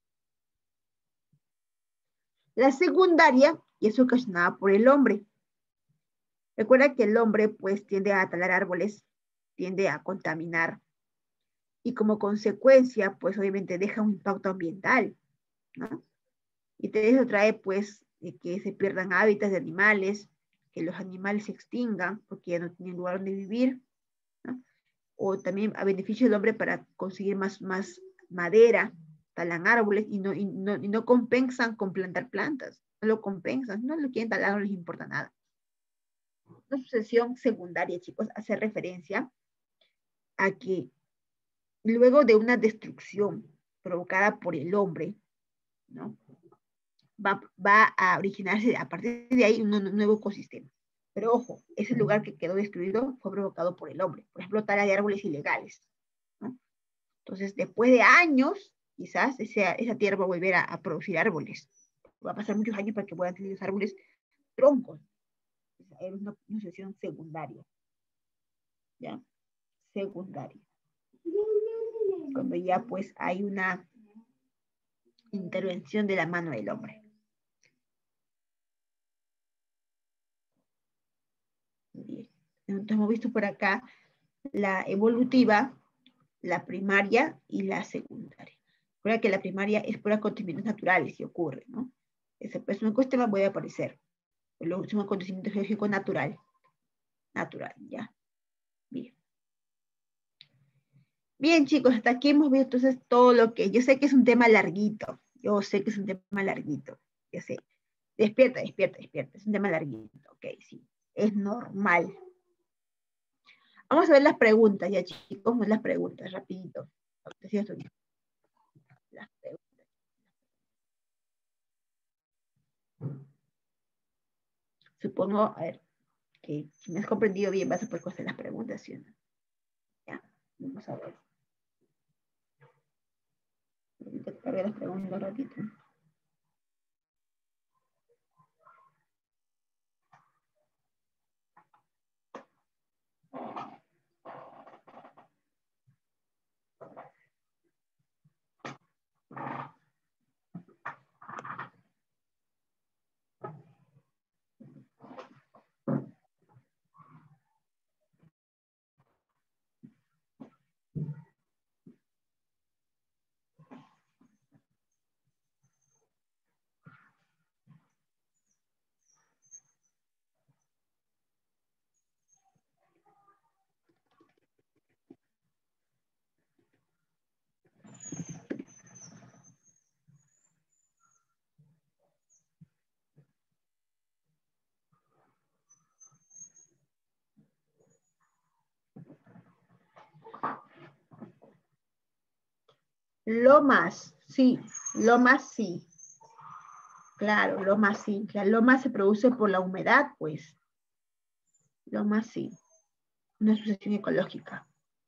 La secundaria, y es ocasionada por el hombre. Recuerda que el hombre, pues, tiende a talar árboles, tiende a contaminar, y como consecuencia, pues, obviamente deja un impacto ambiental, ¿no? Y eso trae, pues, que se pierdan hábitats de animales, que los animales se extingan porque ya no tienen lugar donde vivir, ¿no? O también a beneficio del hombre para conseguir más, más madera, talan árboles y no, y, no, y no compensan con plantar plantas, no lo compensan, no lo quieren talar, no les importa nada. Una sucesión secundaria, chicos, hace referencia a que luego de una destrucción provocada por el hombre, ¿no?, Va, va a originarse a partir de ahí un, un nuevo ecosistema. Pero ojo, ese lugar que quedó destruido fue provocado por el hombre, por ejemplo, tala de árboles ilegales, ¿no? Entonces, después de años, quizás esa, esa tierra va a volver a, a producir árboles. Va a pasar muchos años para que puedan tener los árboles troncos. Es una, una sucesión secundaria. ¿Ya? Secundaria. Cuando ya pues hay una intervención de la mano del hombre. Bien. Entonces hemos visto por acá la evolutiva, la primaria y la secundaria. Recuerda que la primaria es por acontecimientos naturales y ocurre, ¿no? Ese pues, un ecosistema puede aparecer. Luego es un acontecimiento geológico natural. Natural, ¿ya? Bien. Bien, chicos, hasta aquí hemos visto entonces todo lo que... Yo sé que es un tema larguito. Yo sé que es un tema larguito. Yo sé. Despierta, despierta, despierta. Es un tema larguito. Ok, sí. Es normal. Vamos a ver las preguntas, ya, chicos. Las preguntas, rapidito. Las preguntas. Supongo, a ver, que si me has comprendido bien vas a poder contestar las preguntas, ¿sí o no? Ya, vamos a ver. Ahorita te cargué las preguntas un ratito. Lomas, sí, lomas sí. Claro, lomas sí. La loma se produce por la humedad, pues. Lomas sí. Una asociación ecológica.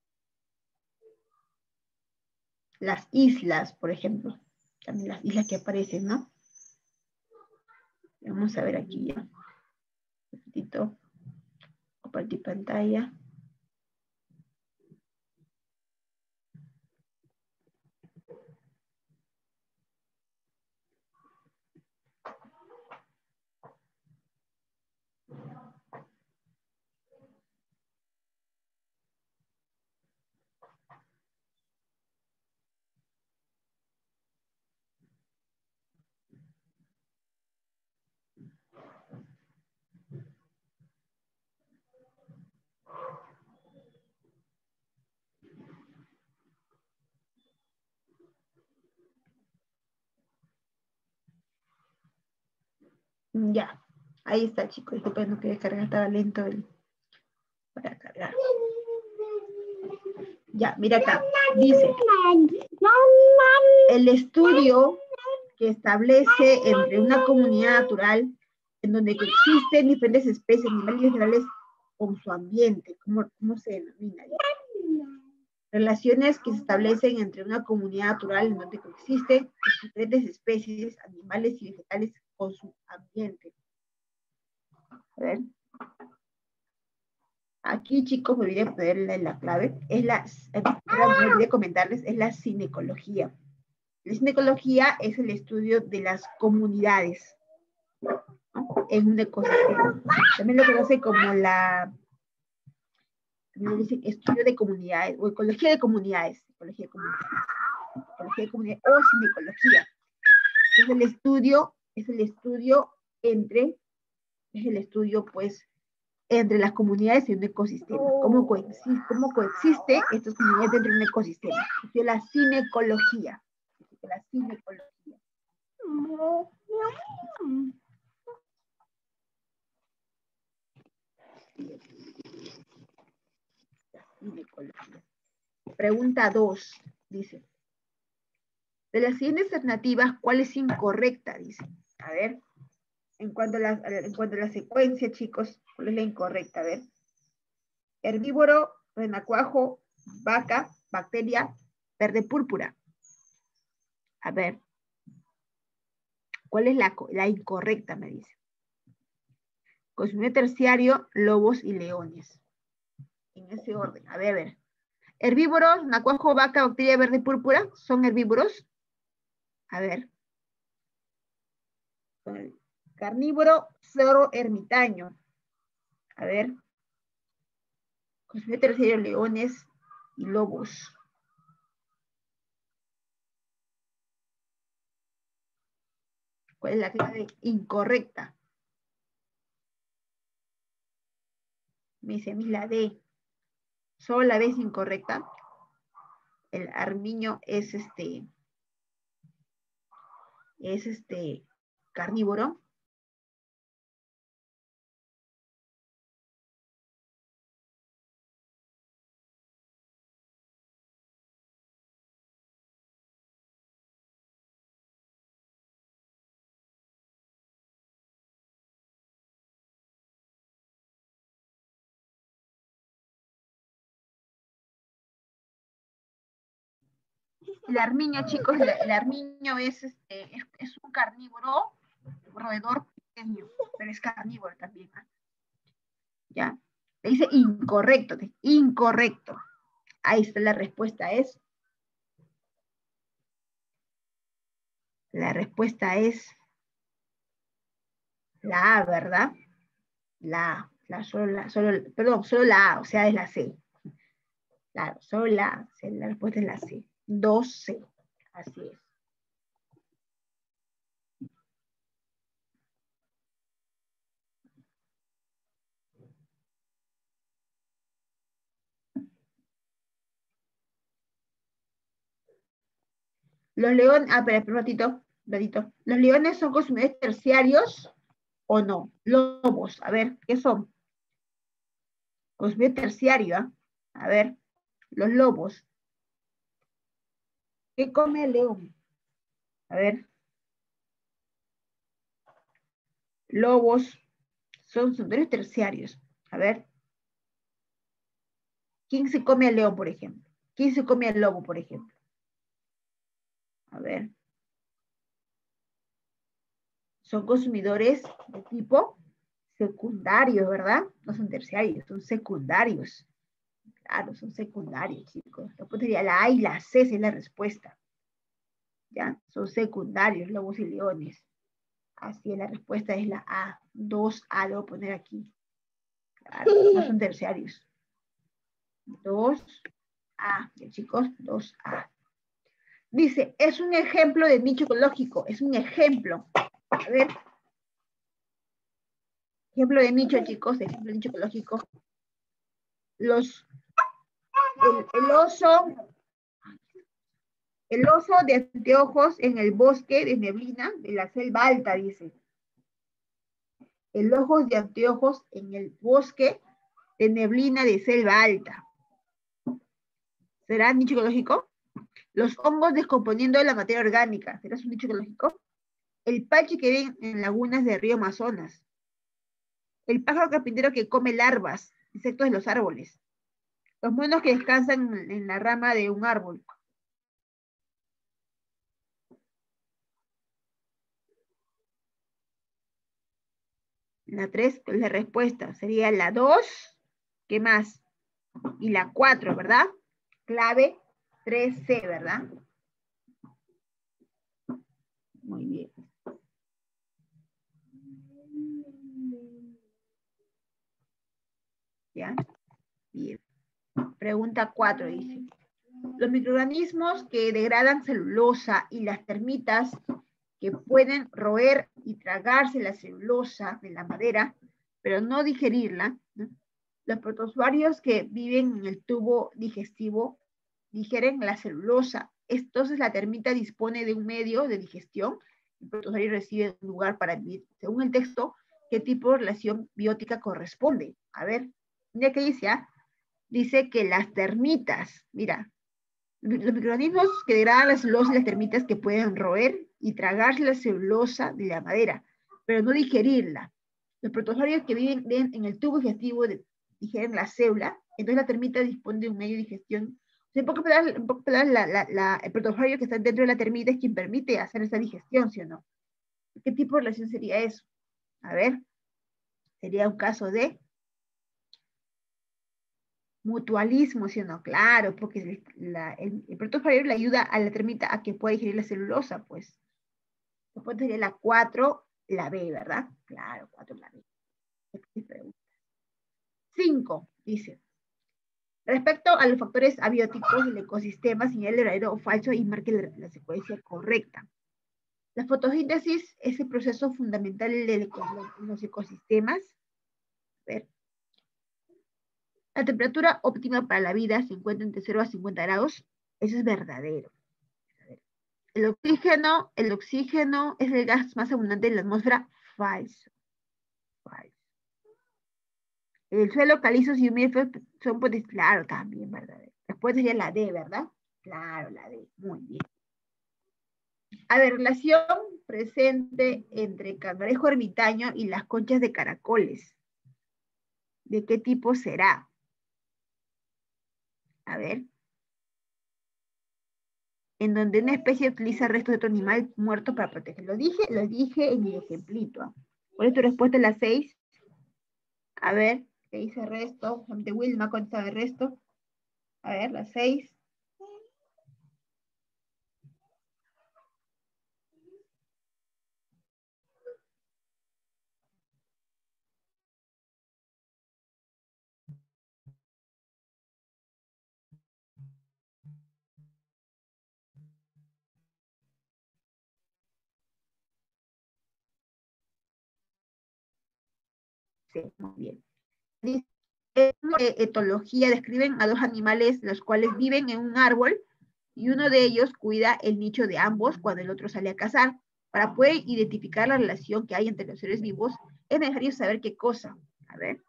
Las islas, por ejemplo. También las islas que aparecen, ¿no? Vamos a ver aquí ya. Un poquitito. Compartir pantalla. Ya. Ahí está, chicos. Disculpen, no quería cargar, estaba lento el, para cargar. Ya, mira acá. Dice, el estudio que establece entre una comunidad natural en donde existen diferentes especies, animales y vegetales con su ambiente. ¿Cómo, cómo se denomina? Relaciones que se establecen entre una comunidad natural en donde coexisten diferentes especies, animales y vegetales con su ambiente. A ver. Aquí, chicos, me olvidé ponerle la clave. Es la, me olvidé comentarles, es la cinecología. La cinecología es el estudio de las comunidades, ¿no? En un ecosistema. También lo conoce como la, también lo dicen estudio de comunidades, o ecología de comunidades, ecología de comunidades, ecología de comunidades, o cinecología. Es el estudio, es el estudio entre, es el estudio, pues, entre las comunidades y un ecosistema. ¿Cómo coexiste, cómo coexiste estas comunidades dentro de un ecosistema? Es la cinecología. La cinecología. La cinecología. Pregunta dos, dice. De las siguientes alternativas, ¿cuál es incorrecta? Dice. A ver, en cuanto a la, en cuanto a la secuencia, chicos, ¿cuál es la incorrecta? A ver. Herbívoro, renacuajo, vaca, bacteria, verde púrpura. A ver. ¿Cuál es la, la incorrecta? Me dice. Consumidor terciario, lobos y leones. En ese orden. A ver, a ver. Herbívoros, nacuajo, vaca, bacteria, verde púrpura, ¿son herbívoros? A ver. Carnívoro, zorro, ermitaño. A ver. Consumidor terciario, leones y lobos. ¿Cuál es la clave incorrecta? Me dice a mí la D. Solo la D es incorrecta. El armiño es este, es este carnívoro. El armiño, chicos, el, el armiño es, este, es, es un carnívoro, roedor pequeño, pero es carnívoro también. ¿eh? ¿Ya? Te dice incorrecto, incorrecto. Ahí está la respuesta, es. La respuesta es la A, ¿verdad? La A, la, solo la, solo, perdón, solo la A, o sea, es la C. Claro, solo la A, la respuesta es la C. dos C, así es. Los leones, ah, espera, un ratito, un ratito. ¿Los leones son consumidores terciarios o no? Lobos, a ver, ¿qué son? Consumidor terciario, ¿eh? A ver, los lobos. ¿Qué come el león? A ver. Lobos son consumidores terciarios. A ver. ¿Quién se come al león, por ejemplo? ¿Quién se come al lobo, por ejemplo? A ver. Son consumidores de tipo secundarios, ¿verdad? No son terciarios, son secundarios. Claro, son secundarios, chicos. Yo pondría la A y la C, esa es la respuesta. ¿Ya? Son secundarios, lobos y leones. Así es, la respuesta es la A. dos A lo voy a poner aquí. Claro, no son terciarios. dos A, ¿ya, chicos? dos A. Dice, es un ejemplo de nicho ecológico. Es un ejemplo. A ver. Ejemplo de nicho, chicos. Ejemplo de nicho ecológico. Los, el, el oso, el oso de anteojos en el bosque de neblina de la selva alta, dice. El ojo de anteojos en el bosque de neblina de selva alta. ¿Será nicho ecológico? Los hongos descomponiendo la materia orgánica. ¿Será un nicho ecológico? El palche que ven en lagunas del río Amazonas. El pájaro carpintero que come larvas, insectos de los árboles. Los monos que descansan en la rama de un árbol. La tres, la respuesta sería la dos. ¿Qué más? Y la cuatro, ¿verdad? Clave tres C, ¿verdad? Muy bien. ¿Ya? Bien. Pregunta cuatro dice. Los microorganismos que degradan celulosa y las termitas que pueden roer y tragarse la celulosa de la madera, pero no digerirla, ¿no? Los protozoarios que viven en el tubo digestivo digieren la celulosa. Entonces la termita dispone de un medio de digestión. El protozoario recibe un lugar para vivir. Según el texto, ¿qué tipo de relación biótica corresponde? A ver, mira qué dice, ¿ah? Dice que las termitas, mira, los microorganismos que degradan la celulosa y las termitas que pueden roer y tragarse la celulosa de la madera, pero no digerirla. Los protozoarios que viven en el tubo digestivo de, digieren la célula, entonces la termita dispone de un medio de digestión. O sea, en pocas palabras, en pocas palabras la, la, la, el protozoorio que está dentro de la termita es quien permite hacer esa digestión, ¿sí o no? ¿Qué tipo de relación sería eso? A ver, sería un caso de mutualismo, ¿sí o no? Claro, porque el, la, el, el protozoorio le ayuda a la termita a que pueda digerir la celulosa, pues. Después sería la cuatro, la B, ¿verdad? Claro, cuatro, la B. cinco, dice. Respecto a los factores abióticos del ecosistema, señale verdadero o falso y marque la, la secuencia correcta. La fotosíntesis es el proceso fundamental de los ecosistemas. A ver. La temperatura óptima para la vida se encuentra entre cero a cincuenta grados. Eso es verdadero. El oxígeno, el oxígeno es el gas más abundante en la atmósfera. Falso. Falso. El suelo calizos y húmedos son, pues, claro, también verdadero. Después sería la D, ¿verdad? Claro, la D. Muy bien. A ver, relación presente entre cangrejo ermitaño y las conchas de caracoles. ¿De qué tipo será? A ver. en donde una especie utiliza restos de otro animal muerto para proteger. Lo dije, lo dije en mi ejemplito. ¿Cuál es tu respuesta en la seis? A ver, ¿qué dice resto? De Wilma, ¿cuánto sabe el resto? A ver, la seis. Sí, muy bien. Dice, en etología describen a dos animales los cuales viven en un árbol y uno de ellos cuida el nicho de ambos cuando el otro sale a cazar. Para poder identificar la relación que hay entre los seres vivos, es necesario saber qué cosa. A ver.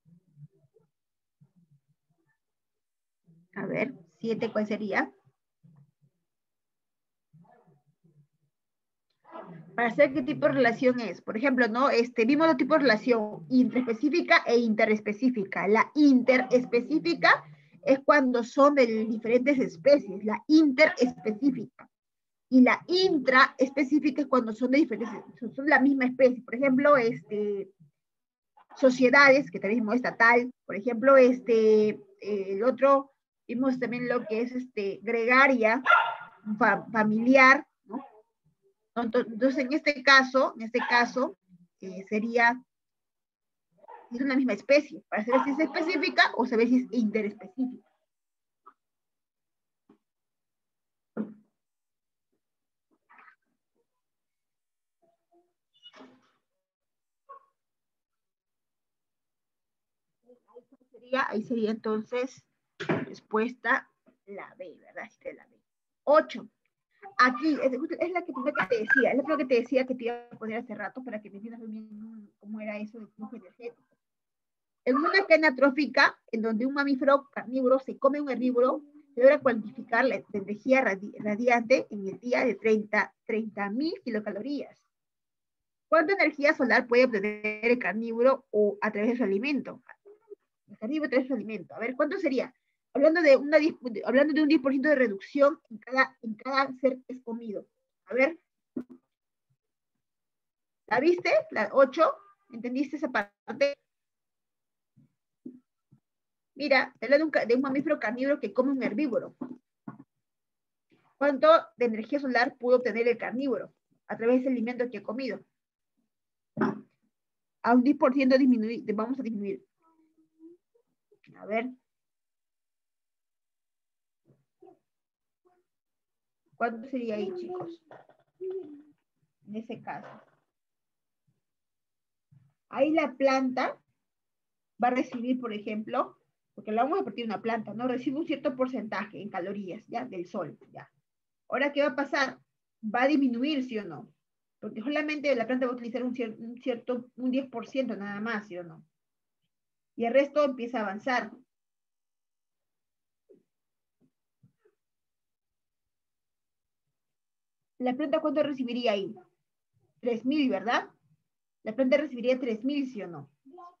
A ver, siete, ¿cuál sería? Para saber qué tipo de relación es. Por ejemplo, ¿no? Este, vimos dos tipos de relación, intraespecífica e interespecífica. La interespecífica es cuando son de diferentes especies, la interespecífica. Y la intraespecífica es cuando son de diferentes, son de la misma especie. Por ejemplo, este, sociedades, que tenemos estatal, por ejemplo, este, eh, el otro, vimos también lo que es este, gregaria, fa familiar, ¿no? Entonces, en este caso, en este caso, eh, sería, es una misma especie, para saber si es específica o saber si es interespecífica. Sería, ahí sería entonces respuesta la B, ¿verdad? La B. ocho. Aquí, es, es la que, que te decía, es lo que te decía que te iba a poner hace rato para que me entiendas bien cómo era eso del flujo energético. En una cadena trófica, en donde un mamífero carnívoro se come un herbívoro, se logra cuantificar la energía radi radiante en el día de treinta mil kilocalorías. ¿Cuánta energía solar puede obtener el carnívoro o a través de su alimento? El carnívoro a través de su alimento. A ver, ¿cuánto sería? Hablando de, una, hablando de un diez por ciento de reducción en cada, en cada ser que es comido. A ver. ¿La viste? La ocho. ¿Entendiste esa parte? Mira, te habla de un, de un mamífero carnívoro que come un herbívoro. ¿Cuánto de energía solar pudo obtener el carnívoro a través del alimento que ha comido? A un diez por ciento disminuir, vamos a disminuir. A ver. ¿Cuánto sería ahí, chicos? En ese caso. Ahí la planta va a recibir, por ejemplo, porque la vamos a partir de una planta, ¿no? Recibe un cierto porcentaje en calorías, ¿ya? Del sol, ¿ya? Ahora, ¿qué va a pasar? Va a disminuir, ¿sí o no? Porque solamente la planta va a utilizar un cierto, un, cierto, un diez por ciento nada más, ¿sí o no? Y el resto empieza a avanzar. ¿La planta cuánto recibiría ahí? tres mil, ¿verdad? La planta recibiría tres mil, ¿sí o no?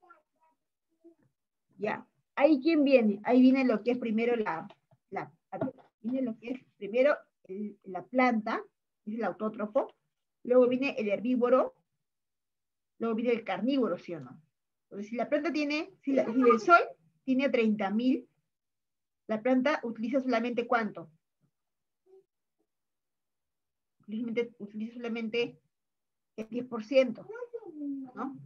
Ya. Ahí quién viene? Ahí viene lo que es primero la, la viene lo que es primero el, la planta, es el autótrofo, luego viene el herbívoro, luego viene el carnívoro, ¿sí o no? Entonces, si la planta tiene, si, la, si el sol tiene treinta mil, la planta utiliza solamente ¿cuánto? Utiliza, utiliza solamente el diez por ciento, ¿no?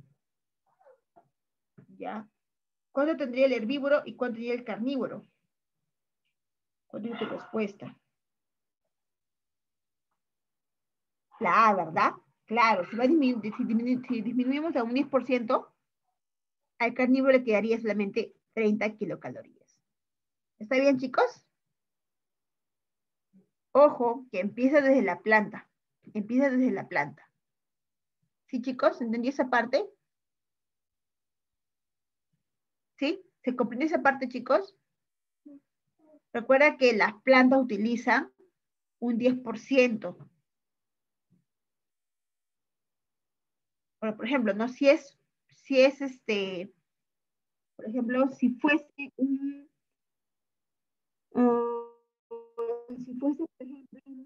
Ya. ¿Cuánto tendría el herbívoro y cuánto tendría el carnívoro? ¿Cuál es tu respuesta? La A, ¿verdad? Claro, si, va a disminu si, disminu si disminuimos a un diez por ciento, al carnívoro le quedaría solamente treinta kilocalorías. ¿Está bien, chicos? Ojo, que empieza desde la planta. Empieza desde la planta. ¿Sí, chicos? ¿Entendí esa parte? ¿Sí? ¿Se comprende esa parte, chicos? Recuerda que las plantas utilizan un diez por ciento. Bueno, por ejemplo, ¿no? Si es, si es este, por ejemplo, si fuese un, uh, si fuese, por ejemplo,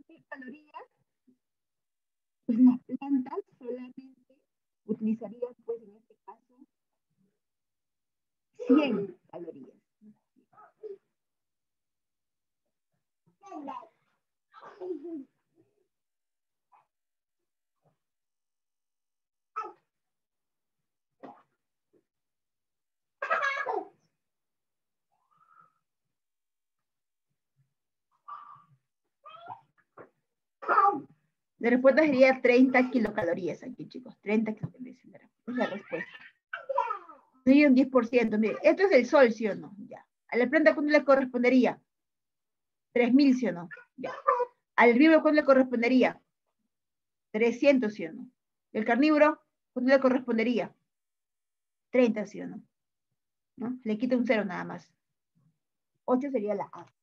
La respuesta sería treinta kilocalorías aquí, chicos. treinta kilocalorías es la respuesta. Sería un diez por ciento. Mire, esto es el sol, ¿sí o no? Ya. ¿A la planta cuánto le correspondería? tres mil, ¿sí o no? Ya. ¿Al herbívoro cuánto le correspondería? trescientos, ¿sí o no? ¿El carnívoro cuánto le correspondería? treinta, ¿sí o no? ¿No? Le quita un cero nada más. ocho sería la A.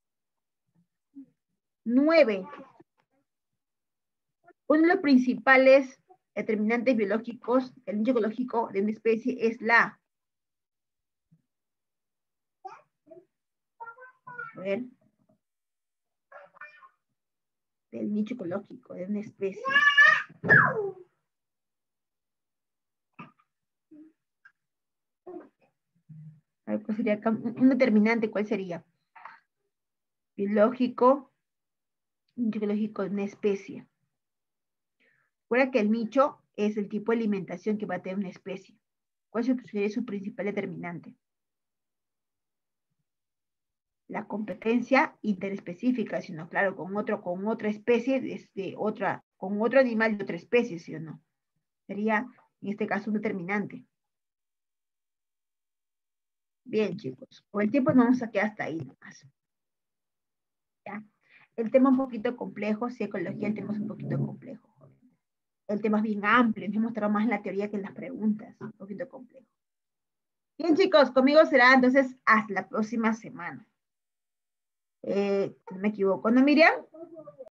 nueve. Uno de los principales determinantes biológicos del nicho ecológico de una especie es la... A ver. Del nicho ecológico de una especie. A ver, ¿cuál sería acá? Un determinante, ¿cuál sería? Biológico, nicho ecológico de una especie. Recuerda que el nicho es el tipo de alimentación que va a tener una especie. ¿Cuál sería su principal determinante? La competencia interespecífica, sino claro, con otro, con otra especie, de otra, con otro animal de otra especie, ¿sí o no? Sería, en este caso, un determinante. Bien, chicos. Por el tiempo nos vamos a quedar hasta ahí nomás. ¿Ya? El tema es un poquito complejo, sí, ecología, el tema es un poquito complejo. El tema es bien amplio, nos hemos mostrado más en la teoría que en las preguntas, un poquito complejo. Bien, chicos, conmigo será entonces hasta la próxima semana. Eh, no me equivoco, ¿no, Miriam?